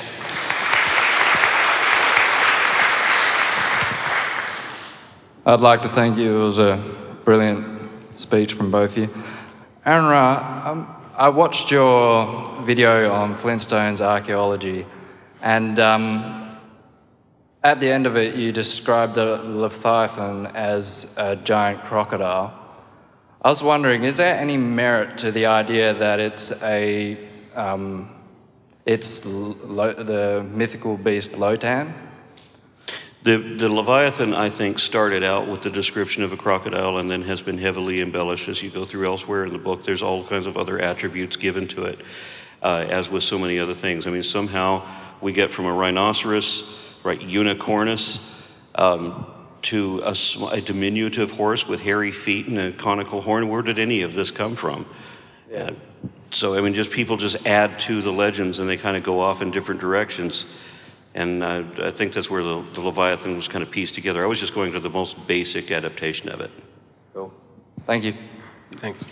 I'd like to thank you. It was a brilliant speech from both of you. AronRa, um, I watched your video on Flintstones archaeology, and um, at the end of it, you described the Leviathan as a giant crocodile. I was wondering, is there any merit to the idea that it's a um, it's lo the mythical beast Lotan? The, the Leviathan, I think, started out with the description of a crocodile and then has been heavily embellished as you go through elsewhere in the book. There's all kinds of other attributes given to it, uh, as with so many other things. I mean, somehow we get from a rhinoceros, right, unicornus, um, to a, a diminutive horse with hairy feet and a conical horn. Where did any of this come from? Yeah. Uh, so, I mean, just people just add to the legends and they kind of go off in different directions. And uh, I think that's where the, the Leviathan was kind of pieced together. I was just going to the most basic adaptation of it. Cool. Thank you. Thanks.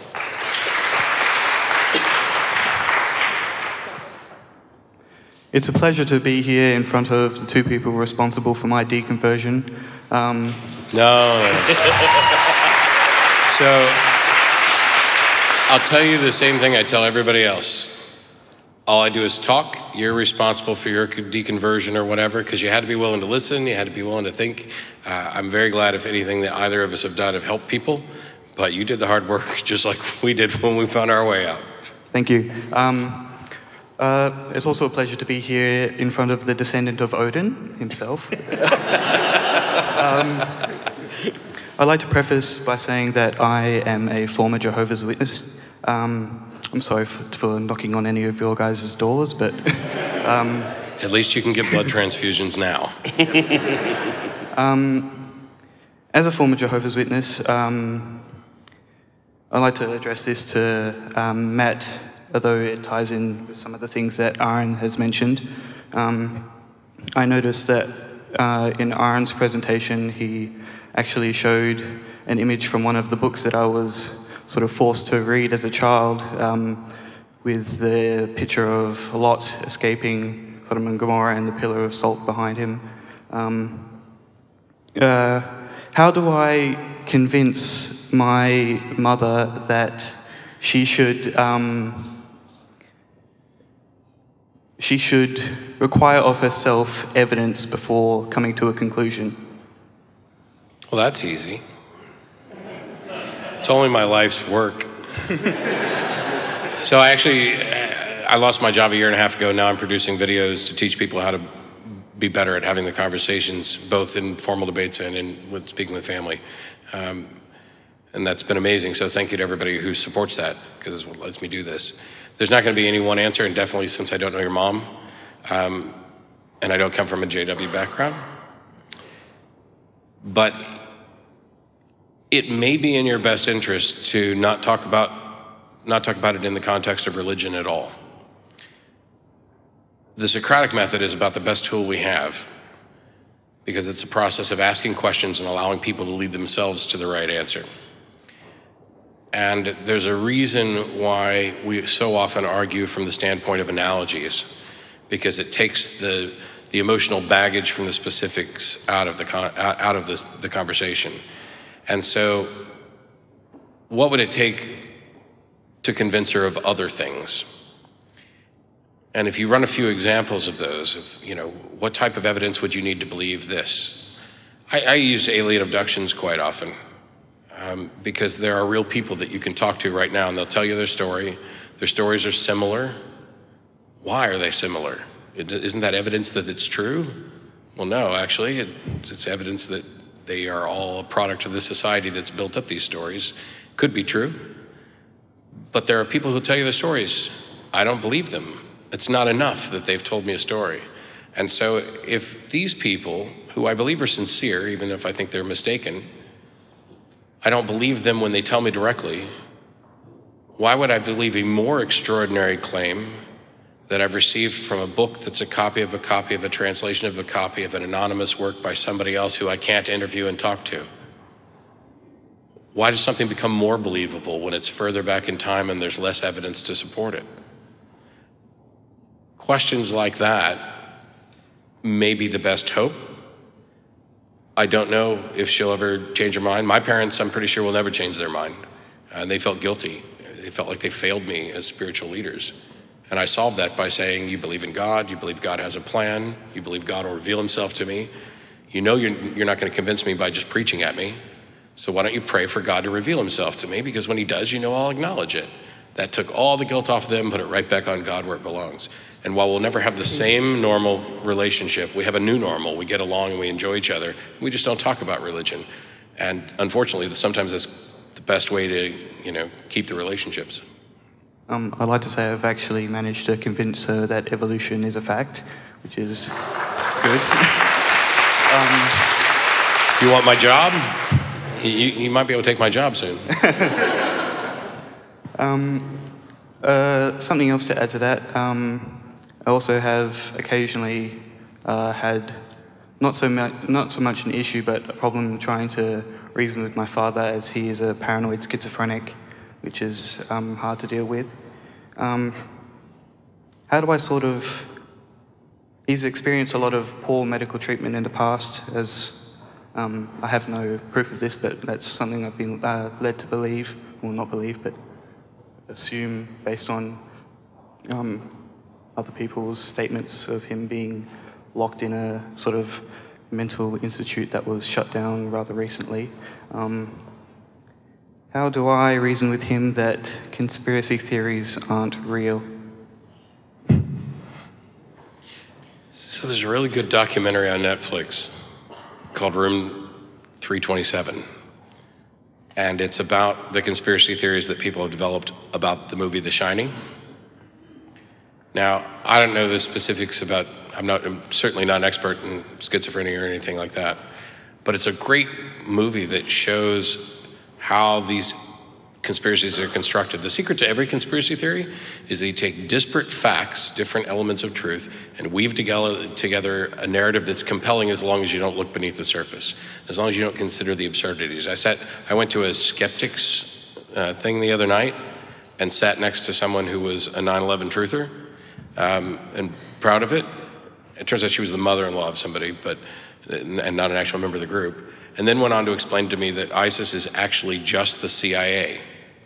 It's a pleasure to be here in front of the two people responsible for my deconversion. Um, no. So, I'll tell you the same thing I tell everybody else. All I do is talk. You're responsible for your deconversion or whatever, because you had to be willing to listen, you had to be willing to think. Uh, I'm very glad if anything that either of us have done have helped people, but you did the hard work just like we did when we found our way out. Thank you. Um, uh, it's also a pleasure to be here in front of the descendant of Odin himself. um, I'd like to preface by saying that I am a former Jehovah's Witness. Um, I'm sorry for, for knocking on any of your guys' doors, but... Um, At least you can get blood transfusions now. um, as a former Jehovah's Witness, um, I'd like to address this to um, Matt, although it ties in with some of the things that Aaron has mentioned. Um, I noticed that uh, in Aaron's presentation, he actually showed an image from one of the books that I was sort of forced to read as a child, um, with the picture of Lot escaping Sodom and Gomorrah and the pillar of salt behind him. Um, uh, how do I convince my mother that she should um, she should require of herself evidence before coming to a conclusion? Well, that's easy. It's only my life's work. So I actually, I lost my job a year and a half ago. Now I'm producing videos to teach people how to be better at having the conversations, both in formal debates and in with speaking with family. Um, and that's been amazing. So thank you to everybody who supports that, because it's what lets me do this. There's not going to be any one answer, and definitely since I don't know your mom, um, and I don't come from a J W background. But it may be in your best interest to not talk about not talk about it in the context of religion at all. The Socratic method is about the best tool we have, because it's a process of asking questions and allowing people to lead themselves to the right answer. And there's a reason why we so often argue from the standpoint of analogies, because it takes the the emotional baggage from the specifics out of the con out of this, the conversation. And so what would it take to convince her of other things? And if you run a few examples of those, of, you know, what type of evidence would you need to believe this? I, I use alien abductions quite often um, because there are real people that you can talk to right now, and they'll tell you their story. Their stories are similar. Why are they similar? It, isn't that evidence that it's true? Well, no, actually, it, it's evidence that they are all a product of the society that's built up these stories. Could be true, but there are people who tell you the stories. I don't believe them. It's not enough that they've told me a story. And so if these people, who I believe are sincere, even if I think they're mistaken, I don't believe them when they tell me directly, why would I believe a more extraordinary claim that I've received from a book that's a copy of a copy of a translation of a copy of an anonymous work by somebody else who I can't interview and talk to? Why does something become more believable when it's further back in time and there's less evidence to support it? Questions like that may be the best hope. I don't know if she'll ever change her mind. My parents, I'm pretty sure, will never change their mind. And they felt guilty. They felt like they failed me as spiritual leaders. And I solved that by saying, you believe in God, you believe God has a plan, you believe God will reveal himself to me. You know you're, you're not going to convince me by just preaching at me. So why don't you pray for God to reveal himself to me? Because when he does, you know I'll acknowledge it. That took all the guilt off them, put it right back on God where it belongs. And while we'll never have the same normal relationship, we have a new normal. We get along and we enjoy each other. We just don't talk about religion. And unfortunately, sometimes that's the best way to, you know, keep the relationships. Um, I'd like to say I've actually managed to convince her that evolution is a fact, which is good. um, you want my job? You, you might be able to take my job soon. um, uh, something else to add to that. Um, I also have occasionally uh, had not so much not so much an issue, but a problem trying to reason with my father, as he is a paranoid schizophrenic, which is um, hard to deal with. Um, how do I sort of... He's experienced a lot of poor medical treatment in the past, as um, I have no proof of this, but that's something I've been uh, led to believe, well, not believe, but assume based on um, other people's statements of him being locked in a sort of mental institute that was shut down rather recently. Um, how do I reason with him that conspiracy theories aren't real? So there's a really good documentary on Netflix called Room three twenty-seven. And it's about the conspiracy theories that people have developed about the movie The Shining. Now, I don't know the specifics about, I'm not, I'm certainly not an expert in schizophrenia or anything like that, but it's a great movie that shows how these conspiracies are constructed. The secret to every conspiracy theory is that you take disparate facts, different elements of truth, and weave together, together a narrative that's compelling as long as you don't look beneath the surface, as long as you don't consider the absurdities. I sat, I went to a skeptics uh, thing the other night and sat next to someone who was a nine eleven truther, um, and proud of it. It turns out she was the mother-in-law of somebody, but and not an actual member of the group, and then went on to explain to me that ISIS is actually just the C I A.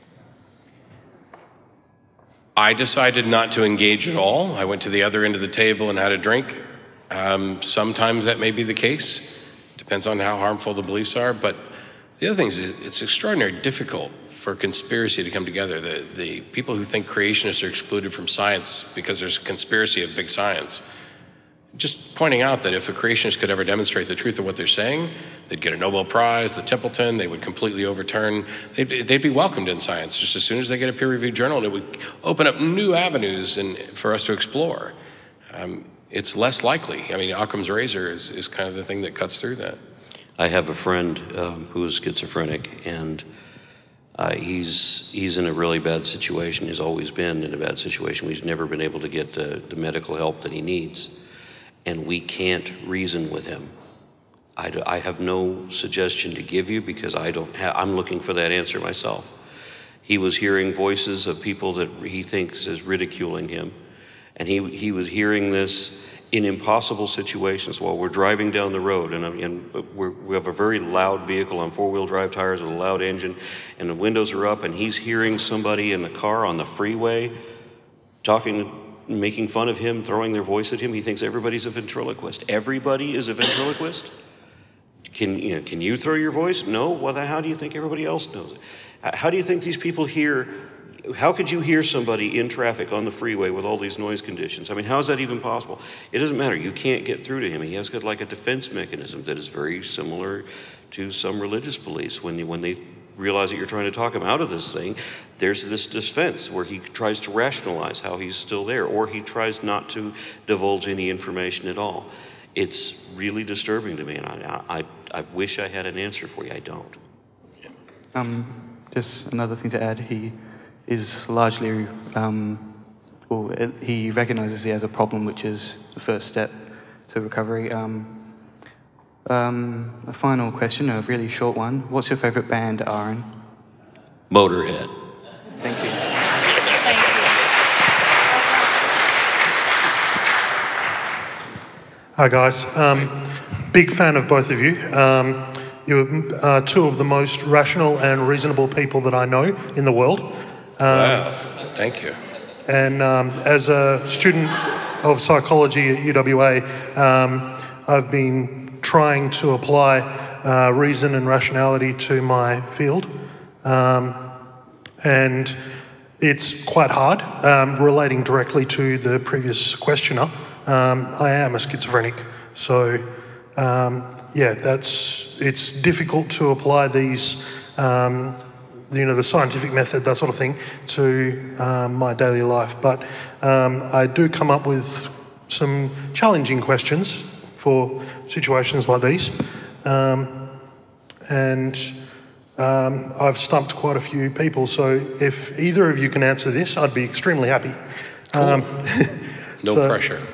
I decided not to engage at all. I went to the other end of the table and had a drink. Um, sometimes that may be the case. Depends on how harmful the beliefs are. But the other thing is, it's extraordinarily difficult for conspiracy to come together. The, the people who think creationists are excluded from science because there's a conspiracy of big science. Just pointing out that if a creationist could ever demonstrate the truth of what they're saying, they'd get a Nobel Prize, the Templeton, they would completely overturn, they'd, they'd be welcomed in science just as soon as they get a peer-reviewed journal, and it would open up new avenues and, for us to explore. Um, it's less likely. I mean, Occam's razor is, is kind of the thing that cuts through that. I have a friend um, who is schizophrenic, and uh, he's he's in a really bad situation. He's always been in a bad situation. He's never been able to get the, the medical help that he needs. And we can't reason with him. I, do, I have no suggestion to give you because I don't have, I'm looking for that answer myself. He was hearing voices of people that he thinks is ridiculing him. And he, he was hearing this, in impossible situations while we're driving down the road, and, and we're, we have a very loud vehicle on four-wheel drive tires with a loud engine, and the windows are up, and he's hearing somebody in the car on the freeway talking, making fun of him, throwing their voice at him. He thinks everybody's a ventriloquist. Everybody is a ventriloquist? Can you know, can you throw your voice? No? Well, then how do you think everybody else knows it? How do you think these people hear? How could you hear somebody in traffic on the freeway with all these noise conditions? I mean, how is that even possible? It doesn't matter. You can't get through to him. He has got like a defense mechanism that is very similar to some religious beliefs. When they, when they realize that you're trying to talk him out of this thing, there's this defense where he tries to rationalize how he's still there, or he tries not to divulge any information at all. It's really disturbing to me, and I, I, I wish I had an answer for you. I don't. Yeah. Um, just another thing to add, he is largely, um, well, he recognises he has a problem, which is the first step to recovery. Um, um, a final question, a really short one. What's your favourite band, Aaron? Motorhead. Thank you. Hi guys, um, big fan of both of you. Um, you're uh, two of the most rational and reasonable people that I know in the world. Um, wow, thank you. And um, as a student of psychology at U W A, um, I've been trying to apply uh, reason and rationality to my field. Um, and it's quite hard, um, relating directly to the previous questioner. Um, I am a schizophrenic, so um, yeah, that's it's difficult to apply these, um, you know, the scientific method, that sort of thing, to um, my daily life. But um, I do come up with some challenging questions for situations like these, um, and um, I've stumped quite a few people. So if either of you can answer this, I'd be extremely happy. Cool. Um, no so, pressure.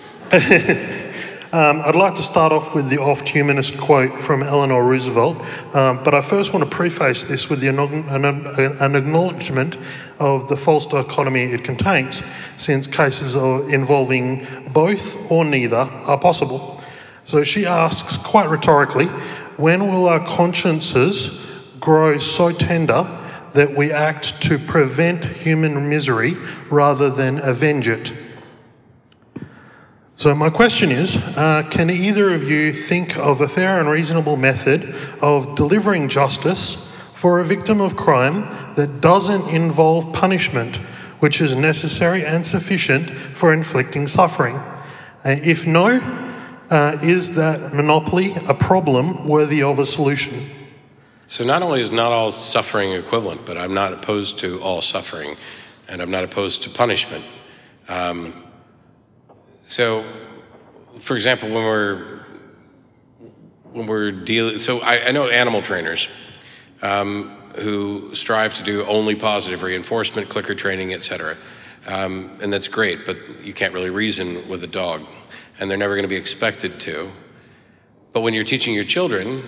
um, I'd like to start off with the oft-humanist quote from Eleanor Roosevelt, um, but I first want to preface this with the, an, an acknowledgement of the false dichotomy it contains, since cases of involving both or neither are possible. So she asks, quite rhetorically, when will our consciences grow so tender that we act to prevent human misery rather than avenge it? So my question is, uh, can either of you think of a fair and reasonable method of delivering justice for a victim of crime that doesn't involve punishment, which is necessary and sufficient for inflicting suffering? Uh, if no, uh, is that monopoly a problem worthy of a solution? So not only is not all suffering equivalent, but I'm not opposed to all suffering, and I'm not opposed to punishment. Um, So, for example, when we're when we're dealing, so I, I know animal trainers um, who strive to do only positive reinforcement, clicker training, et cetera, um, and that's great. But you can't really reason with a dog, and they're never going to be expected to. But when you're teaching your children,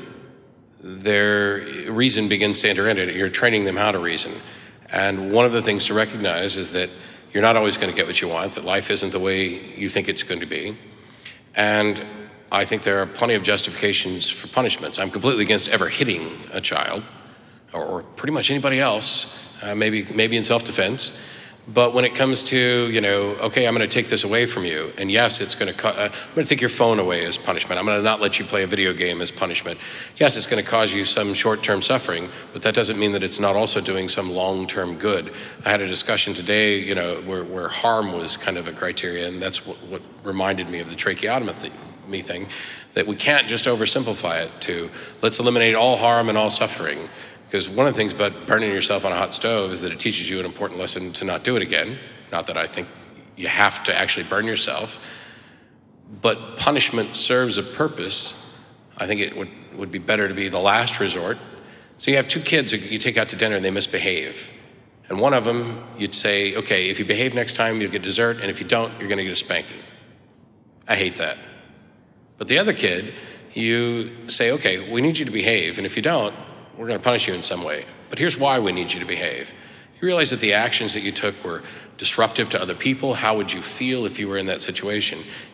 their reason begins to enter into it. You're training them how to reason, and one of the things to recognize is that you're not always going to get what you want, that life isn't the way you think it's going to be. And I think there are plenty of justifications for punishments. I'm completely against ever hitting a child, or, or pretty much anybody else, uh, maybe maybe in self-defense. But when it comes to, you know, okay, I'm going to take this away from you, and yes, it's going to, uh, I'm going to take your phone away as punishment. I'm going to not let you play a video game as punishment. Yes, it's going to cause you some short-term suffering, but that doesn't mean that it's not also doing some long-term good. I had a discussion today, you know, where, where harm was kind of a criteria, and that's what, what reminded me of the tracheotomy thing, that we can't just oversimplify it to let's eliminate all harm and all suffering. Because one of the things about burning yourself on a hot stove is that it teaches you an important lesson to not do it again. Not that I think you have to actually burn yourself, but punishment serves a purpose. I think it would, would be better to be the last resort. So you have two kids who you take out to dinner and they misbehave. And one of them, you'd say, okay, if you behave next time, you'll get dessert, and if you don't, you're going to get a spanking. I hate that. But the other kid, you say, okay, we need you to behave, and if you don't, we're going to punish you in some way. But here's why we need you to behave. You realize that the actions that you took were disruptive to other people. How would you feel if you were in that situation?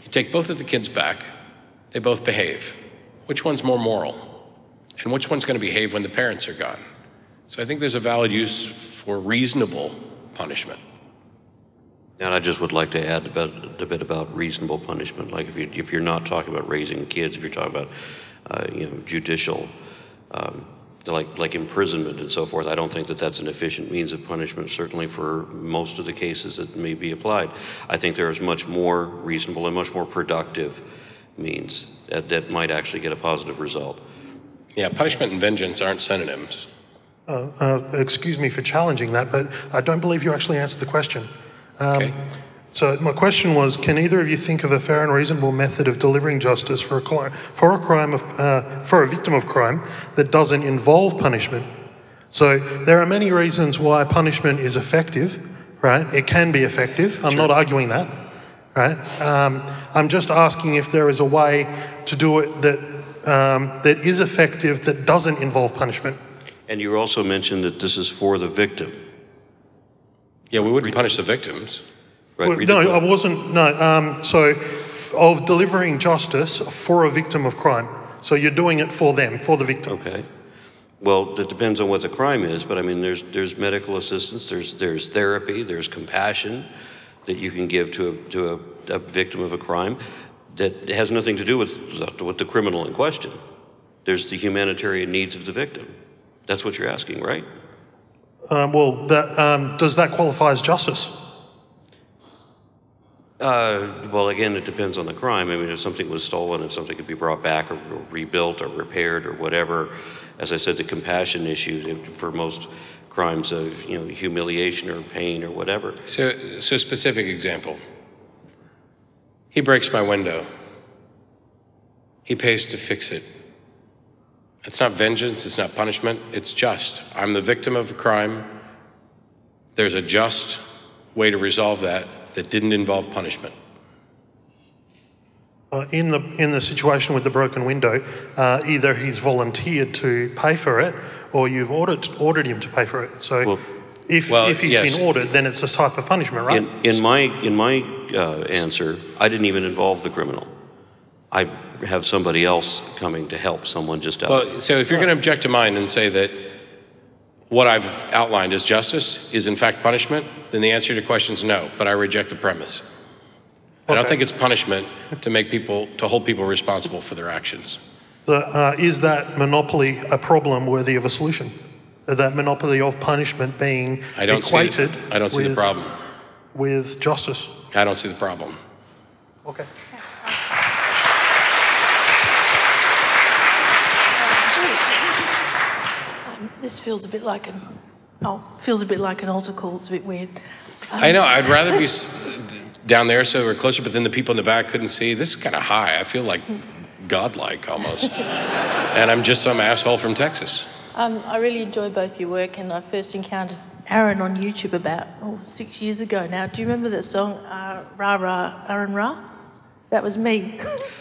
You take both of the kids back, they both behave. Which one's more moral? And which one's going to behave when the parents are gone? So I think there's a valid use for reasonable punishment. And I just would like to add about, a bit about reasonable punishment. Like if, you, if you're not talking about raising kids, if you're talking about uh, you know, judicial, um, like, like imprisonment and so forth, I don't think that that's an efficient means of punishment, certainly for most of the cases that may be applied. I think there is much more reasonable and much more productive means that, that might actually get a positive result. Yeah, punishment and vengeance aren't synonyms. Uh, uh, excuse me for challenging that, but I don't believe you actually answered the question. Um, Okay. So my question was, can either of you think of a fair and reasonable method of delivering justice for a cli- for a crime of, uh, for a victim of crime that doesn't involve punishment? So there are many reasons why punishment is effective, right? It can be effective. I'm Sure. not arguing that, right? Um, I'm just asking if there is a way to do it that um, that is effective that doesn't involve punishment. And you also mentioned that this is for the victim. Yeah, we wouldn't punish the victims. Right? Well, Read no, the I quote. wasn't. No. Um, so, f- of delivering justice for a victim of crime. So you're doing it for them, for the victim. Okay. Well, it depends on what the crime is, but I mean, there's there's medical assistance, there's there's therapy, there's compassion that you can give to a to a, a victim of a crime that has nothing to do with with the criminal in question. There's the humanitarian needs of the victim. That's what you're asking, right? Um, well, that, um, does that qualify as justice? Uh, well, again, it depends on the crime. I mean, if something was stolen, if something could be brought back or, or rebuilt or repaired or whatever, as I said, the compassion issue for most crimes of, you know, humiliation or pain or whatever. So, so specific example. He breaks my window. He pays to fix it. It's not vengeance, it's not punishment, it's just. I'm the victim of a crime. There's a just way to resolve that that didn't involve punishment. Uh, in the in the situation with the broken window, uh, either he's volunteered to pay for it, or you've ordered ordered him to pay for it. So, Well, if well, if he's yes. been ordered, then it's a type of punishment, right? In, in my in my uh, answer, I didn't even involve the criminal. I have somebody else coming to help someone just out. Well, so if you're going to object to mine and say that what I've outlined as justice is in fact punishment, then the answer to your question is no, but I reject the premise. I don't Okay. think it's punishment to make people, to hold people responsible for their actions. So, uh, is that monopoly a problem worthy of a solution? Uh, That monopoly of punishment being I don't equated see, I don't see the with- problem. with justice? I don't see the problem. Okay. Um, this feels a bit like an oh feels a bit like an altar call. It's a bit weird. Um, I know, I'd rather be s- down there so we're closer, but then the people in the back couldn't see. This is kind of high. I feel like godlike almost. And I'm just some asshole from Texas. Um, I really enjoy both your work, and I first encountered Aaron on YouTube about oh, six years ago now. Do you remember that song, uh, Ra Ra, AronRa? That was me.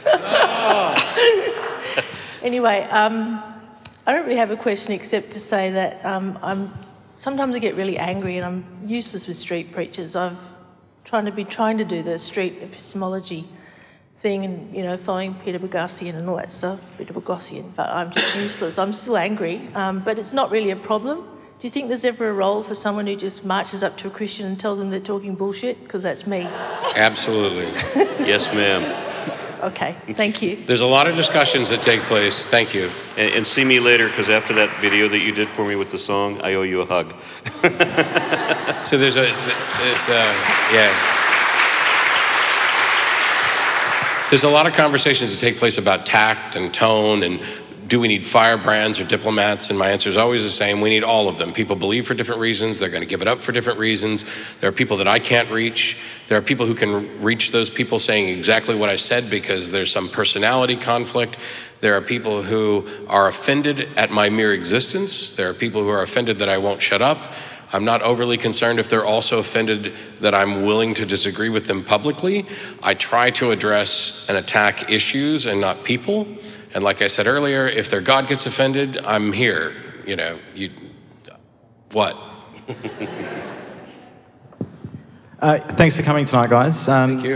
Anyway, um, I don't really have a question except to say that um, I'm sometimes I get really angry, and I'm useless with street preachers. I've trying to be trying to do the street epistemology thing, and you know, following Peter Boghossian and all that stuff, Peter Boghossian, but I'm just useless. I'm still angry, um, but it's not really a problem. Do you think there's ever a role for someone who just marches up to a Christian and tells them they're talking bullshit? Because that's me. Absolutely. Yes, ma'am. Okay, thank you. There's a lot of discussions that take place. Thank you. And, and see me later, because after that video that you did for me with the song, I owe you a hug. So there's a, there's uh yeah. There's a lot of conversations that take place about tact and tone and do we need firebrands or diplomats? And my answer is always the same. We need all of them. People believe for different reasons. They're going to give it up for different reasons. There are people that I can't reach. There are people who can reach those people saying exactly what I said because there's some personality conflict. There are people who are offended at my mere existence. There are people who are offended that I won't shut up. I'm not overly concerned if they're also offended that I'm willing to disagree with them publicly. I try to address and attack issues and not people. And like I said earlier, if their God gets offended, I'm here. You know, you, what? Uh, thanks for coming tonight, guys. Um, Thank you.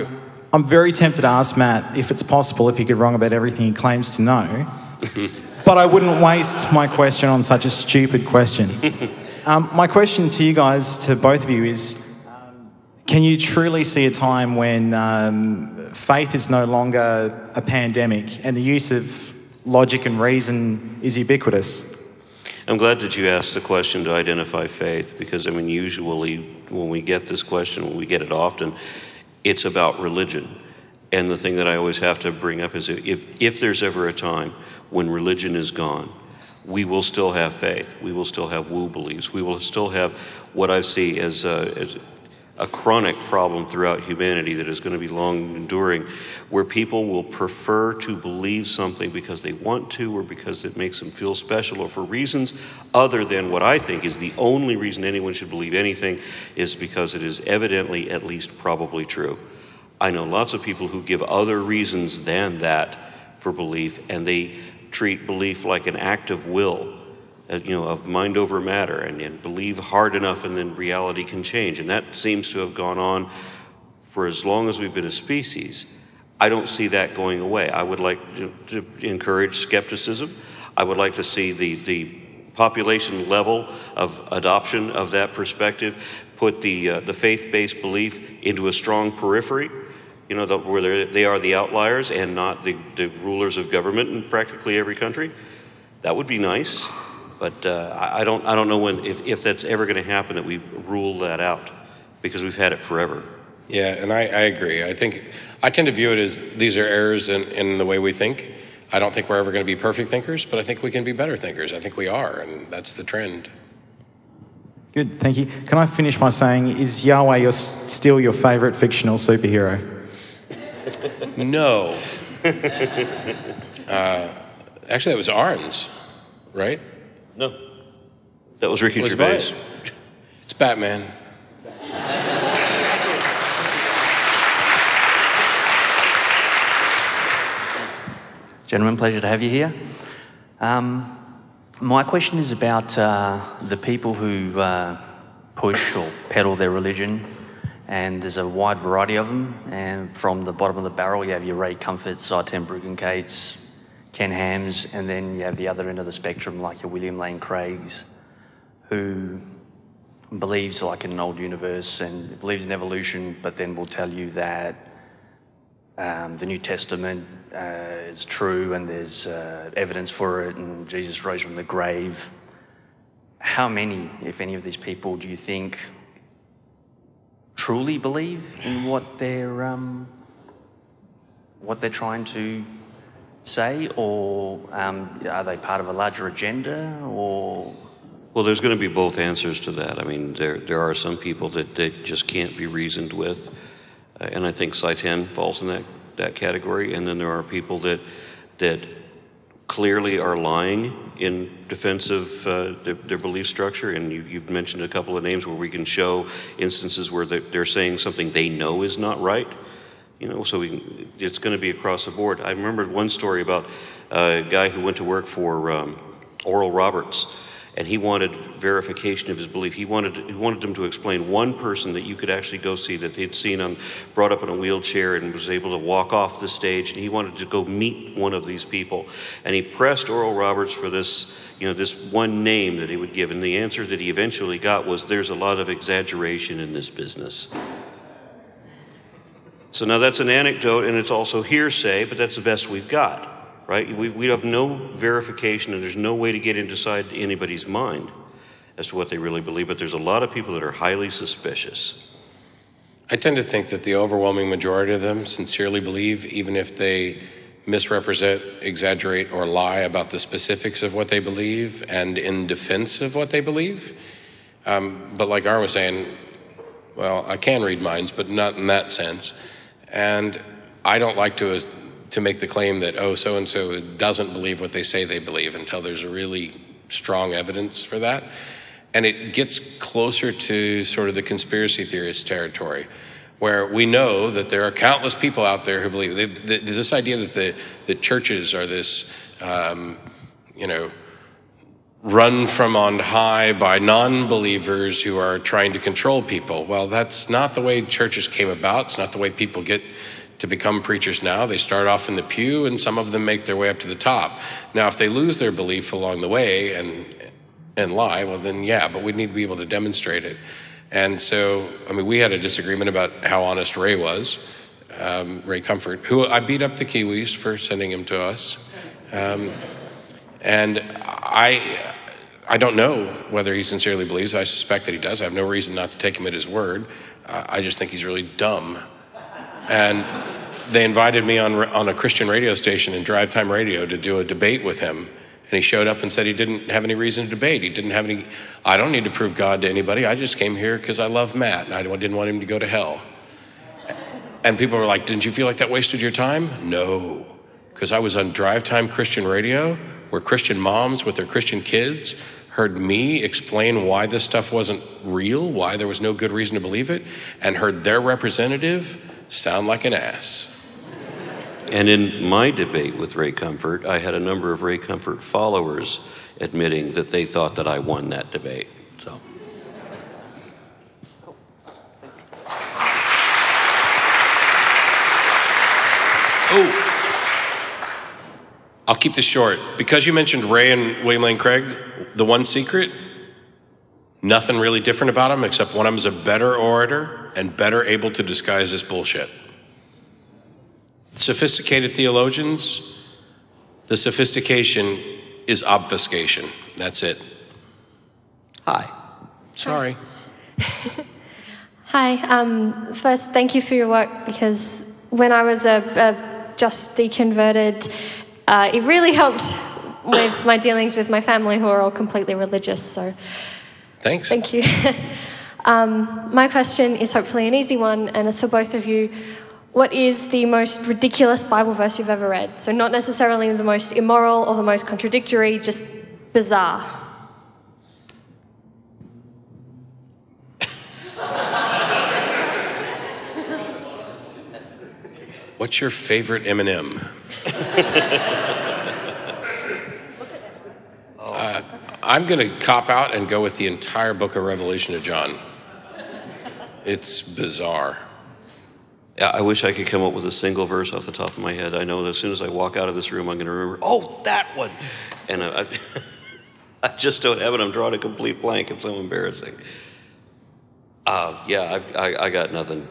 I'm very tempted to ask Matt if it's possible if he could wrong about everything he claims to know, but I wouldn't waste my question on such a stupid question. um, my question to you guys, to both of you, is um, can you truly see a time when um, faith is no longer a pandemic and the use of logic and reason is ubiquitous? I'm glad that you asked the question to identify faith, because, I mean, usually when we get this question, when we get it often, it's about religion. And the thing that I always have to bring up is if, if there's ever a time when religion is gone, we will still have faith. We will still have woo beliefs. We will still have what I see as a, as a chronic problem throughout humanity that is going to be long enduring, where people will prefer to believe something because they want to, or because it makes them feel special, or for reasons other than what I think is the only reason anyone should believe anything, is because it is evidently at least probably true. I know lots of people who give other reasons than that for belief, and they treat belief like an act of will, uh, you know, of mind over matter, and, and believe hard enough and then reality can change. And that seems to have gone on for as long as we've been a species. I don't see that going away. I would like to, to encourage skepticism. I would like to see the, the population level of adoption of that perspective put the, uh, the faith-based belief into a strong periphery, you know, the, where they are the outliers and not the, the rulers of government in practically every country. That would be nice, but uh, I, I don't I don't know when if, if that's ever going to happen, that we rule that out, because we've had it forever. Yeah, and I, I agree. I think I tend to view it as these are errors in, in the way we think. I don't think we're ever going to be perfect thinkers, but I think we can be better thinkers. I think we are, and that's the trend. Good, thank you. Can I finish by saying, is Yahweh your, still your favourite fictional superhero? No. uh, actually, that was Aaron's, right? No. That was Ricky was Gervais. Mine. It's Batman. Gentlemen, pleasure to have you here. Um, my question is about uh, the people who uh, push or peddle their religion, and there's a wide variety of them. And from the bottom of the barrel, you have your Ray Comforts, Cy ten Bruggenkates, Ken Hams, and then you have the other end of the spectrum, like your William Lane Craigs, who believes like in an old universe and believes in evolution, but then will tell you that um, the New Testament uh, is true and there's uh, evidence for it, and Jesus rose from the grave. How many, if any of these people, do you think truly believe in what they're um, what they're trying to say, or um, are they part of a larger agenda, or? Well, there's going to be both answers to that. I mean, there there are some people that, that just can't be reasoned with, uh, and I think Cy ten falls in that, that category. And then there are people that that clearly are lying in defense of uh, their, their belief structure. And you, you've mentioned a couple of names where we can show instances where they're, they're saying something they know is not right. You know, so we, it's going to be across the board. I remember one story about a guy who went to work for um, Oral Roberts, and he wanted verification of his belief. He wanted he wanted them to explain one person that you could actually go see, that they'd seen on, brought up in a wheelchair and was able to walk off the stage, and he wanted to go meet one of these people. And he pressed Oral Roberts for this, you know, this one name that he would give, and the answer that he eventually got was, "There's a lot of exaggeration in this business." So now that's an anecdote, and it's also hearsay, but that's the best we've got. Right? We, we have no verification, and there's no way to get inside anybody's mind as to what they really believe, but there's a lot of people that are highly suspicious. I tend to think that the overwhelming majority of them sincerely believe, even if they misrepresent, exaggerate, or lie about the specifics of what they believe and in defense of what they believe. Um, but like Aaron was saying, well, I can read minds, but not in that sense. And I don't like to to make the claim that, oh, so-and-so doesn't believe what they say they believe until there's really strong evidence for that. And it gets closer to sort of the conspiracy theorist territory, where we know that there are countless people out there who believe. They, the, this idea that the, the churches are this, um, you know, run from on high by non-believers who are trying to control people. Well, that's not the way churches came about. It's not the way people get to become preachers now. They start off in the pew, and some of them make their way up to the top. Now, if they lose their belief along the way and and lie, well, then yeah, but we need to be able to demonstrate it. And so, I mean, we had a disagreement about how honest Ray was, um, Ray Comfort, who I beat up the Kiwis for sending him to us. Um, and I, I don't know whether he sincerely believes. I suspect that he does. I have no reason not to take him at his word. Uh, I just think he's really dumb. And they invited me on on a Christian radio station in Drive Time Radio to do a debate with him. And he showed up and said he didn't have any reason to debate. He didn't have any, I don't need to prove God to anybody. I just came here because I love Matt and I didn't want him to go to hell. And people were like, didn't you feel like that wasted your time? No, because I was on Drive Time Christian Radio where Christian moms with their Christian kids heard me explain why this stuff wasn't real, why there was no good reason to believe it, and heard their representative sound like an ass. And in my debate with Ray Comfort, I had a number of Ray Comfort followers admitting that they thought that I won that debate. So. Oh, I'll keep this short. Because you mentioned Ray and William Lane Craig, the one secret, nothing really different about them except one of them is a better orator and better able to disguise his bullshit. Sophisticated theologians, the sophistication is obfuscation. That's it. Hi. Sorry. Hi. Um, first, thank you for your work, because when I was a, a just deconverted, uh, it really helped with my dealings with my family, who are all completely religious. So, thanks. Thank you. um, my question is hopefully an easy one, and it's for both of you. What is the most ridiculous Bible verse you've ever read? So not necessarily the most immoral or the most contradictory, just bizarre. What's your favorite M and M? uh, I'm going to cop out and go with the entire book of Revelation of John. It's bizarre. Yeah, I wish I could come up with a single verse off the top of my head. I know that as soon as I walk out of this room, I'm going to remember, oh, that one. And I, I, I just don't have it. I'm drawing a complete blank. It's so embarrassing. Uh, yeah, I, I, I got nothing.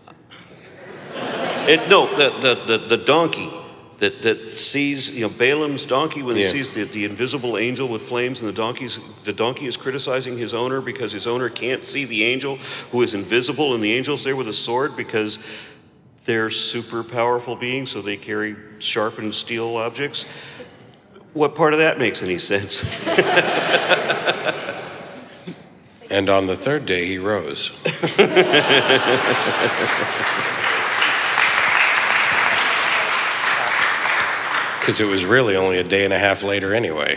It, no, the, the, the, the donkey that, that sees, you know, Balaam's donkey, when he yeah. sees the, the invisible angel with flames, and the donkey's, the donkey is criticizing his owner because his owner can't see the angel who is invisible, and the angel's there with a sword because they're super powerful beings, so they carry sharpened steel objects. What part of that makes any sense? And on the third day, he rose. Because it was really only a day and a half later anyway.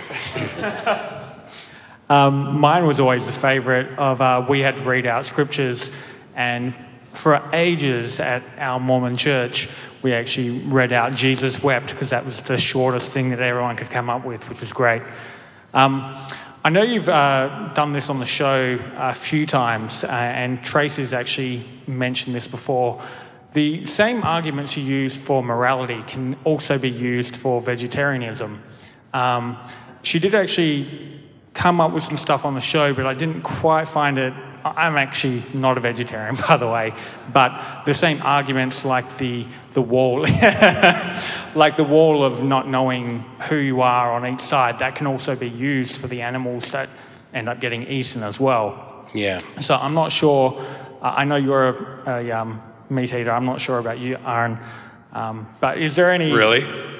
um, mine was always a favorite of, uh, we had to read out scriptures, and for ages at our Mormon church, we actually read out Jesus wept, because that was the shortest thing that everyone could come up with, which was great. Um, I know you've uh, done this on the show a few times, uh, and Tracy's actually mentioned this before. The same arguments you use for morality can also be used for vegetarianism. Um, she did actually come up with some stuff on the show, but I didn't quite find it. I'm actually not a vegetarian, by the way, but the same arguments like the the wall, like the wall of not knowing who you are on each side, that can also be used for the animals that end up getting eaten as well. Yeah. So I'm not sure. Uh, I know you're a, a um, meat eater. I'm not sure about you, Aaron. Um, but is there any? Really?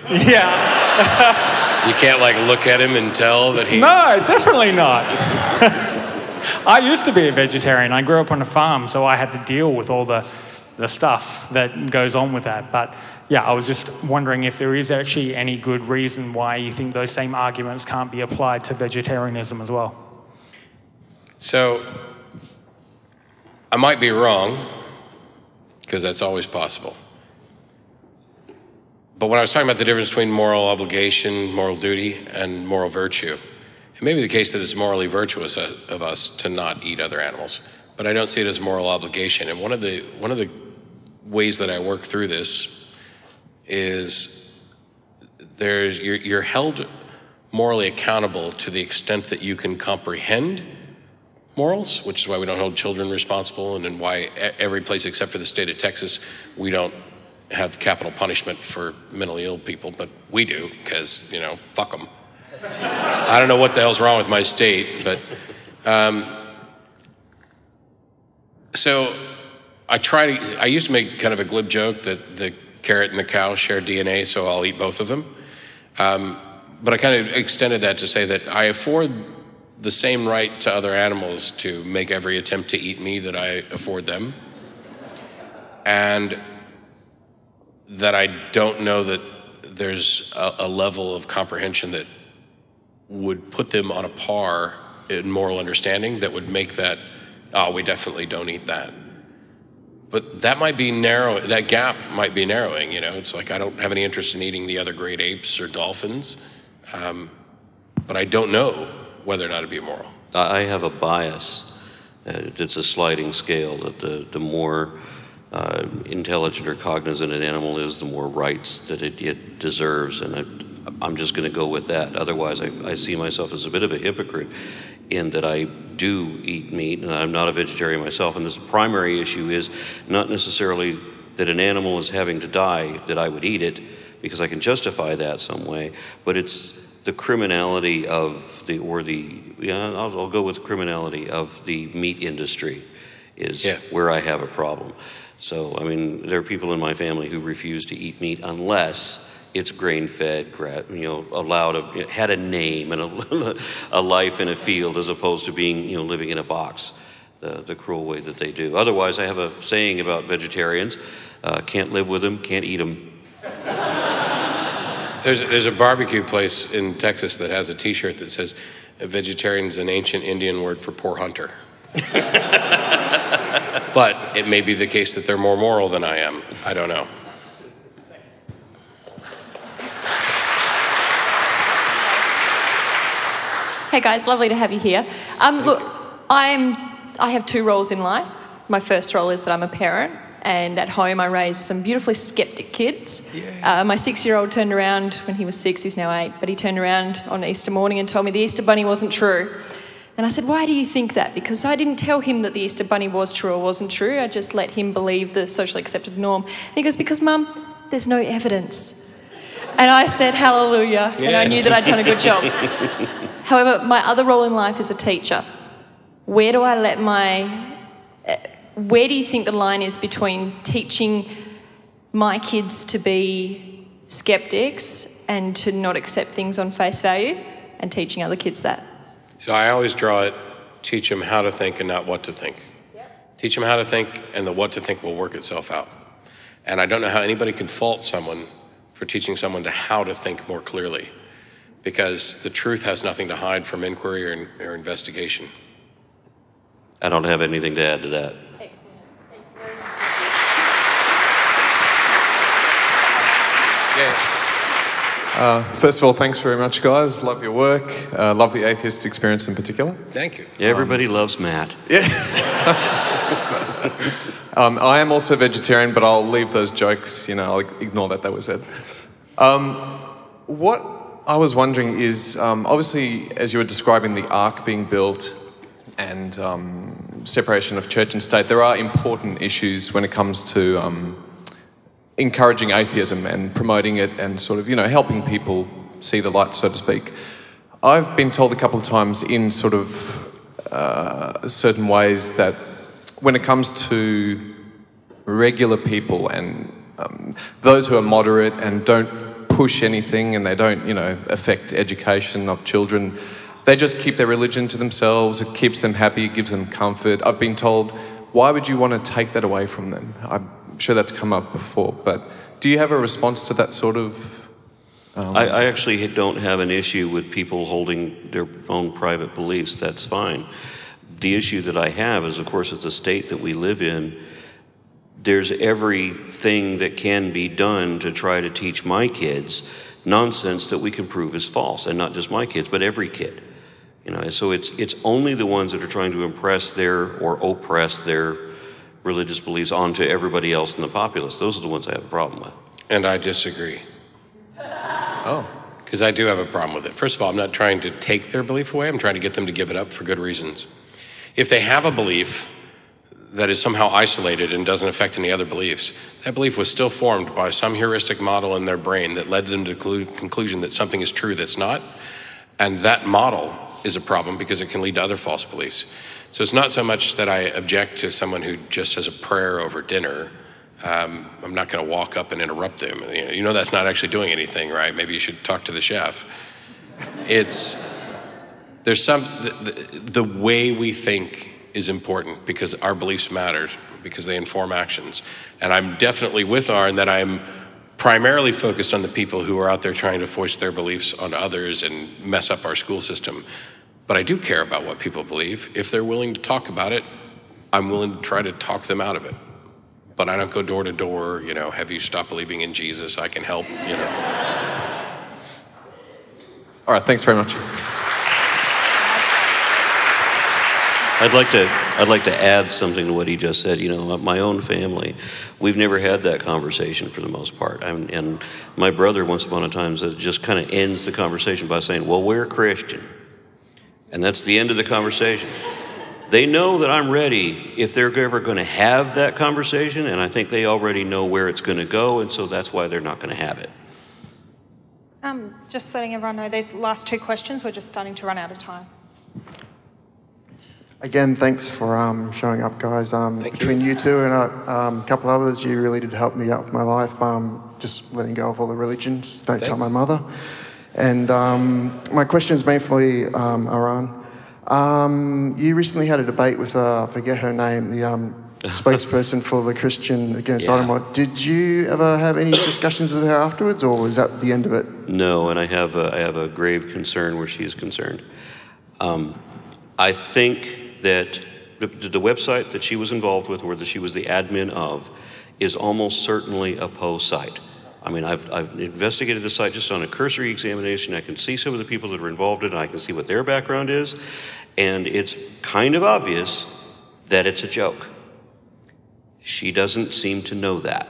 Yeah. You can't like look at him and tell that he. No, definitely not. I used to be a vegetarian. I grew up on a farm, so I had to deal with all the, the stuff that goes on with that. But yeah, I was just wondering if there is actually any good reason why you think those same arguments can't be applied to vegetarianism as well. So, I might be wrong, because that's always possible. But when I was talking about the difference between moral obligation, moral duty, and moral virtue, it may be the case that it's morally virtuous of us to not eat other animals, but I don't see it as moral obligation. And one of the one of the ways that I work through this is there's, you're, you're held morally accountable to the extent that you can comprehend morals, which is why we don't hold children responsible, and then why every place except for the state of Texas, we don't have capital punishment for mentally ill people, but we do, because, you know, fuck them. I don't know what the hell's wrong with my state, but um, so I try to, I used to make kind of a glib joke that the carrot and the cow share D N A, so I'll eat both of them. Um, but I kind of extended that to say that I afford the same right to other animals to make every attempt to eat me that I afford them. And that I don't know that there's a, a level of comprehension that would put them on a par in moral understanding that would make that, oh, we definitely don't eat that. But that might be narrow, that gap might be narrowing, you know? It's like I don't have any interest in eating the other great apes or dolphins, um, but I don't know whether or not it'd be immoral. I have a bias. Uh, it's a sliding scale, that the, the more uh, intelligent or cognizant an animal is, the more rights that it, it deserves, and I, I'm just going to go with that. Otherwise, I, I see myself as a bit of a hypocrite in that I do eat meat, and I'm not a vegetarian myself, and this primary issue is not necessarily that an animal is having to die, that I would eat it, because I can justify that some way, but it's the criminality of the, or the, yeah, I'll, I'll go with the criminality of the meat industry is yeah. where I have a problem. So, I mean, there are people in my family who refuse to eat meat unless it's grain-fed, you know, allowed, a, had a name and a, a life in a field as opposed to being, you know, living in a box, the, the cruel way that they do. Otherwise, I have a saying about vegetarians, uh, can't live with them, can't eat them. There's, there's a barbecue place in Texas that has a T-shirt that says, vegetarian is an ancient Indian word for poor hunter. But it may be the case that they're more moral than I am. I don't know. Hey guys, lovely to have you here. Um, look, I'm, I have two roles in life. My first role is that I'm a parent, and at home I raise some beautifully skeptic kids. Uh, my six-year-old turned around when he was six, he's now eight, but he turned around on Easter morning and told me the Easter Bunny wasn't true. And I said, why do you think that? Because I didn't tell him that the Easter Bunny was true or wasn't true. I just let him believe the socially accepted norm. And he goes, because Mum, there's no evidence. And I said, hallelujah, yeah. And I knew that I'd done a good job. However, my other role in life is a teacher. Where do I let my... Where do you think the line is between teaching my kids to be skeptics and to not accept things on face value, and teaching other kids that? So I always draw it, teach them how to think and not what to think. Yep. Teach them how to think, and the what to think will work itself out. And I don't know how anybody can fault someone for teaching someone to how to think more clearly, because the truth has nothing to hide from inquiry or, or investigation. I don't have anything to add to that. Yeah. Uh, first of all, thanks very much, guys. Love your work. Uh, love the atheist experience in particular. Thank you. Yeah, everybody um, loves Matt. Yeah. um, I am also vegetarian, but I'll leave those jokes. You know, I'll ignore that that was said. Um, what I was wondering is, um, obviously, as you were describing the ark being built and um, separation of church and state, there are important issues when it comes to um, encouraging atheism and promoting it and sort of, you know, helping people see the light, so to speak. I've been told a couple of times in sort of uh, certain ways that when it comes to regular people and um, those who are moderate and don't push anything and they don't, you know, affect education of children, they just keep their religion to themselves. It keeps them happy, it gives them comfort. I've been told, why would you want to take that away from them? I'm sure that's come up before, but do you have a response to that sort of... Um... I, I actually don't have an issue with people holding their own private beliefs. That's fine. The issue that I have is, of course, it's the state that we live in. There's everything that can be done to try to teach my kids nonsense that we can prove is false, and not just my kids, but every kid. You know, so it's it's only the ones that are trying to impress their or oppress their religious beliefs onto everybody else in the populace. Those are the ones I have a problem with. And I disagree. Oh. Because I do have a problem with it. First of all, I'm not trying to take their belief away. I'm trying to get them to give it up for good reasons. If they have a belief that is somehow isolated and doesn't affect any other beliefs, that belief was still formed by some heuristic model in their brain that led them to the conclusion that something is true that's not. And that model is a problem because it can lead to other false beliefs. So it's not so much that I object to someone who just says a prayer over dinner. Um, I'm not going to walk up and interrupt them. You know, you know that's not actually doing anything, right? Maybe you should talk to the chef. It's, there's some, the, the, the way we think is important because our beliefs matter, because they inform actions. And I'm definitely with Aaron that I'm primarily focused on the people who are out there trying to force their beliefs on others and mess up our school system. But I do care about what people believe. If they're willing to talk about it, I'm willing to try to talk them out of it. But I don't go door to door, you know, have you stopped believing in Jesus? I can help, you know. All right, thanks very much. I'd like to I'd like to add something to what he just said. You know, my own family, we've never had that conversation for the most part. I'm, and my brother, once upon a time, said, just kind of ends the conversation by saying, well, we're Christian. And that's the end of the conversation. They know that I'm ready if they're ever going to have that conversation, and I think they already know where it's going to go, and so that's why they're not going to have it. Um, just letting everyone know, these last two questions, we're just starting to run out of time. Again, thanks for um, showing up, guys. Um, between you two and a um, couple others, you really did help me out with my life. Um, just letting go of all the religions. Don't tell my mother. And um, my question is mainly um, Aaron. Um, you recently had a debate with, uh, I forget her name, the um, spokesperson for the Christian Against Yeah. AronRa. Did you ever have any discussions with her afterwards, or was that the end of it? No, and I have a, I have a grave concern where she is concerned. Um, I think that the, the website that she was involved with, or that she was the admin of, is almost certainly a Poe site. I mean, I've, I've investigated the site just on a cursory examination. I can see some of the people that are involved in it. I can see what their background is. And it's kind of obvious that it's a joke. She doesn't seem to know that.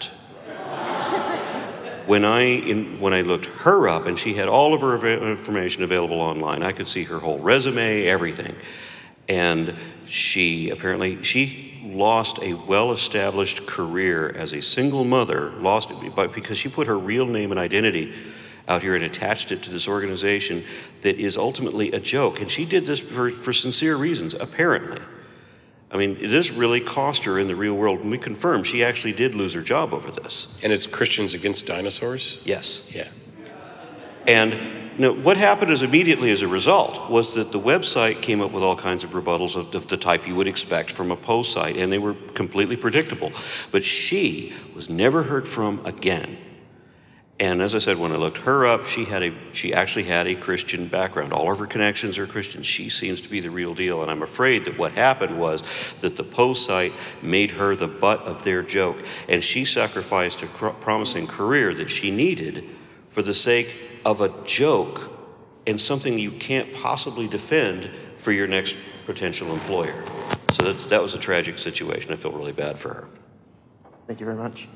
When I, in, when I looked her up, and she had all of her av- information available online, I could see her whole resume, everything. And she apparently, she lost a well-established career as a single mother, lost it by, because she put her real name and identity out here and attached it to this organization that is ultimately a joke. And she did this for, for sincere reasons, apparently. I mean, this really cost her in the real world. And we confirm she actually did lose her job over this. And it's Christians Against Dinosaurs? Yes. Yeah. And you know, what happened is immediately as a result was that the website came up with all kinds of rebuttals of, of the type you would expect from a Poe site, and they were completely predictable. But she was never heard from again. And as I said, when I looked her up, she had a she actually had a Christian background. All of her connections are Christian. She seems to be the real deal. And I'm afraid that what happened was that the Poe site made her the butt of their joke, and she sacrificed a cr- promising career that she needed for the sake of a joke and something you can't possibly defend for your next potential employer. So that's, that was a tragic situation. I feel really bad for her. Thank you very much.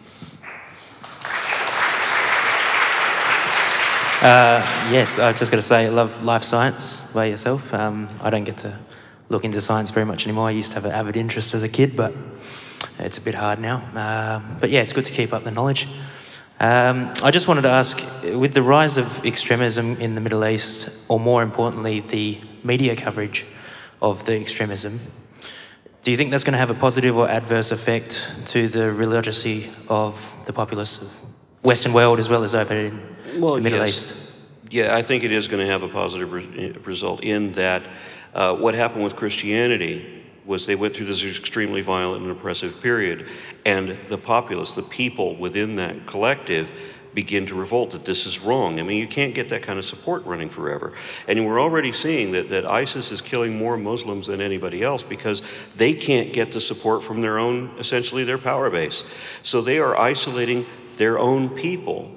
Uh, yes, I've just got to say I love life science by yourself. Um, I don't get to look into science very much anymore. I used to have an avid interest as a kid, but it's a bit hard now. Uh, but yeah, it's good to keep up the knowledge. Um, I just wanted to ask, with the rise of extremism in the Middle East, or more importantly, the media coverage of the extremism, do you think that's going to have a positive or adverse effect to the religiosity of the populace of Western world as well as over in Well, the Middle yes. East? Yeah, I think it is going to have a positive re- result in that uh, what happened with Christianity was they went through this extremely violent and oppressive period, and the populace, the people within that collective, begin to revolt that this is wrong. I mean, you can't get that kind of support running forever. And we're already seeing that, that ISIS is killing more Muslims than anybody else because they can't get the support from their own, essentially their power base. So they are isolating their own people.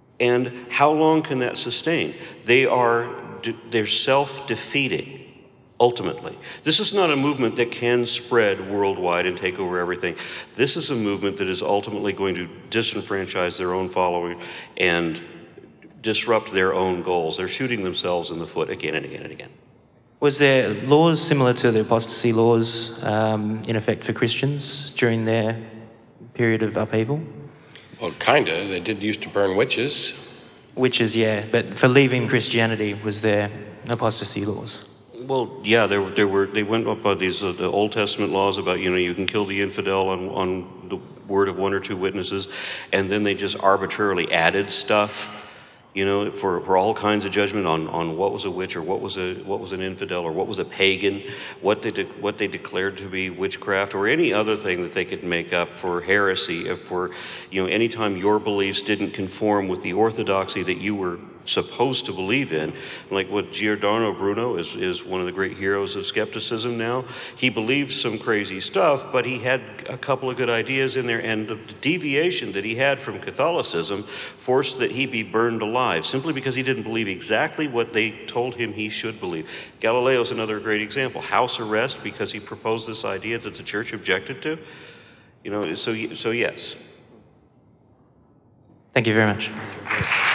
And how long can that sustain? They are, they're self-defeating. ultimately. This is not a movement that can spread worldwide and take over everything. This is a movement that is ultimately going to disenfranchise their own following and disrupt their own goals. They're shooting themselves in the foot again and again and again. Was there laws similar to the apostasy laws um, in effect for Christians during their period of upheaval? Well, kinda. They did used to burn witches. Witches, yeah. But for leaving Christianity, was there apostasy laws? Well, yeah, there, there were. They went up by these uh, the Old Testament laws about, you know, you can kill the infidel on on the word of one or two witnesses, and then they just arbitrarily added stuff, you know, for, for all kinds of judgment on, on what was a witch or what was a what was an infidel or what was a pagan, what they de what they declared to be witchcraft or any other thing that they could make up for heresy. If for, you know, anytime your beliefs didn't conform with the orthodoxy that you were supposed to believe in, like what Giordano Bruno is, is one of the great heroes of skepticism now. He believed some crazy stuff, but he had a couple of good ideas in there, and the deviation that he had from Catholicism forced that he be burned alive, simply because he didn't believe exactly what they told him he should believe. Galileo's another great example. House arrest because he proposed this idea that the church objected to. You know, so, so yes. Thank you very much.